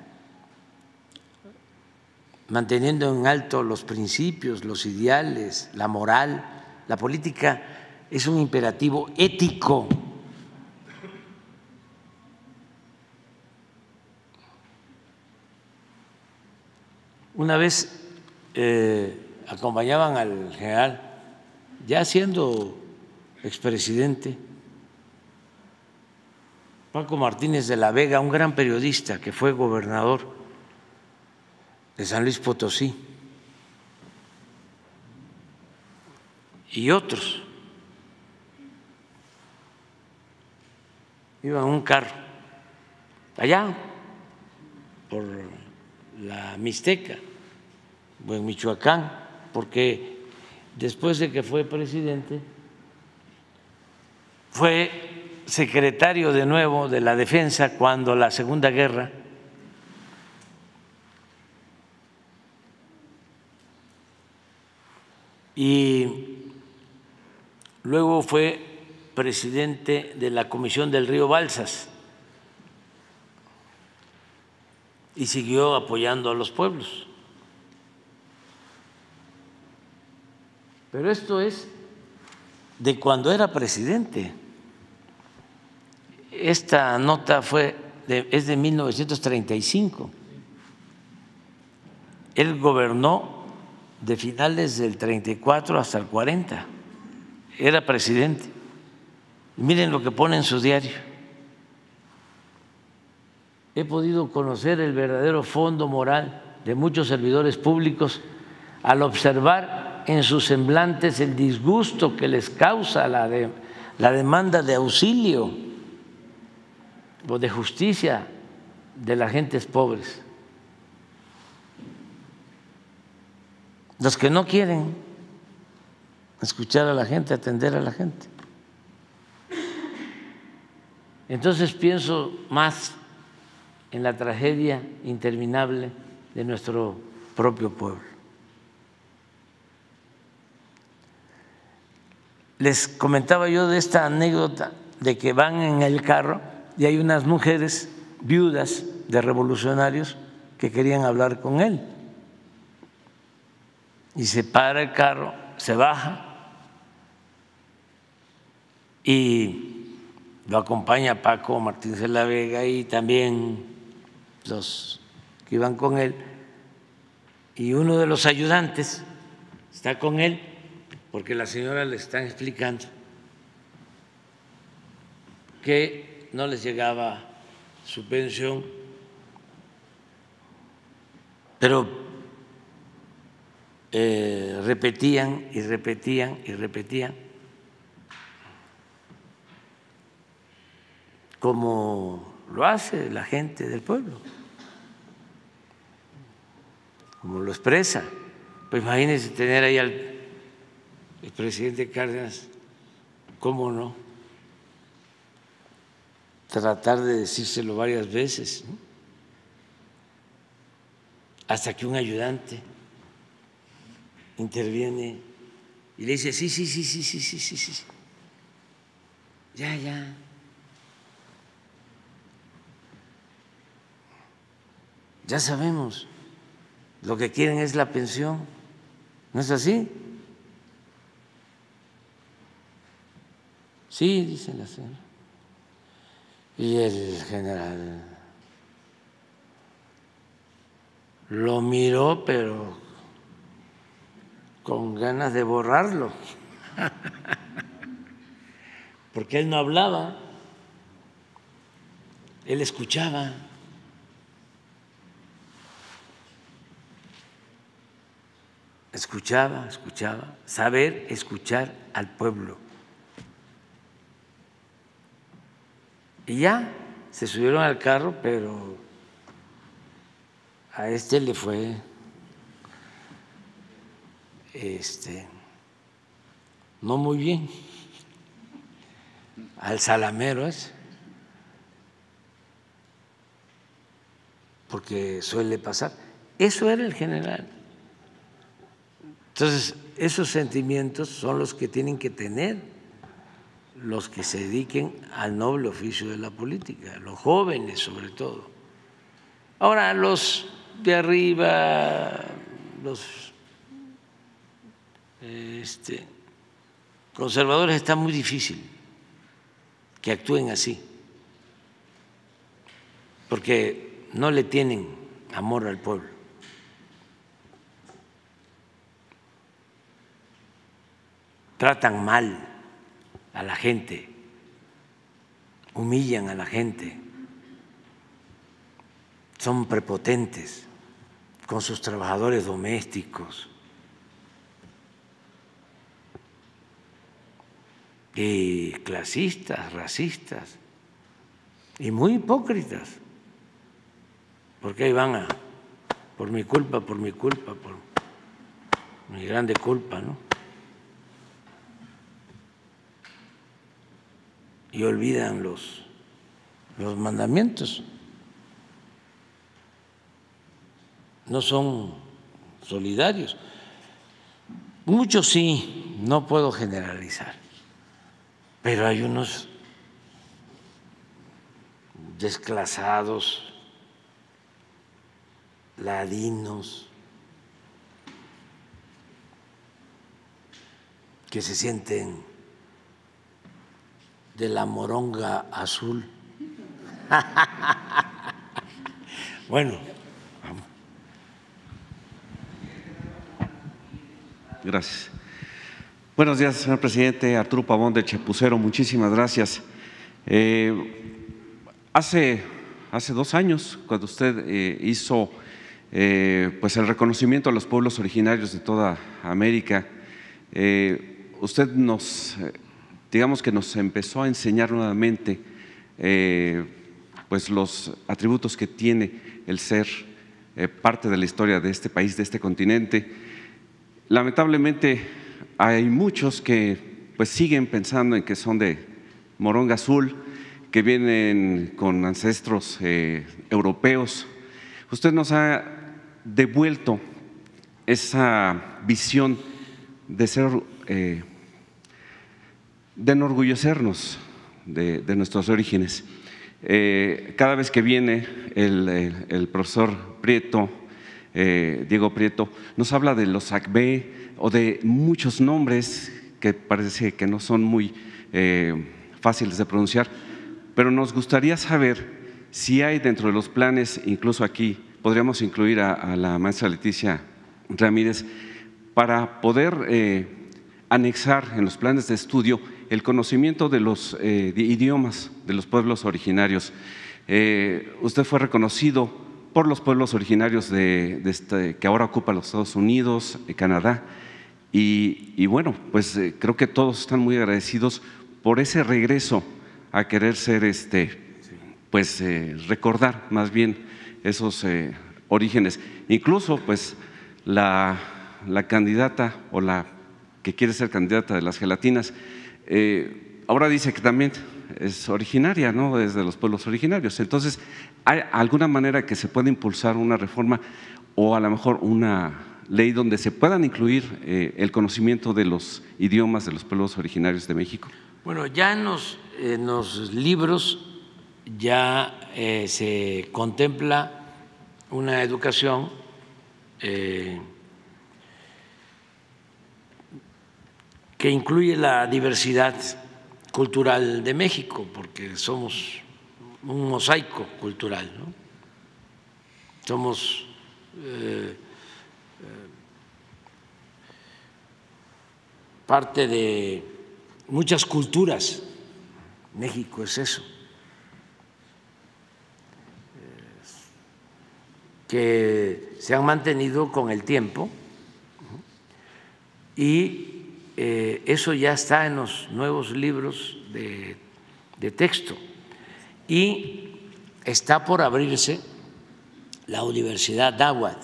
manteniendo en alto los principios, los ideales, la moral. La política es un imperativo ético. Una vez eh, acompañaban al general, ya siendo expresidente, Paco Martínez de la Vega, un gran periodista que fue gobernador de San Luis Potosí, y otros. Iban en un carro allá por la Mixteca o en Michoacán, porque después de que fue presidente fue secretario de nuevo de la Defensa cuando la Segunda Guerra y luego fue presidente de la Comisión del Río Balsas y siguió apoyando a los pueblos. Pero esto es de cuando era presidente. Esta nota fue de, es de mil novecientos treinta y cinco. Él gobernó de finales del treinta y cuatro hasta el cuarenta era presidente. Miren lo que pone en su diario. He podido conocer el verdadero fondo moral de muchos servidores públicos al observar en sus semblantes el disgusto que les causa la, de, la demanda de auxilio o de justicia de las gentes pobres. Los que no quieren escuchar a la gente, atender a la gente. Entonces pienso más en la tragedia interminable de nuestro propio pueblo. Les comentaba yo de esta anécdota de que van en el carro y hay unas mujeres viudas de revolucionarios que querían hablar con él. Y se para el carro, se baja y lo acompaña Paco Martínez de la Vega y también los que iban con él. Y uno de los ayudantes está con él porque la señora le está explicando que no les llegaba su pensión, pero Eh, repetían y repetían y repetían como lo hace la gente del pueblo, como lo expresa. Pues imagínense tener ahí al el presidente Cárdenas, ¿cómo no? Tratar de decírselo varias veces, ¿no? Hasta que un ayudante interviene y le dice, sí, sí, sí, sí, sí, sí, sí, sí, ya, ya. Ya sabemos, lo que quieren es la pensión, ¿no es así? Sí, dice la señora. Y el general lo miró, pero con ganas de borrarlo, porque él no hablaba, él escuchaba. Escuchaba, escuchaba, saber escuchar al pueblo. Y ya se subieron al carro, pero a este le fue Este, no muy bien, al salamero es, porque suele pasar. Eso era el general. Entonces, esos sentimientos son los que tienen que tener los que se dediquen al noble oficio de la política, los jóvenes sobre todo. Ahora, los de arriba, los Este, conservadores, está muy difícil que actúen así, porque no le tienen amor al pueblo. Tratan mal a la gente, humillan a la gente, son prepotentes con sus trabajadores domésticos. Y clasistas, racistas y muy hipócritas, porque ahí van a, por mi culpa, por mi culpa, por mi grande culpa, ¿no? Y olvidan los, los mandamientos, no son solidarios. Muchos sí, no puedo generalizar, pero hay unos desclasados, ladinos, que se sienten de la moronga azul. Bueno, vamos. Gracias. Buenos días, señor presidente. Arturo Pavón de Chapucero, muchísimas gracias. Eh, hace, hace dos años, cuando usted eh, hizo eh, pues el reconocimiento a los pueblos originarios de toda América, eh, usted nos, digamos que nos empezó a enseñar nuevamente eh, pues los atributos que tiene el ser eh, parte de la historia de este país, de este continente. Lamentablemente, hay muchos que pues siguen pensando en que son de moronga azul, que vienen con ancestros eh, europeos. Usted nos ha devuelto esa visión de ser, eh, de enorgullecernos de, de nuestros orígenes. Eh, cada vez que viene el, el, el profesor Prieto, eh, Diego Prieto, nos habla de los Acbé, o de muchos nombres que parece que no son muy eh, fáciles de pronunciar, pero nos gustaría saber si hay dentro de los planes, incluso aquí podríamos incluir a, a la maestra Leticia Ramírez, para poder eh, anexar en los planes de estudio el conocimiento de los eh, de idiomas de los pueblos originarios. Eh, usted fue reconocido por los pueblos originarios de, de este, que ahora ocupan los Estados Unidos, eh, Canadá, Y, y bueno, pues eh, creo que todos están muy agradecidos por ese regreso a querer ser, este, pues eh, recordar más bien esos eh, orígenes. Incluso pues la, la candidata o la que quiere ser candidata de las gelatinas, eh, ahora dice que también es originaria, ¿no? Desde los pueblos originarios. Entonces, ¿hay alguna manera que se pueda impulsar una reforma o a lo mejor una ley donde se puedan incluir eh, el conocimiento de los idiomas de los pueblos originarios de México? Bueno, ya en los, en los libros ya eh, se contempla una educación eh, que incluye la diversidad cultural de México, porque somos un mosaico cultural, ¿no? Somos eh, parte de muchas culturas. México es eso, que se han mantenido con el tiempo y eh, eso ya está en los nuevos libros de, de texto y está por abrirse la Universidad Náhuatl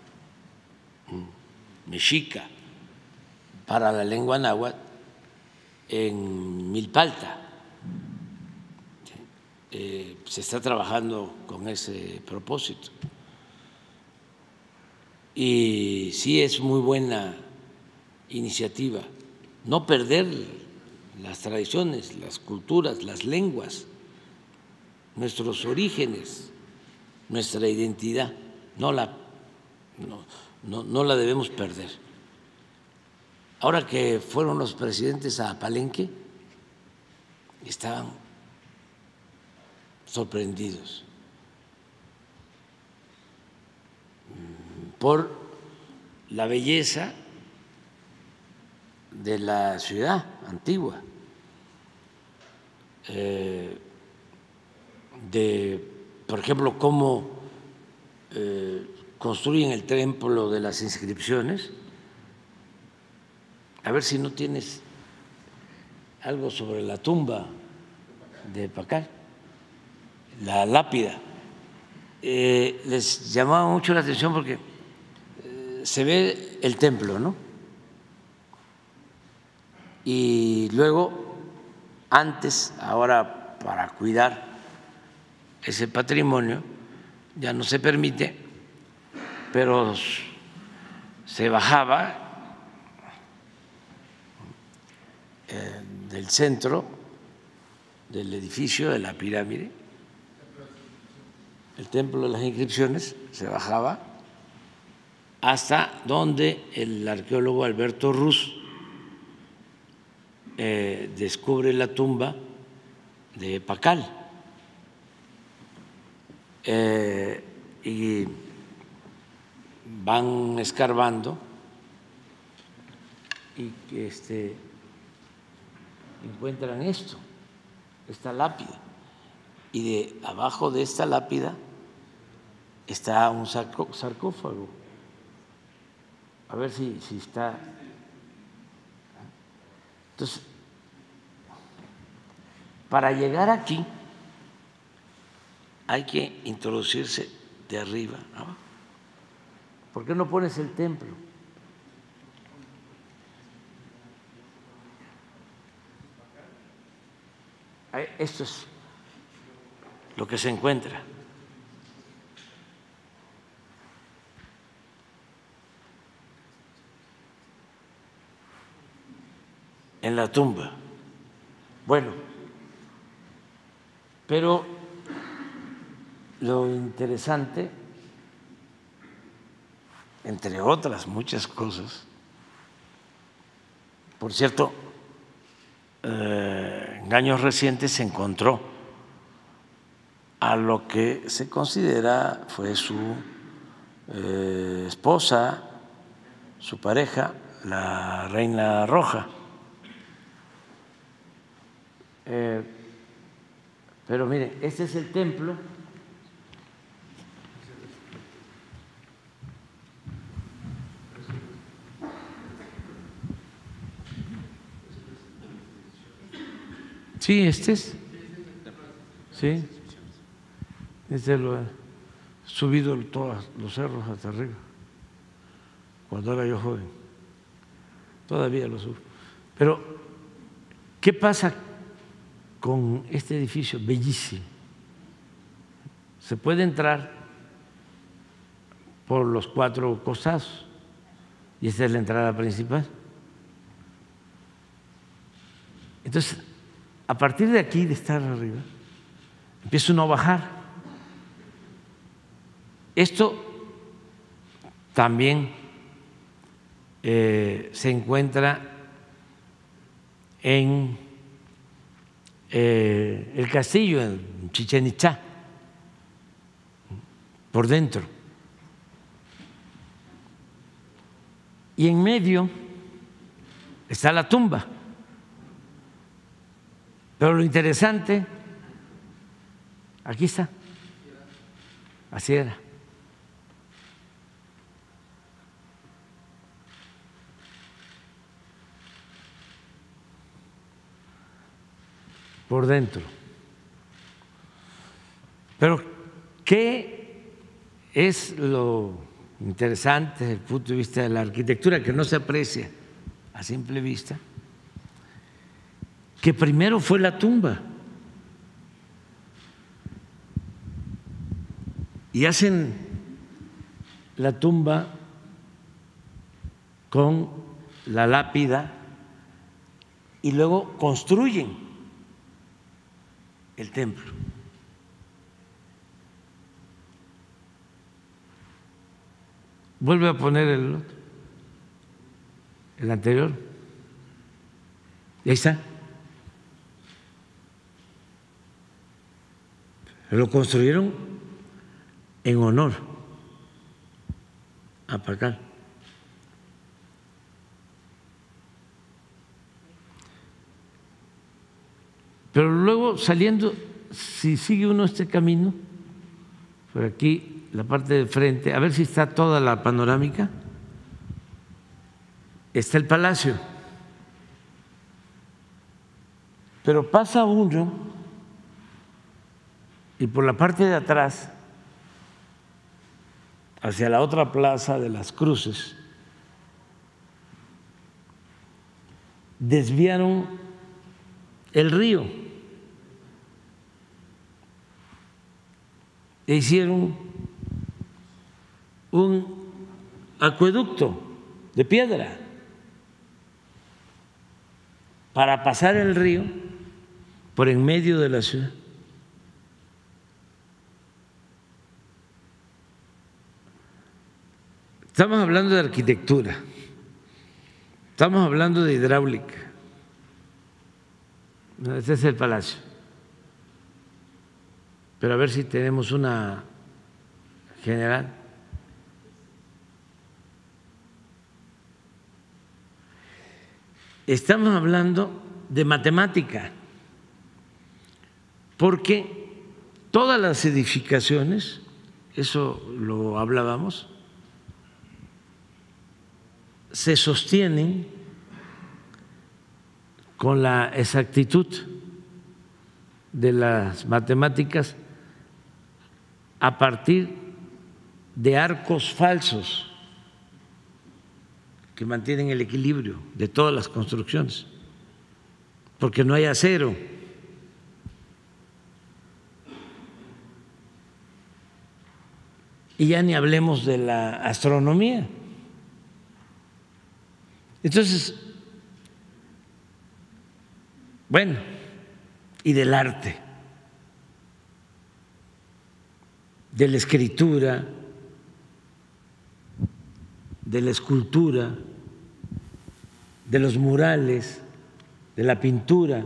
mexica para la lengua náhuatl en Milpalta. Eh, se está trabajando con ese propósito. Y sí es muy buena iniciativa, no perder las tradiciones, las culturas, las lenguas, nuestros orígenes, nuestra identidad, no la, no, no, no la debemos perder. Ahora que fueron los presidentes a Palenque, estaban sorprendidos por la belleza de la ciudad antigua, eh, de, por ejemplo, cómo eh, construyen el templo de las inscripciones. A ver si no tienes algo sobre la tumba de Pacal, la lápida. Eh, les llamaba mucho la atención porque eh, se ve el templo, ¿no? Y luego, antes, ahora para cuidar ese patrimonio, ya no se permite, pero se bajaba eh, del centro del edificio de la pirámide, el templo de las inscripciones, se bajaba hasta donde el arqueólogo Alberto Ruz eh, descubre la tumba de Pacal. Eh, y van escarbando y que este, encuentran esto, esta lápida, y de abajo de esta lápida está un sarcófago. A ver si, si está. Entonces, para llegar aquí hay que introducirse de arriba abajo. ¿Por qué no pones el templo? Esto es lo que se encuentra. En la tumba. Bueno, pero lo interesante, entre otras muchas cosas, por cierto, eh, en años recientes se encontró a lo que se considera fue su eh, esposa, su pareja, la Reina Roja. Eh, pero miren, este es el templo. Sí, este es. Sí. Este lo he subido todos los cerros hasta arriba. Cuando era yo joven. Todavía lo subo. Pero, ¿qué pasa con este edificio? Bellísimo. Se puede entrar por los cuatro costados y esta es la entrada principal. Entonces, a partir de aquí, de estar arriba, empieza uno a bajar. Esto también eh, se encuentra en eh, el castillo, en Chichén Itzá, por dentro. Y en medio está la tumba. Pero lo interesante, aquí está, así era. Por dentro. Pero, ¿qué es lo interesante desde el punto de vista de la arquitectura que no se aprecia a simple vista? Que primero fue la tumba y hacen la tumba con la lápida y luego construyen el templo. Vuelve a poner el otro, el anterior, y ahí está. Lo construyeron en honor a Pacal. Pero luego saliendo, si sigue uno este camino, por aquí, la parte de frente, a ver si está toda la panorámica, está el palacio. Pero pasa uno y por la parte de atrás, hacia la otra plaza de las Cruces, desviaron el río e hicieron un acueducto de piedra para pasar el río por en medio de la ciudad. Estamos hablando de arquitectura, estamos hablando de hidráulica. Este es el palacio. Pero a ver si tenemos una general. estamos hablando de matemática, porque todas las edificaciones, eso lo hablábamos, se sostienen con la exactitud de las matemáticas a partir de arcos falsos que mantienen el equilibrio de todas las construcciones, porque no hay acero. Y ya ni hablemos de la astronomía. Entonces, bueno, y del arte, de la escritura, de la escultura, de los murales, de la pintura.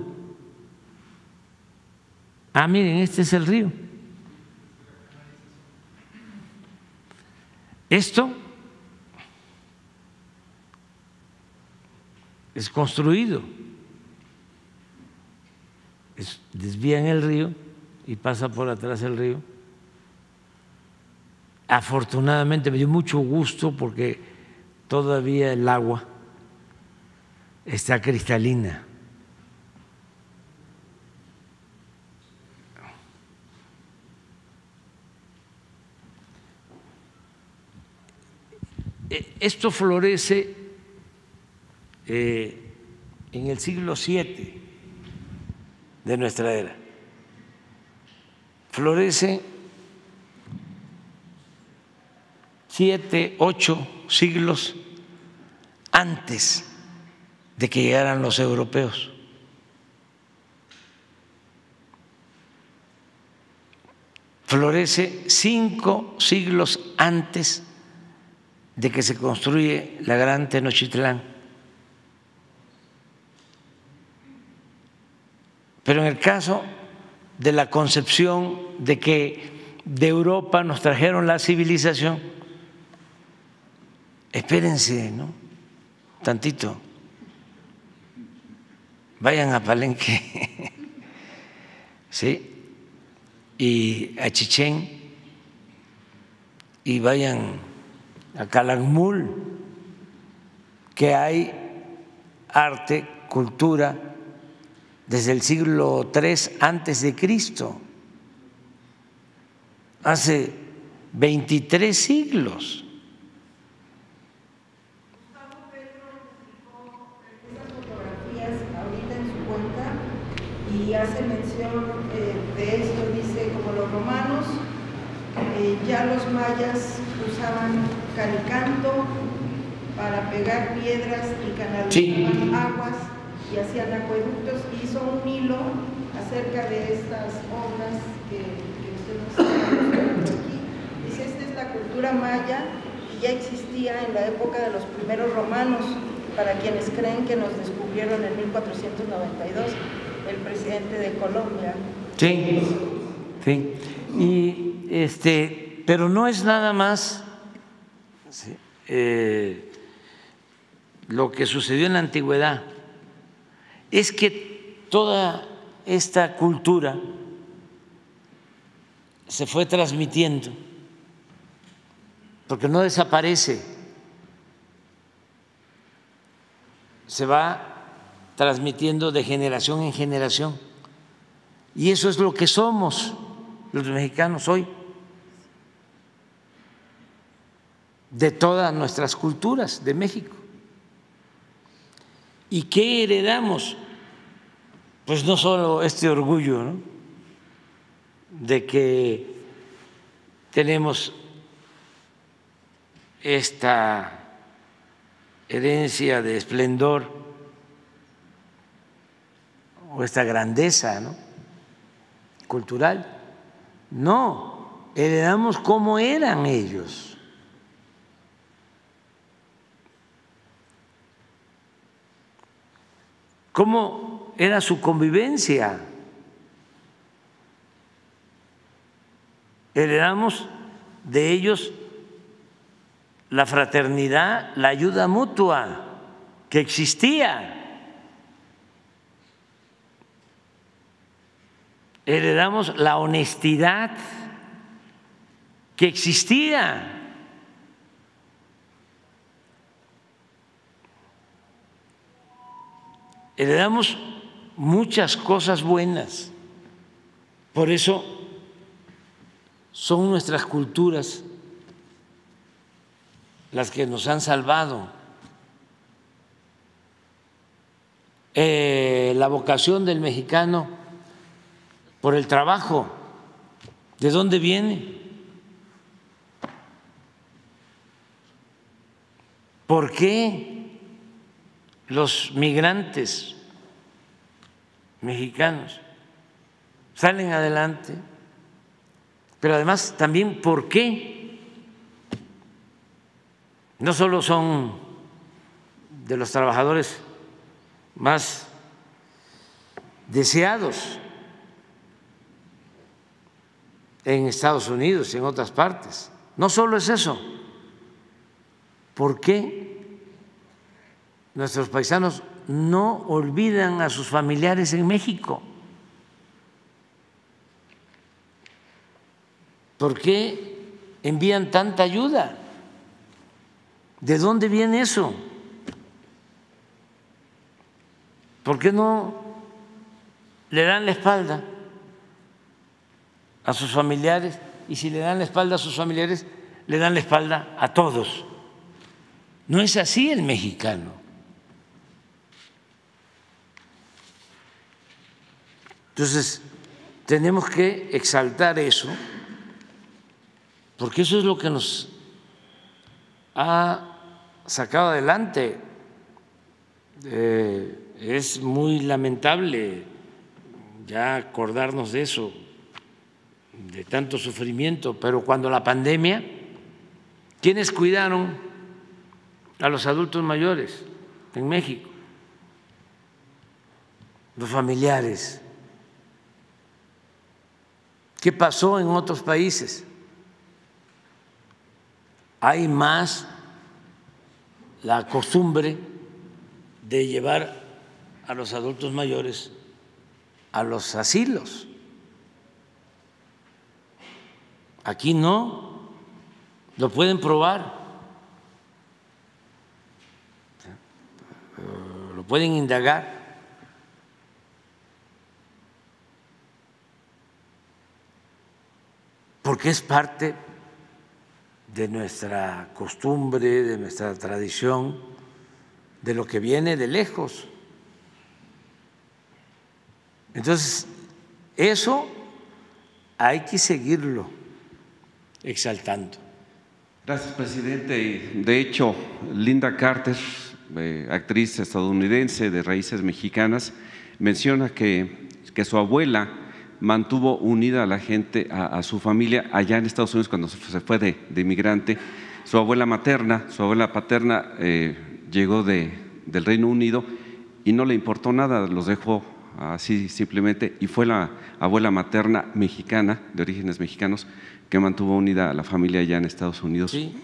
Ah, miren, este es el río. Esto es construido, es, desvían el río y pasa por atrás el río. Afortunadamente me dio mucho gusto porque todavía el agua está cristalina. Esto florece eh, en el siglo siete de nuestra era. Florece siete, ocho siglos antes de que llegaran los europeos. Florece cinco siglos antes de que se construye la Gran Tenochtitlán. Pero en el caso de la concepción de que de Europa nos trajeron la civilización, espérense, ¿no? Tantito. Vayan a Palenque, ¿sí? Y a Chichén, y vayan a Calakmul, que hay arte, cultura desde el siglo tres antes de Cristo, hace veintitrés siglos. Y hace mención eh, de esto, dice, como los romanos, eh, ya los mayas usaban calicanto para pegar piedras y canalizaban sí. aguas y hacían acueductos, y hizo un hilo acerca de estas obras que, que usted nos está mostrando aquí. Dice, esta es la cultura maya y ya existía en la época de los primeros romanos, para quienes creen que nos descubrieron en mil cuatrocientos noventa y dos. El presidente de Colombia. Sí, sí. Y este, pero no es nada más sí, eh, lo que sucedió en la antigüedad. Es que toda esta cultura se fue transmitiendo, porque no desaparece, se va transmitiendo de generación en generación. Y eso es lo que somos los mexicanos hoy, de todas nuestras culturas de México. ¿Y qué heredamos? Pues no solo este orgullo, ¿no?, de que tenemos esta herencia de esplendor o esta grandeza, ¿no?, cultural. No, heredamos cómo eran ellos. Cómo era su convivencia. Heredamos de ellos la fraternidad, la ayuda mutua que existía. heredamos la honestidad que existía. Heredamos muchas cosas buenas. Por eso son nuestras culturas las que nos han salvado. Eh, la vocación del mexicano por el trabajo, ¿de dónde viene? ¿Por qué los migrantes mexicanos salen adelante? Pero además también, ¿por qué? No solo son de los trabajadores más deseados en Estados Unidos y en otras partes. No solo es eso. ¿Por qué nuestros paisanos no olvidan a sus familiares en México? ¿Por qué envían tanta ayuda? ¿De dónde viene eso? ¿Por qué no le dan la espalda a sus familiares? Y si le dan la espalda a sus familiares, le dan la espalda a todos. No es así el mexicano. Entonces, tenemos que exaltar eso, porque eso es lo que nos ha sacado adelante. Eh, es muy lamentable ya acordarnos de eso, de tanto sufrimiento, pero cuando la pandemia, ¿quiénes cuidaron a los adultos mayores en México? Los familiares. ¿Qué pasó en otros países? Hay más la costumbre de llevar a los adultos mayores a los asilos. Aquí no, lo pueden probar, lo pueden indagar. Porque es parte de nuestra costumbre, de nuestra tradición, de lo que viene de lejos. Entonces, eso hay que seguirlo exaltando. Gracias, presidente. De hecho, Linda Carter, eh, actriz estadounidense de raíces mexicanas, menciona que, que su abuela mantuvo unida a la gente, a, a su familia allá en Estados Unidos cuando se fue de, de inmigrante. Su abuela materna, su abuela paterna eh, llegó de, del Reino Unido y no le importó nada, los dejó así simplemente, y fue la abuela materna mexicana, de orígenes mexicanos, que mantuvo unida a la familia allá en Estados Unidos. Sí.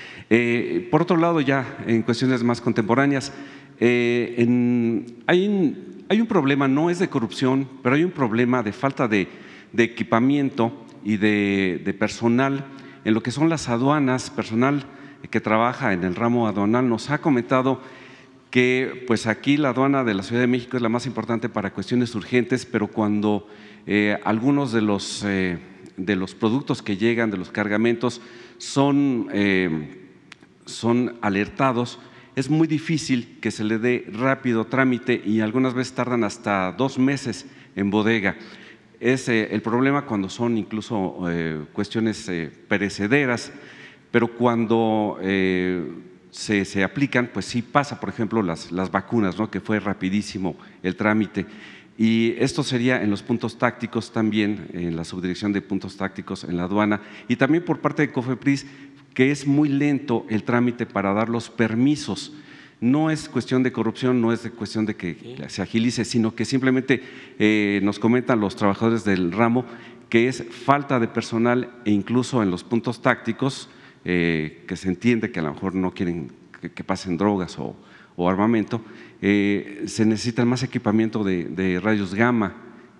Eh, por otro lado, ya en cuestiones más contemporáneas, eh, en, hay, un, hay un problema, no es de corrupción, pero hay un problema de falta de, de equipamiento y de, de personal en lo que son las aduanas, personal que trabaja en el ramo aduanal. Nos ha comentado que pues aquí la aduana de la Ciudad de México es la más importante para cuestiones urgentes, pero cuando eh, algunos de los, eh, de los productos que llegan, de los cargamentos, son, eh, son alertados, es muy difícil que se le dé rápido trámite y algunas veces tardan hasta dos meses en bodega. Es eh, el problema cuando son incluso eh, cuestiones eh, perecederas, pero cuando eh, Se, se aplican, pues sí pasa, por ejemplo, las, las vacunas, ¿no? Que fue rapidísimo el trámite. Y esto sería en los puntos tácticos también, en la subdirección de puntos tácticos en la aduana, y también por parte de COFEPRIS, que es muy lento el trámite para dar los permisos. No es cuestión de corrupción, no es de cuestión de que sí. se agilice, sino que simplemente eh, nos comentan los trabajadores del ramo que es falta de personal e incluso en los puntos tácticos, Eh, que se entiende que a lo mejor no quieren que, que pasen drogas o, o armamento, eh, se necesita más equipamiento de, de rayos gamma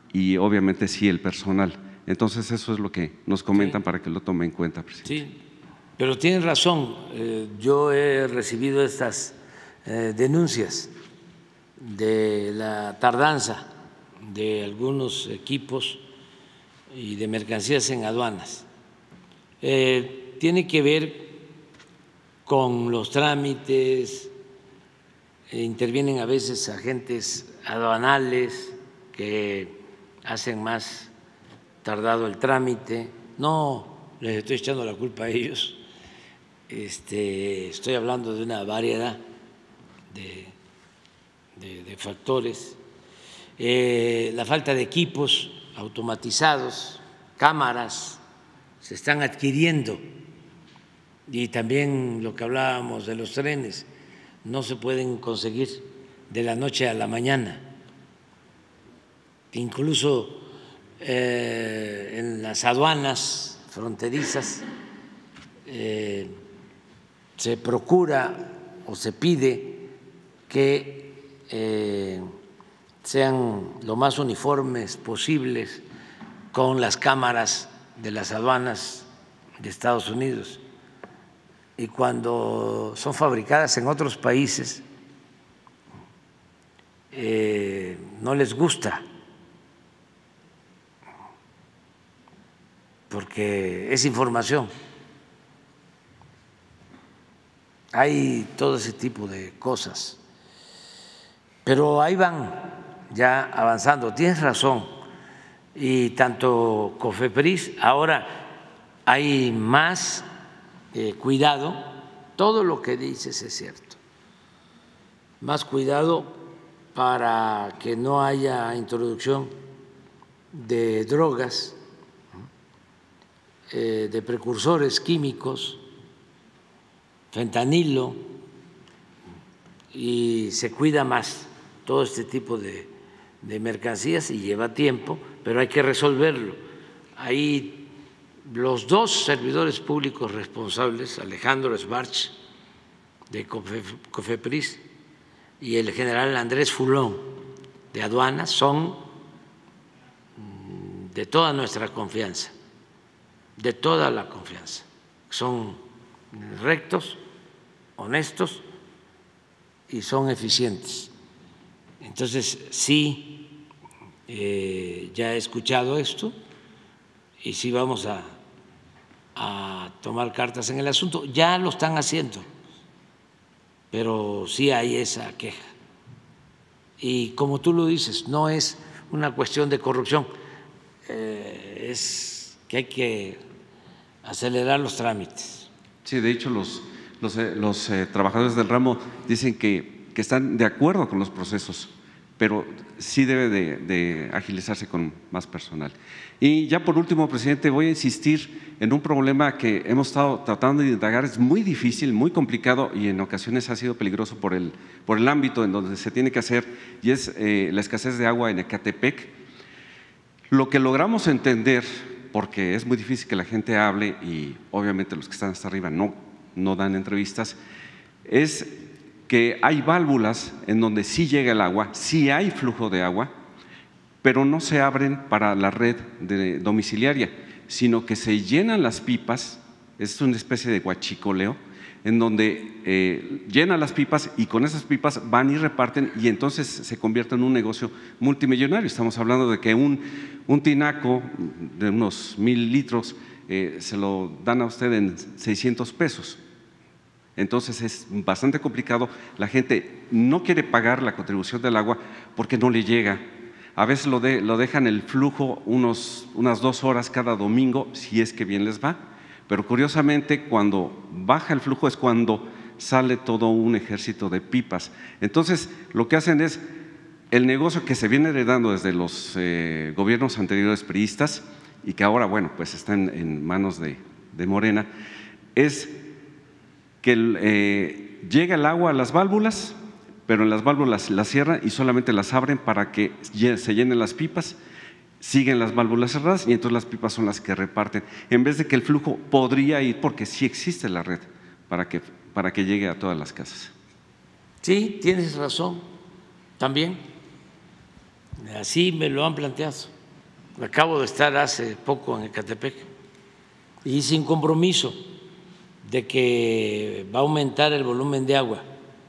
y obviamente sí el personal. Entonces eso es lo que nos comentan, sí, para que lo tome en cuenta, presidente. Sí, pero tienen razón, eh, yo he recibido estas eh, denuncias de la tardanza de algunos equipos y de mercancías en aduanas. Eh, tiene que ver con los trámites, eh, intervienen a veces agentes aduanales que hacen más tardado el trámite. No les estoy echando la culpa a ellos, este, estoy hablando de una variedad de, de, de factores. Eh, la falta de equipos automatizados, cámaras, se están adquiriendo, y también lo que hablábamos de los trenes, no se pueden conseguir de la noche a la mañana. Incluso eh, en las aduanas fronterizas eh, se procura o se pide que eh, sean lo más uniformes posibles con las cámaras de las aduanas de Estados Unidos, y cuando son fabricadas en otros países eh, no les gusta, porque es información. Hay todo ese tipo de cosas, pero ahí van ya avanzando. Tienes razón, y tanto COFEPRIS, ahora hay más eh, cuidado, todo lo que dices es cierto, más cuidado para que no haya introducción de drogas, eh, de precursores químicos, fentanilo, y se cuida más todo este tipo de, de mercancías, y lleva tiempo, pero hay que resolverlo. Ahí los dos servidores públicos responsables, Alejandro Sbarch de COFEPRIS y el general Andrés Fulón de Aduanas, son de toda nuestra confianza, de toda la confianza. Son rectos, honestos y son eficientes. Entonces, sí, eh, ya he escuchado esto y sí vamos a, a tomar cartas en el asunto. Ya lo están haciendo, pero sí hay esa queja. Y como tú lo dices, no es una cuestión de corrupción, eh, es que hay que acelerar los trámites. Sí, de hecho los, los, los eh, trabajadores del ramo dicen que, que están de acuerdo con los procesos, pero sí debe de, de agilizarse con más personal. Y ya por último, presidente, voy a insistir en un problema que hemos estado tratando de indagar. Es muy difícil, muy complicado y en ocasiones ha sido peligroso por el, por el ámbito en donde se tiene que hacer, y es eh, la escasez de agua en Ecatepec. Lo que logramos entender, porque es muy difícil que la gente hable y obviamente los que están hasta arriba no, no dan entrevistas, es que hay válvulas en donde sí llega el agua, sí hay flujo de agua, pero no se abren para la red de domiciliaria, sino que se llenan las pipas. Es una especie de huachicoleo, en donde eh, llenan las pipas y con esas pipas van y reparten, y entonces se convierte en un negocio multimillonario. Estamos hablando de que un, un tinaco de unos mil litros eh, se lo dan a usted en seiscientos pesos. Entonces es bastante complicado, la gente no quiere pagar la contribución del agua porque no le llega. A veces lo, de, lo dejan el flujo unos, unas dos horas cada domingo, si es que bien les va, pero curiosamente cuando baja el flujo es cuando sale todo un ejército de pipas. Entonces lo que hacen es el negocio que se viene heredando desde los eh, gobiernos anteriores priistas y que ahora, bueno, pues están en manos de, de Morena, es que eh, llega el agua a las válvulas, pero en las válvulas las cierran y solamente las abren para que se llenen las pipas, siguen las válvulas cerradas y entonces las pipas son las que reparten, en vez de que el flujo podría ir, porque sí existe la red para que, para que llegue a todas las casas. Sí, tienes razón, también, así me lo han planteado. acabo de estar hace poco en Ecatepec y sin compromiso de que va a aumentar el volumen de agua.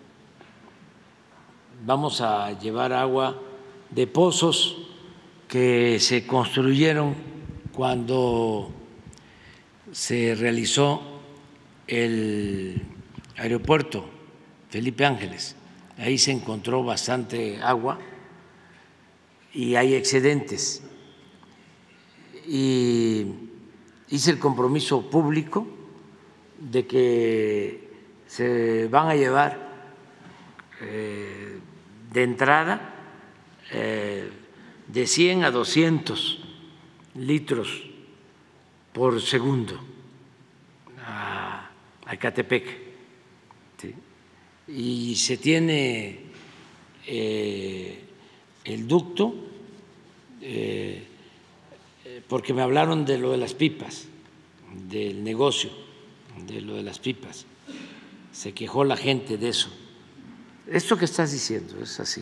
Vamos a llevar agua de pozos que se construyeron cuando se realizó el aeropuerto Felipe Ángeles. Ahí se encontró bastante agua y hay excedentes. Y hice el compromiso público de que se van a llevar eh, de entrada eh, de cien a doscientos litros por segundo a, a Ecatepec, ¿sí? Y se tiene eh, el ducto, eh, porque me hablaron de lo de las pipas, del negocio, de lo de las pipas. Se quejó la gente de eso. Esto que estás diciendo es así.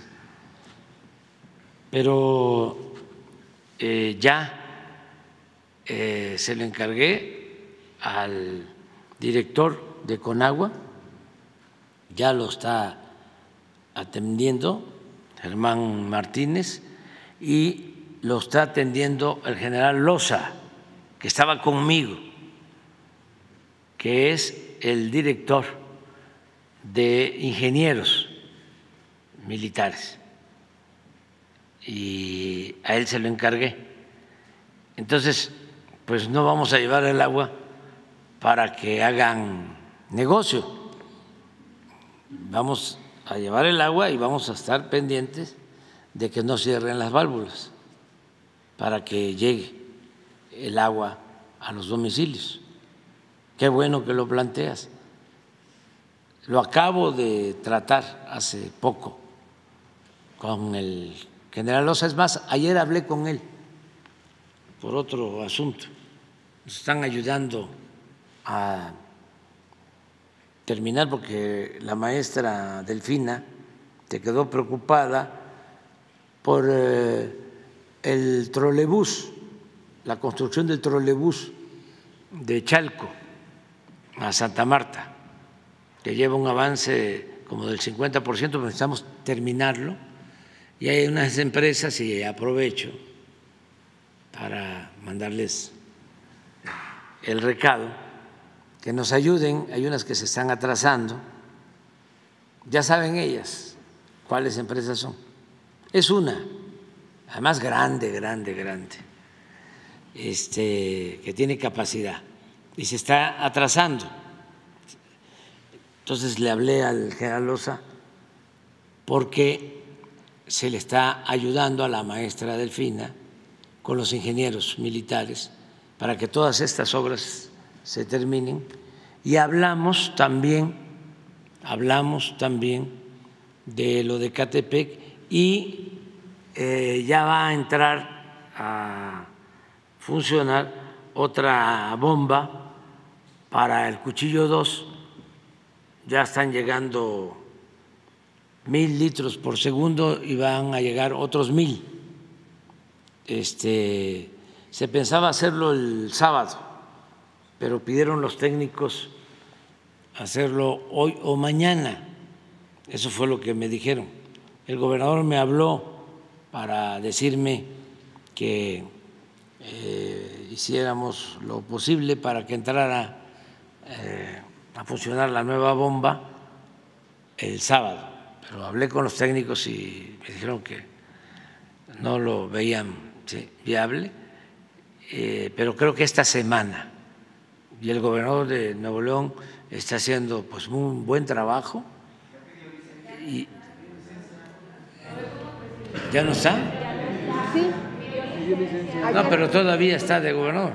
Pero eh, ya eh, se lo encargué al director de Conagua, ya lo está atendiendo Germán Martínez y lo está atendiendo el general Loza, que estaba conmigo, que es el director de ingenieros militares, y a él se lo encargué. Entonces, pues no vamos a llevar el agua para que hagan negocio, vamos a llevar el agua y vamos a estar pendientes de que no cierren las válvulas para que llegue el agua a los domicilios. Qué bueno que lo planteas. Lo acabo de tratar hace poco con el general Loza. Es más, ayer hablé con él por otro asunto. Nos están ayudando a terminar porque la maestra Delfina se quedó preocupada por eh, el trolebús, la construcción del trolebús de Chalco a Santa Marta, que lleva un avance como del cincuenta por ciento, pero necesitamos terminarlo. Y hay unas empresas, y aprovecho para mandarles el recado, que nos ayuden. Hay unas que se están atrasando, ya saben ellas cuáles empresas son. Es una, además grande, grande, grande, este, que tiene capacidad y se está atrasando. Entonces le hablé al general Loza porque se le está ayudando a la maestra Delfina con los ingenieros militares para que todas estas obras se terminen. Y hablamos también, hablamos también de lo de Ecatepec y eh, ya va a entrar a funcionar otra bomba para el Cuchillo dos. Ya están llegando mil litros por segundo y van a llegar otros mil. Este, se pensaba hacerlo el sábado, pero pidieron los técnicos hacerlo hoy o mañana. Eso fue lo que me dijeron. El gobernador me habló para decirme que eh, hiciéramos lo posible para que entrara eh, a funcionar la nueva bomba el sábado, pero hablé con los técnicos y me dijeron que no lo veían sí, viable, eh, pero creo que esta semana, y el gobernador de Nuevo León está haciendo pues un buen trabajo. Y ¿ya no está? Sí. No, pero todavía está de gobernador.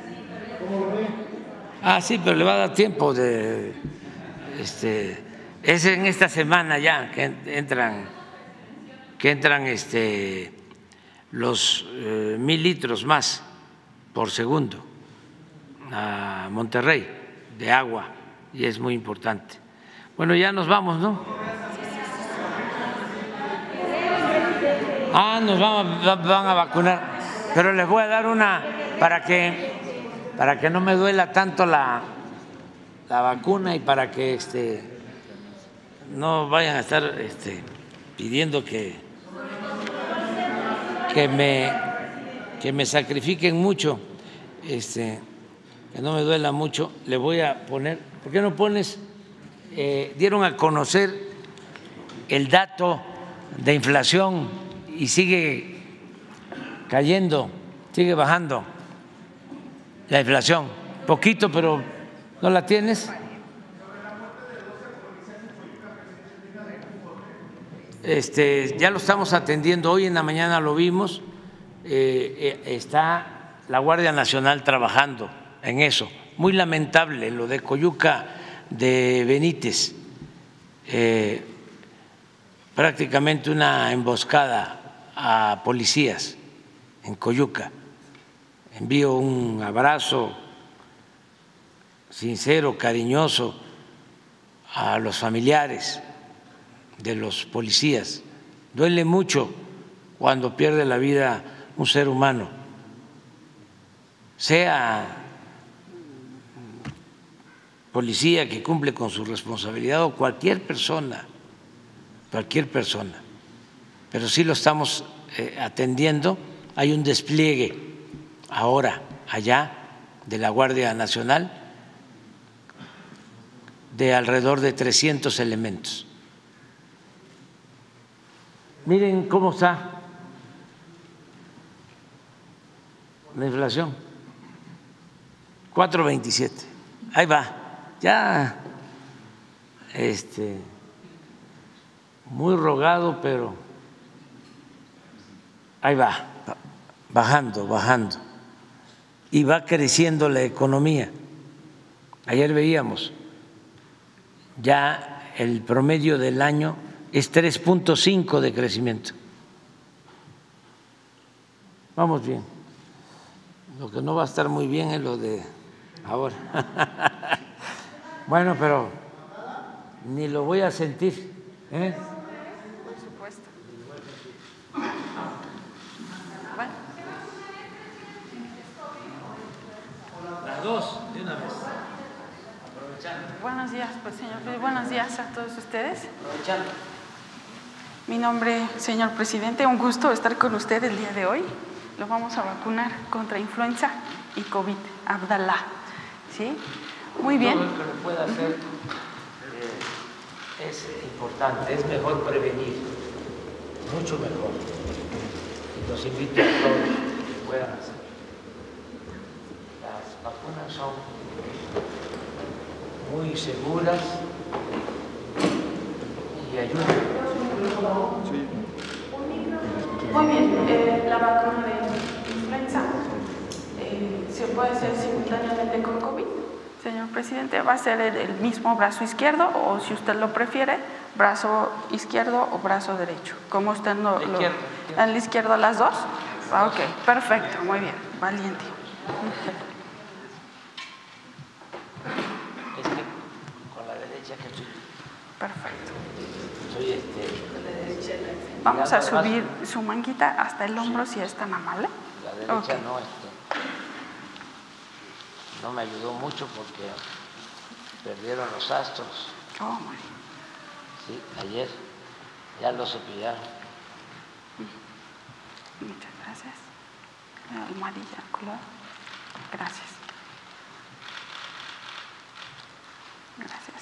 Ah, sí, pero le va a dar tiempo de… Este, es en esta semana ya que entran, que entran este, los eh, mil litros más por segundo a Monterrey de agua, y es muy importante. Bueno, ya nos vamos, ¿no? Ah, nos van a, van a vacunar. pero les voy a dar una para que para que no me duela tanto la, la vacuna y para que este no vayan a estar este, pidiendo que que me que me sacrifiquen mucho, este, que no me duela mucho. Le voy a poner, ¿por qué no pones? Eh, dieron a conocer el dato de inflación y sigue cayendo, sigue bajando la inflación, poquito, pero ¿no la tienes? Este, ya lo estamos atendiendo, hoy en la mañana lo vimos, eh, eh, está la Guardia Nacional trabajando en eso. Muy lamentable lo de Coyuca de Benítez, eh, prácticamente una emboscada a policías en Coyuca. Envío un abrazo sincero, cariñoso a los familiares de los policías. Duele mucho cuando pierde la vida un ser humano, sea policía que cumple con su responsabilidad o cualquier persona, cualquier persona. Pero sí lo estamos eh, atendiendo. Hay un despliegue ahora allá de la Guardia Nacional de alrededor de trescientos elementos. Miren cómo está la inflación, cuatro veintisiete. Ahí va, ya este, muy rogado, pero ahí va, bajando, bajando. Y va creciendo la economía. Ayer veíamos, ya el promedio del año es tres punto cinco de crecimiento. Vamos bien. Lo que no va a estar muy bien es lo de ahora. Bueno, pero ni lo voy a sentir, ¿eh? Por supuesto. Bueno. Las dos, de una vez. Aprovechando. Buenos días, pues, señor. Buenos días a todos ustedes. Aprovechando. Mi nombre, señor presidente, un gusto estar con usted el día de hoy. Lo vamos a vacunar contra influenza y COVID, Abdalá. ¿Sí? Muy bien. Todo lo que lo pueda hacer eh, es importante, es mejor prevenir, mucho mejor. Los invito a todos que puedan hacer. Las vacunas son muy seguras y ayudan. Muy bien, eh, la vacuna de influenza eh, se puede hacer simultáneamente con COVID. Señor presidente, va a ser el, el mismo brazo izquierdo o, si usted lo prefiere, brazo izquierdo o brazo derecho. ¿Cómo usted lo, lo ¿En la izquierda las dos? Ah, ok, perfecto, muy bien, valiente. Es que con la derecha que estoy. Perfecto. Soy este. Vamos a subir su manguita hasta el hombro, sí, si es tan amable. La derecha okay. no, este, no me ayudó mucho porque perdieron los astros. Oh, sí, ayer ya lo cepillaron. Muchas gracias. La almohadilla color. Gracias. Gracias.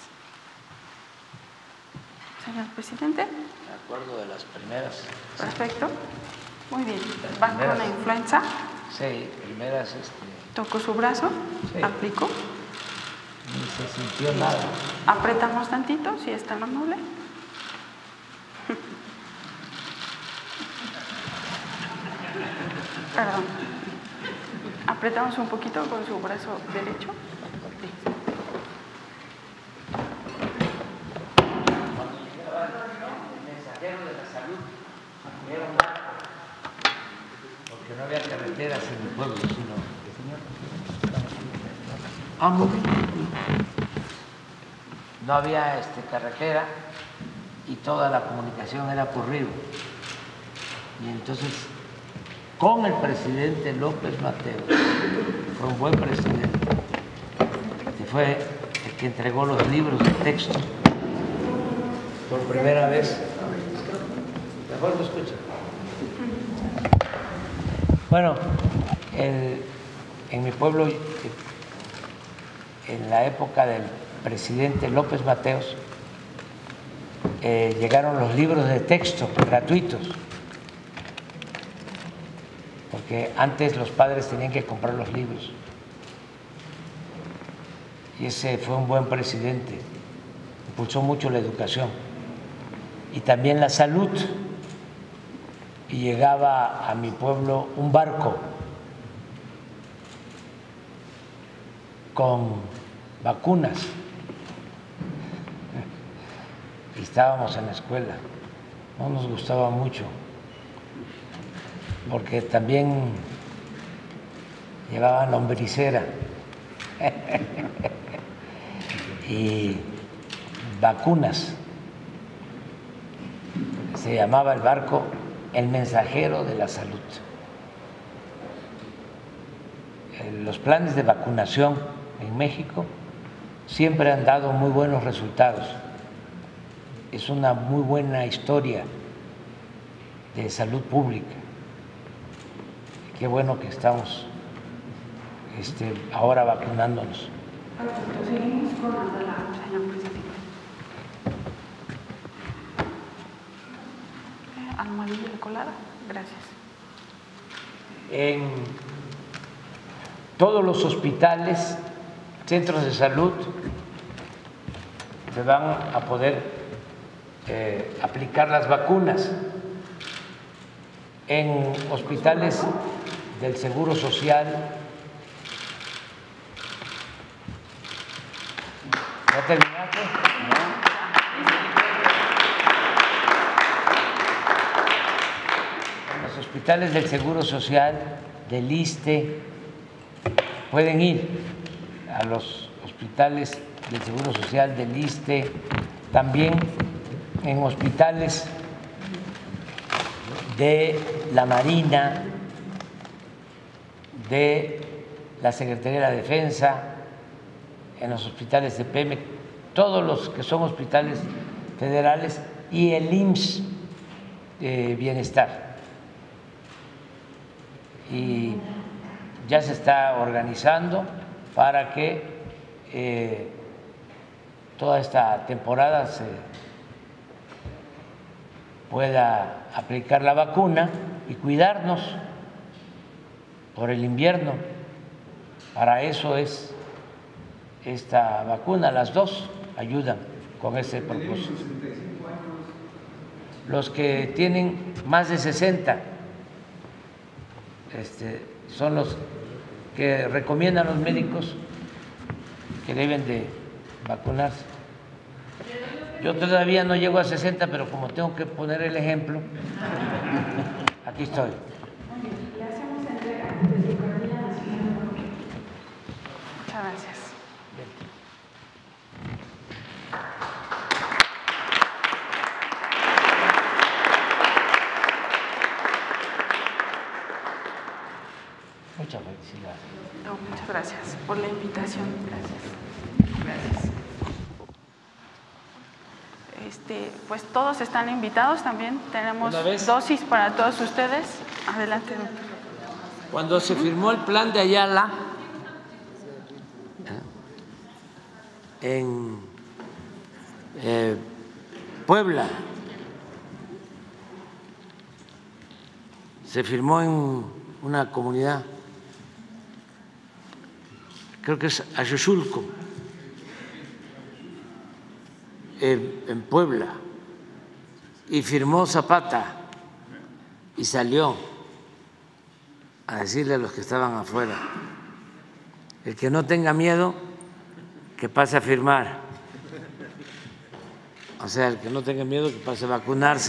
Señor presidente. Me acuerdo de las primeras. Perfecto. Muy bien. Vacuna influenza. Sí, primeras. Este, Tocó su brazo. Sí. Aplicó. Ni se sintió nada. Apretamos tantito, si es tan amable. Perdón. Apretamos un poquito con su brazo derecho. Sí. Porque no había carreteras en el pueblo, sino no había este, carretera y toda la comunicación era por río. Y entonces con el presidente López Mateos. Fue un buen presidente. Que fue el que entregó los libros de texto por primera vez. Mejor lo escucha. Bueno, el, en mi pueblo, en la época del presidente López Mateos, eh, llegaron los libros de texto gratuitos, porque antes los padres tenían que comprar los libros. Y ese fue un buen presidente, impulsó mucho la educación y también la salud. Y llegaba a mi pueblo un barco con vacunas. Y estábamos en la escuela, no nos gustaba mucho, porque también llevaban lombricera y vacunas. Se llamaba el barco El Mensajero de la Salud. Los planes de vacunación en México siempre han dado muy buenos resultados. Es una muy buena historia de salud pública. Qué bueno que estamos este, ahora vacunándonos. Seguimos con Abdala, señor presidente. Almohadilla colada, gracias. En todos los hospitales, centros de salud, se van a poder eh, aplicar las vacunas. En hospitales del Seguro Social, ¿ya terminaste? ¿No? Hospitales del Seguro Social, del ISSSTE, pueden ir a los hospitales del Seguro Social, del ISSSTE, también en hospitales de la Marina, de la Secretaría de la Defensa, en los hospitales de Pemex, todos los que son hospitales federales y el I M S S eh, Bienestar. Y ya se está organizando para que eh, toda esta temporada se pueda aplicar la vacuna y cuidarnos por el invierno. Para eso es esta vacuna, las dos ayudan con ese propósito. Los que tienen más de sesenta Este, son los que recomiendan los médicos que deben de vacunarse. Yo todavía no llego a sesenta, pero como tengo que poner el ejemplo, aquí estoy. Muchas gracias. Muchas felicidades. No, muchas gracias por la invitación. Gracias. Gracias. Este, pues todos están invitados también. Tenemos dosis para todos ustedes. Adelante. Cuando se firmó el plan de Ayala en eh, Puebla, se firmó en una comunidad, creo que es Axoxulco, eh, en Puebla, y firmó Zapata y salió a decirle a los que estaban afuera: el que no tenga miedo, que pase a firmar. O sea, el que no tenga miedo, que pase a vacunarse.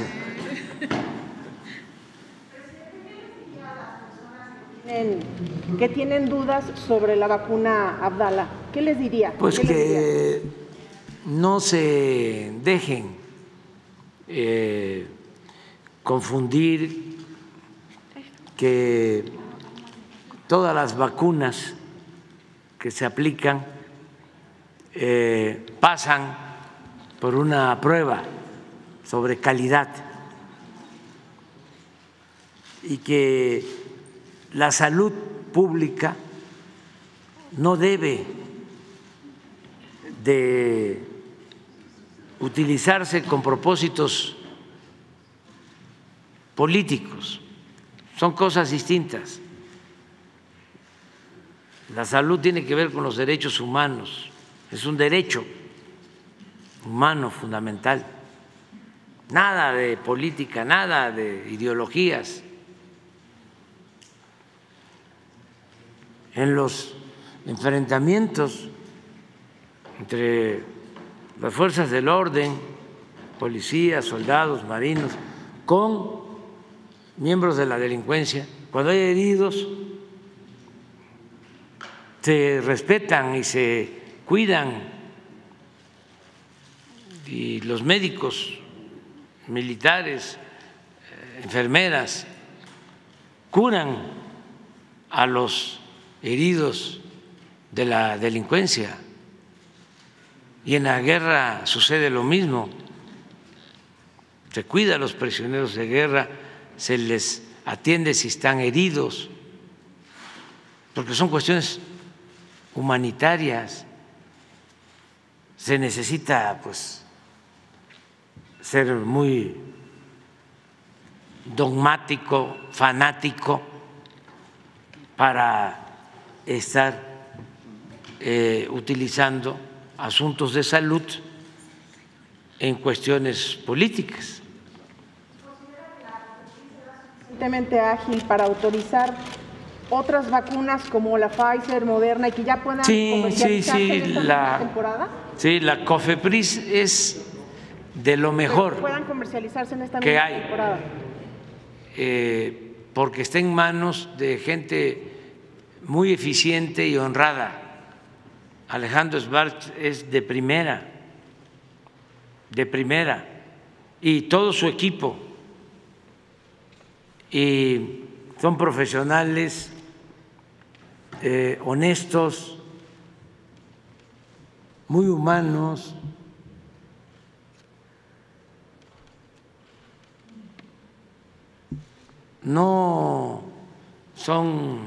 Que tienen dudas sobre la vacuna Abdala, ¿qué les diría? Pues ¿Qué que les diría? no se dejen eh, confundir que todas las vacunas que se aplican eh, pasan por una prueba sobre calidad y que la salud pública no debe de utilizarse con propósitos políticos, son cosas distintas. La salud tiene que ver con los derechos humanos, es un derecho humano fundamental. Nada de política, nada de ideologías. En los enfrentamientos entre las fuerzas del orden, policías, soldados, marinos, con miembros de la delincuencia, cuando hay heridos, se respetan y se cuidan, y los médicos, militares, enfermeras, curan a los heridos de la delincuencia. Y en la guerra sucede lo mismo, se cuida a los prisioneros de guerra, se les atiende si están heridos, porque son cuestiones humanitarias. Se necesita pues ser muy dogmático, fanático para estar eh, utilizando asuntos de salud en cuestiones políticas. Suficientemente ágil para autorizar otras vacunas como la Pfizer, Moderna y que ya puedan sí, comercializarse sí, sí, en esta la, temporada? Sí, la COFEPRIS es de lo mejor que puedan comercializarse en esta que misma hay, temporada. Eh, porque está en manos de gente muy eficiente y honrada. Alejandro Schwartz es de primera, de primera, y todo su equipo, y son profesionales eh, honestos, muy humanos. No son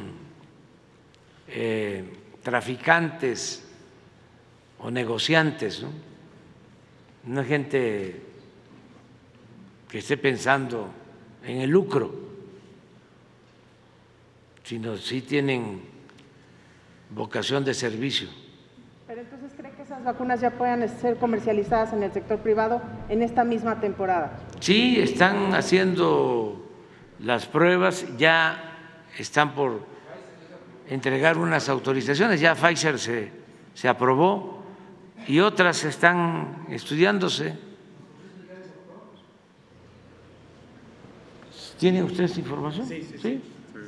eh, traficantes o negociantes, ¿no? No es gente que esté pensando en el lucro, sino sí tienen vocación de servicio. Pero entonces, ¿cree que esas vacunas ya puedan ser comercializadas en el sector privado en esta misma temporada? Sí, están haciendo las pruebas, ya están por entregar unas autorizaciones, ya Pfizer se, se aprobó y otras están estudiándose. ¿Tiene usted esta información? Sí, sí, sí. ¿Sí?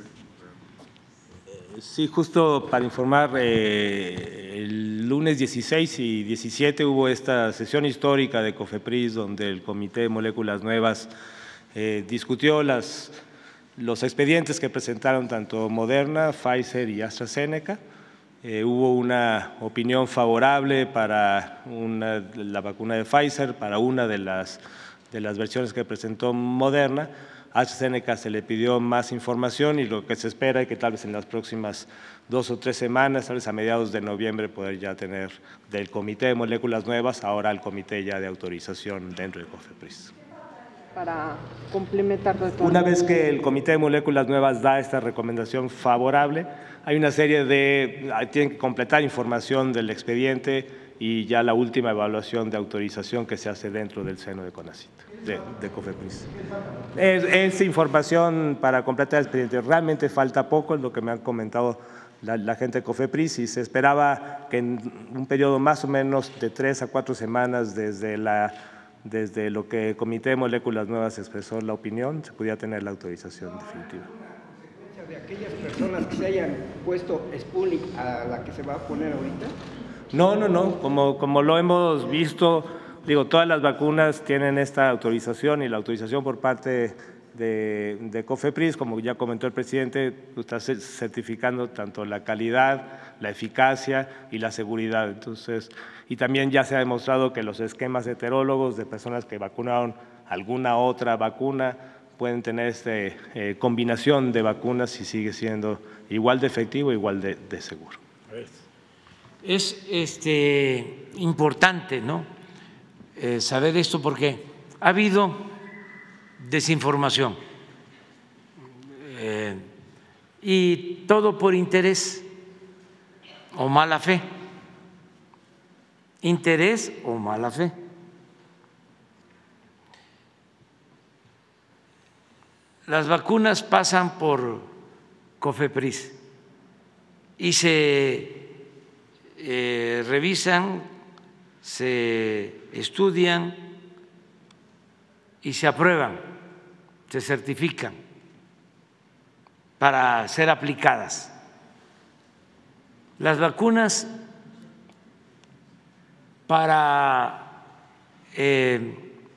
Sí, justo para informar, eh, el lunes dieciséis y diecisiete hubo esta sesión histórica de COFEPRIS donde el Comité de Moléculas Nuevas eh, discutió las, los expedientes que presentaron tanto Moderna, Pfizer y AstraZeneca. Eh, hubo una opinión favorable para una, la vacuna de Pfizer, para una de las, de las versiones que presentó Moderna. A AstraZeneca se le pidió más información y lo que se espera es que tal vez en las próximas dos o tres semanas, tal vez a mediados de noviembre, poder ya tener del Comité de Moléculas Nuevas, ahora el Comité ya de autorización dentro de COFEPRIS. Para complementar todo esto. Una vez que el Comité de Moléculas Nuevas da esta recomendación favorable, hay una serie de, tienen que completar información del expediente y ya la última evaluación de autorización que se hace dentro del seno de CONACYT, de, de COFEPRIS. Es, es información para completar el expediente. Realmente falta poco, es lo que me han comentado la, la gente de COFEPRIS, y se esperaba que en un periodo más o menos de tres a cuatro semanas desde, la, desde lo que el Comité de Moléculas Nuevas expresó la opinión, se pudiera tener la autorización definitiva. ¿De aquellas personas que se hayan puesto Sputnik a la que se va a poner ahorita? No, no, no. Como, como lo hemos visto, digo, todas las vacunas tienen esta autorización y la autorización por parte de, de COFEPRIS, como ya comentó el presidente, está certificando tanto la calidad, la eficacia y la seguridad. Entonces, y también ya se ha demostrado que los esquemas heterólogos de personas que vacunaron alguna otra vacuna pueden tener esta eh, combinación de vacunas y sigue siendo igual de efectivo, igual de, de seguro. Es este, importante, ¿no? Eh, saber esto porque ha habido desinformación eh, y todo por interés o mala fe. Interés o mala fe. Las vacunas pasan por COFEPRIS y se eh, revisan, se estudian y se aprueban, se certifican para ser aplicadas. Las vacunas para eh,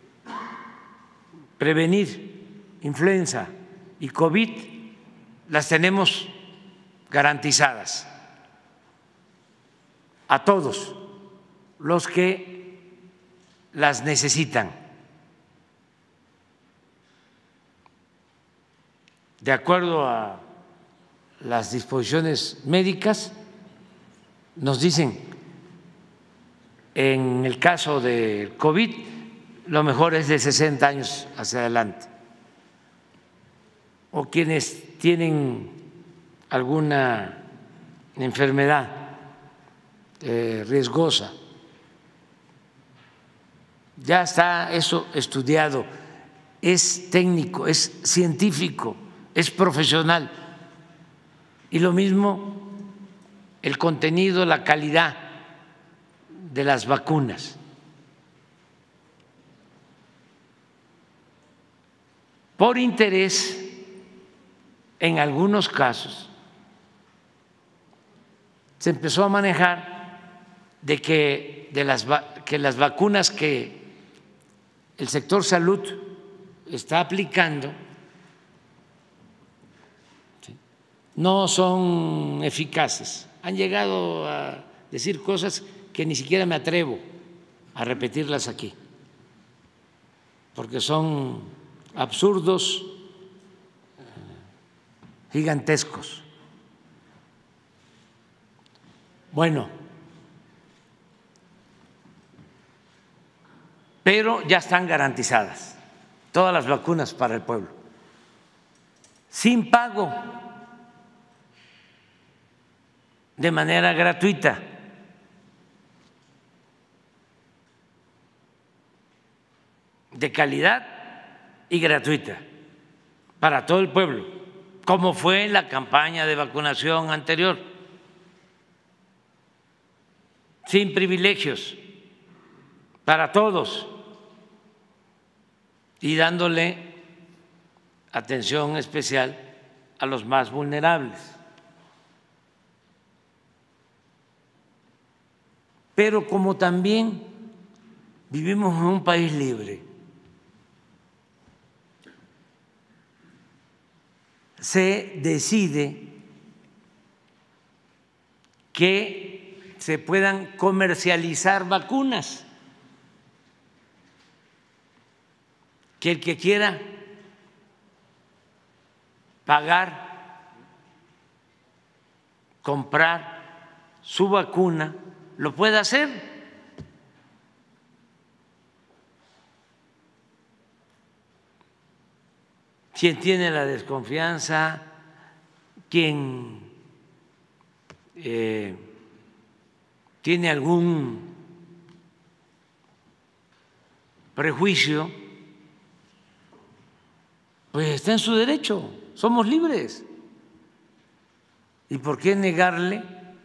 prevenir influenza y COVID las tenemos garantizadas a todos los que las necesitan. De acuerdo a las disposiciones médicas, nos dicen, en el caso del COVID, lo mejor es de sesenta años hacia adelante, o quienes tienen alguna enfermedad eh, riesgosa. Ya está eso estudiado, es técnico, es científico, es profesional. Y lo mismo el contenido, la calidad de las vacunas. Por interés, en algunos casos, se empezó a manejar de que, de las, que las vacunas que el sector salud está aplicando no son eficaces. Han llegado a decir cosas que ni siquiera me atrevo a repetirlas aquí, porque son absurdos, gigantescos. Bueno, pero ya están garantizadas todas las vacunas para el pueblo, sin pago, de manera gratuita. De calidad y gratuita para todo el pueblo, como fue la campaña de vacunación anterior, sin privilegios, para todos y dándole atención especial a los más vulnerables. Pero como también vivimos en un país libre, se decide que se puedan comercializar vacunas, que el que quiera pagar, comprar su vacuna, lo puede hacer. Quien tiene la desconfianza, quien eh, tiene algún prejuicio, pues está en su derecho, somos libres. ¿Y por qué negarle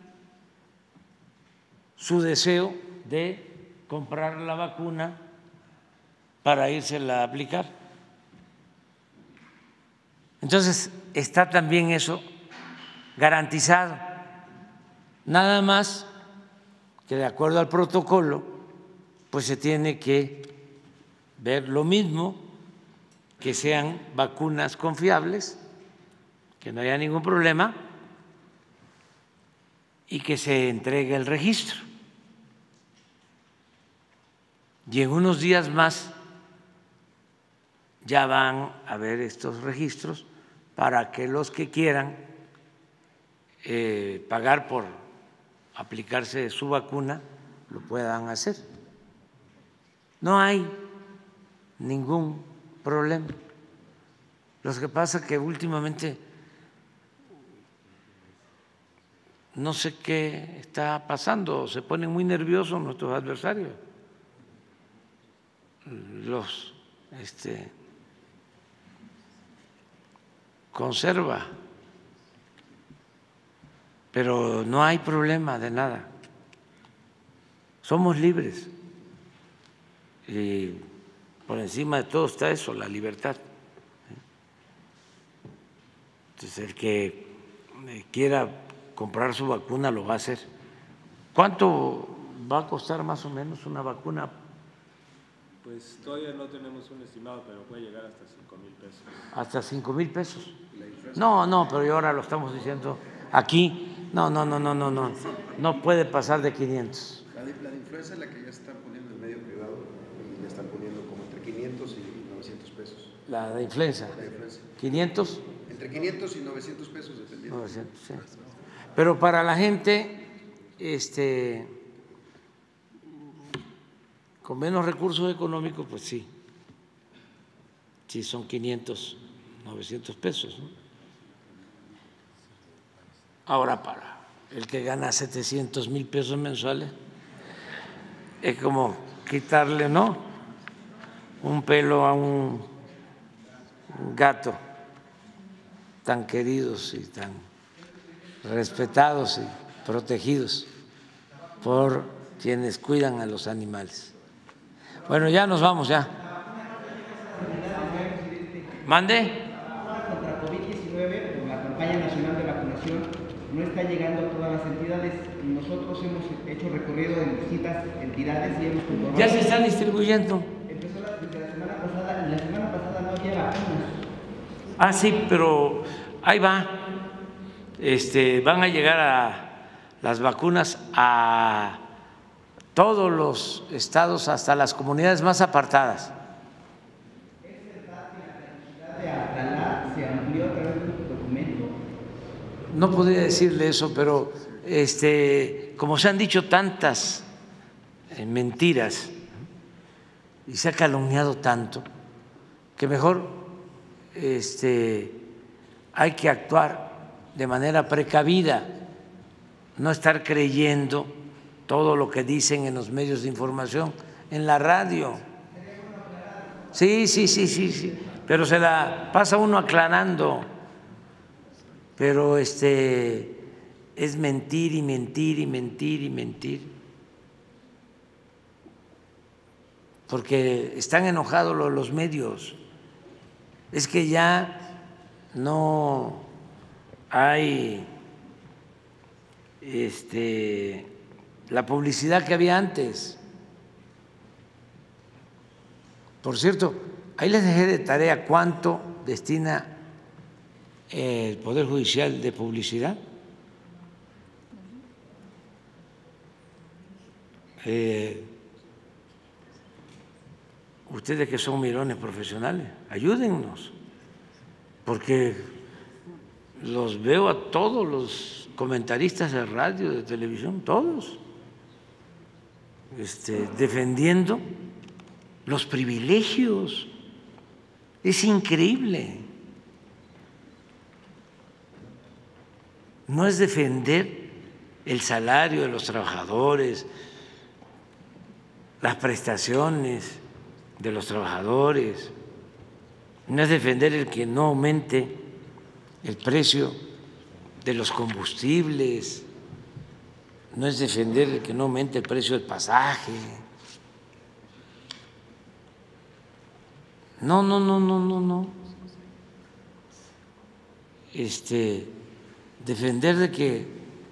su deseo de comprar la vacuna para írsela a aplicar? Entonces, está también eso garantizado. Nada más que de acuerdo al protocolo, pues se tiene que ver lo mismo que sean vacunas confiables, que no haya ningún problema y que se entregue el registro. Y en unos días más ya van a ver estos registros para que los que quieran eh, pagar por aplicarse su vacuna lo puedan hacer. No hay ningún problema. Lo que pasa es que últimamente no sé qué está pasando, se ponen muy nerviosos nuestros adversarios, los este, conserva, pero no hay problema de nada. Somos libres y por encima de todo está eso, la libertad. Entonces, el que quiera comprar su vacuna lo va a hacer. ¿Cuánto va a costar más o menos una vacuna? Pues todavía no tenemos un estimado, pero puede llegar hasta cinco mil pesos. ¿Hasta cinco mil pesos? No, no, pero yo ahora lo estamos diciendo aquí. No, no, no, no, no, no. No puede pasar de quinientos. La de, la de influenza es la que ya están poniendo en medio privado y ya están poniendo como entre quinientos y novecientos pesos. La de influenza. La de influenza. ¿quinientos? Entre quinientos y novecientos pesos, dependiendo. novecientos, sí. Pero para la gente este, con menos recursos económicos, pues sí. Sí, son quinientos, novecientos pesos, ¿no? Ahora, para el que gana setecientos mil pesos mensuales, es como quitarle, ¿no?, un pelo a un gato tan queridos y tan respetados y protegidos por quienes cuidan a los animales. Bueno, ya nos vamos, ya. ¿Mande? Contra COVID diecinueve, por la campaña nacional de vacunación, no está llegando a todas las entidades y nosotros hemos hecho recorrido en distintas entidades y hemos comprobado. Ya se están distribuyendo. Empezó la, desde la semana pasada y la semana pasada no había vacunas. Ah, sí, pero ahí va. Este, van a llegar a las vacunas a todos los estados, hasta las comunidades más apartadas. No podría decirle eso, pero este, como se han dicho tantas mentiras y se ha calumniado tanto, que mejor este, hay que actuar de manera precavida, no estar creyendo todo lo que dicen en los medios de información, en la radio. Sí, sí, sí, sí, sí, pero se la pasa uno aclarando. Pero este es mentir y mentir y mentir y mentir, porque están enojados los, los medios. Es que ya no hay este, la publicidad que había antes. Por cierto, ahí les dejé de tarea cuánto destina el Poder Judicial de publicidad. Eh, ustedes que son mirones profesionales, ayúdennos, porque los veo a todos los comentaristas de radio, de televisión, todos, este, defendiendo los privilegios. Es increíble. No es defender el salario de los trabajadores, las prestaciones de los trabajadores, no es defender el que no aumente el precio de los combustibles, no es defender el que no aumente el precio del pasaje. No, no, no, no, no, no. Este, defender de que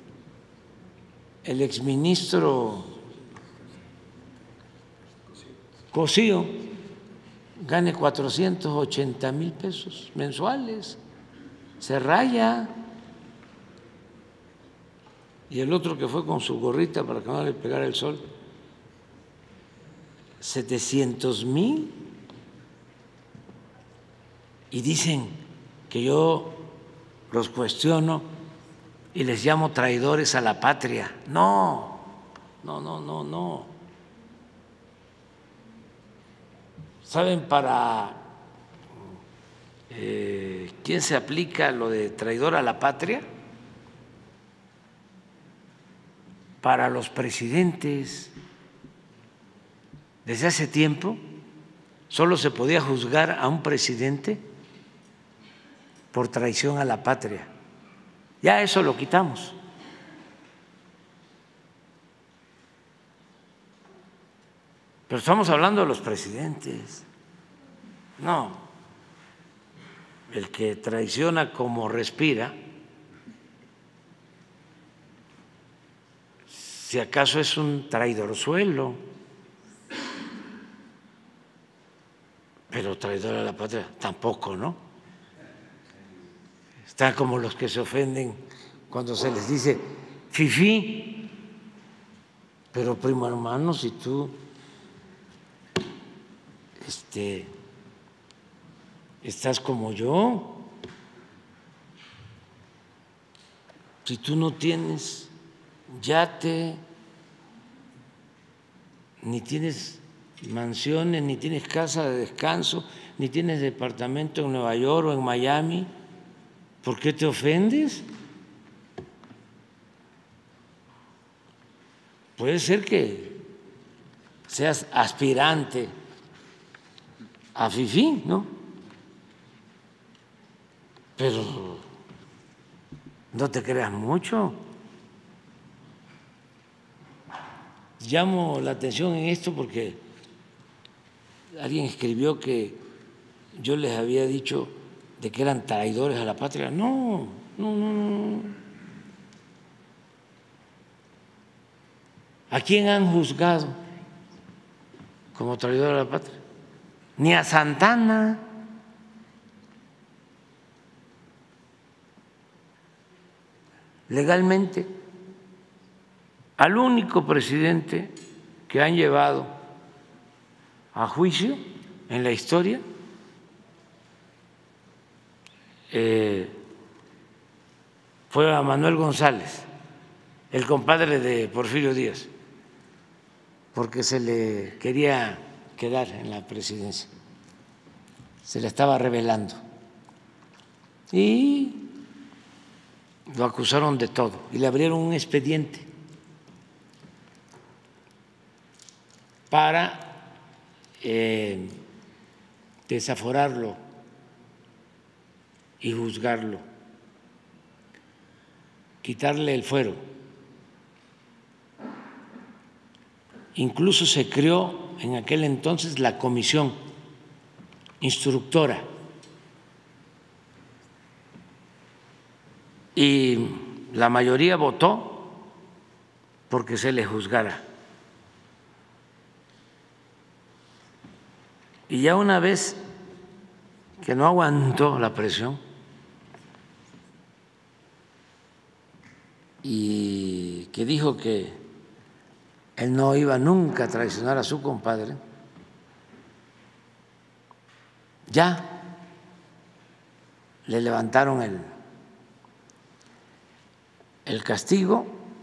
el exministro Cosío gane cuatrocientos ochenta mil pesos mensuales, se raya. Y el otro que fue con su gorrita para que no le pegara el sol, setecientos mil. Y dicen que yo los cuestiono y les llamo traidores a la patria. No, no, no, no, no. ¿Saben para eh, quién se aplica lo de traidor a la patria? Para los presidentes. Desde hace tiempo solo se podía juzgar a un presidente por traición a la patria. Ya eso lo quitamos. Pero estamos hablando de los presidentes. No, el que traiciona como respira, si acaso es un traidorzuelo, pero traidor a la patria tampoco, ¿no? Está como los que se ofenden cuando se les dice fifí, pero primo hermano, si tú este, estás como yo, si tú no tienes yate, ni tienes mansiones, ni tienes casa de descanso, ni tienes departamento en Nueva York o en Miami, ¿por qué te ofendes? Puede ser que seas aspirante a fifí, ¿no? Pero no te creas mucho. Llamo la atención en esto porque alguien escribió que yo les había dicho de que eran traidores a la patria. No, no, no, no. ¿A quién han juzgado como traidor a la patria? Ni a Santana. Legalmente, al único presidente que han llevado a juicio en la historia eh, fue a Manuel González, el compadre de Porfirio Díaz, porque se le quería quedar en la presidencia, se le estaba rebelando y lo acusaron de todo y le abrieron un expediente para eh, desaforarlo y juzgarlo, quitarle el fuero. Incluso se creó en aquel entonces la comisión instructora y la mayoría votó porque se le juzgara. Y ya una vez que no aguantó la presión y que dijo que él no iba nunca a traicionar a su compadre, ya le levantaron el, el castigo,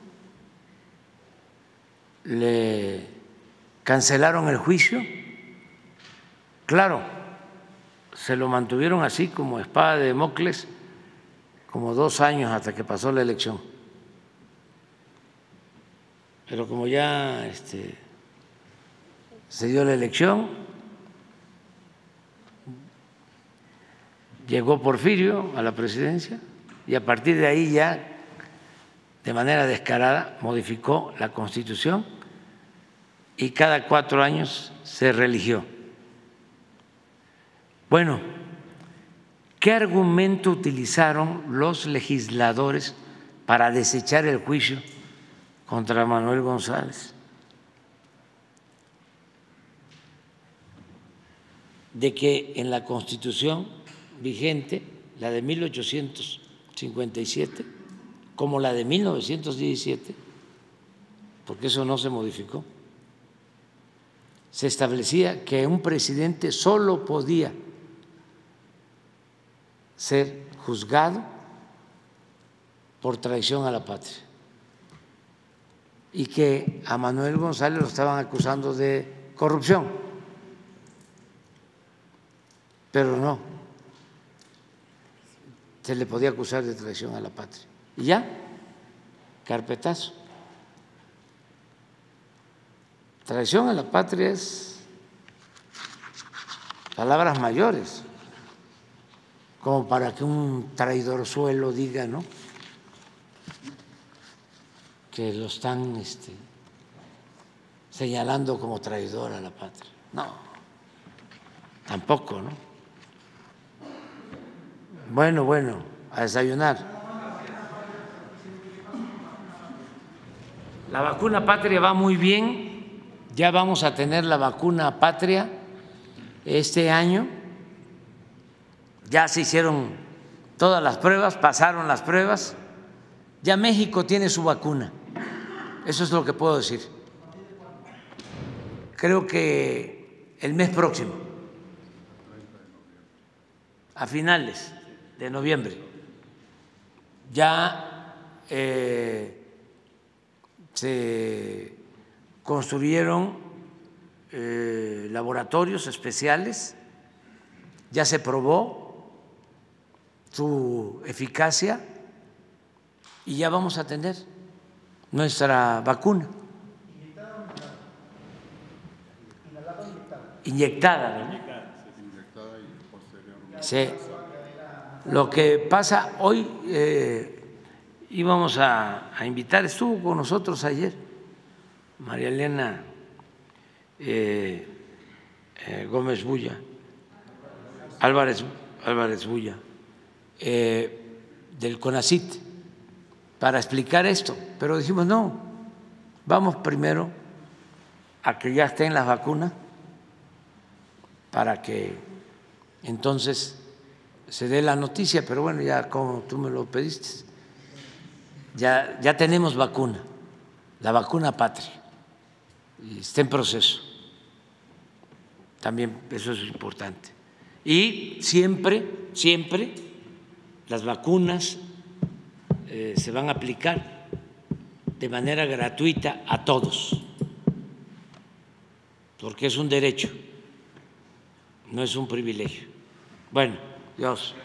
le cancelaron el juicio. Claro, se lo mantuvieron así como espada de Damocles como dos años hasta que pasó la elección. Pero como ya este, se dio la elección, llegó Porfirio a la presidencia y a partir de ahí ya de manera descarada modificó la Constitución y cada cuatro años se reeligió. Bueno, ¿qué argumento utilizaron los legisladores para desechar el juicio contra Manuel González? de que en la Constitución vigente, la de mil ochocientos cincuenta y siete, como la de mil novecientos diecisiete, porque eso no se modificó, se establecía que un presidente solo podía ser juzgado por traición a la patria y que a Manuel González lo estaban acusando de corrupción, pero no se le podía acusar de traición a la patria. Y ya, carpetazo. Traición a la patria es palabras mayores, como para que un traidorzuelo diga, ¿no?, que lo están este, señalando como traidor a la patria. No, tampoco, ¿no? Bueno, bueno, a desayunar. La vacuna patria va muy bien. Ya vamos a tener la vacuna patria este año. Ya se hicieron todas las pruebas, pasaron las pruebas. Ya México tiene su vacuna. Eso es lo que puedo decir. Creo que el mes próximo, a finales de noviembre, ya eh, se construyeron eh, laboratorios especiales, ya se probó su eficacia y ya vamos a tener nuestra vacuna inyectada, ¿no? Sí. Lo que pasa hoy, eh, íbamos a, a invitar, estuvo con nosotros ayer María Elena eh, eh, Gómez Bulla, Álvarez, Álvarez Bulla, eh, del CONACYT, para explicar esto, pero dijimos no, vamos primero a que ya estén las vacunas para que entonces se dé la noticia, pero bueno, ya como tú me lo pediste, ya, ya tenemos vacuna, la vacuna patria, y está en proceso, también eso es importante. Y siempre, siempre las vacunas eh, se van a aplicar de manera gratuita a todos, porque es un derecho, no es un privilegio. Bueno, Dios.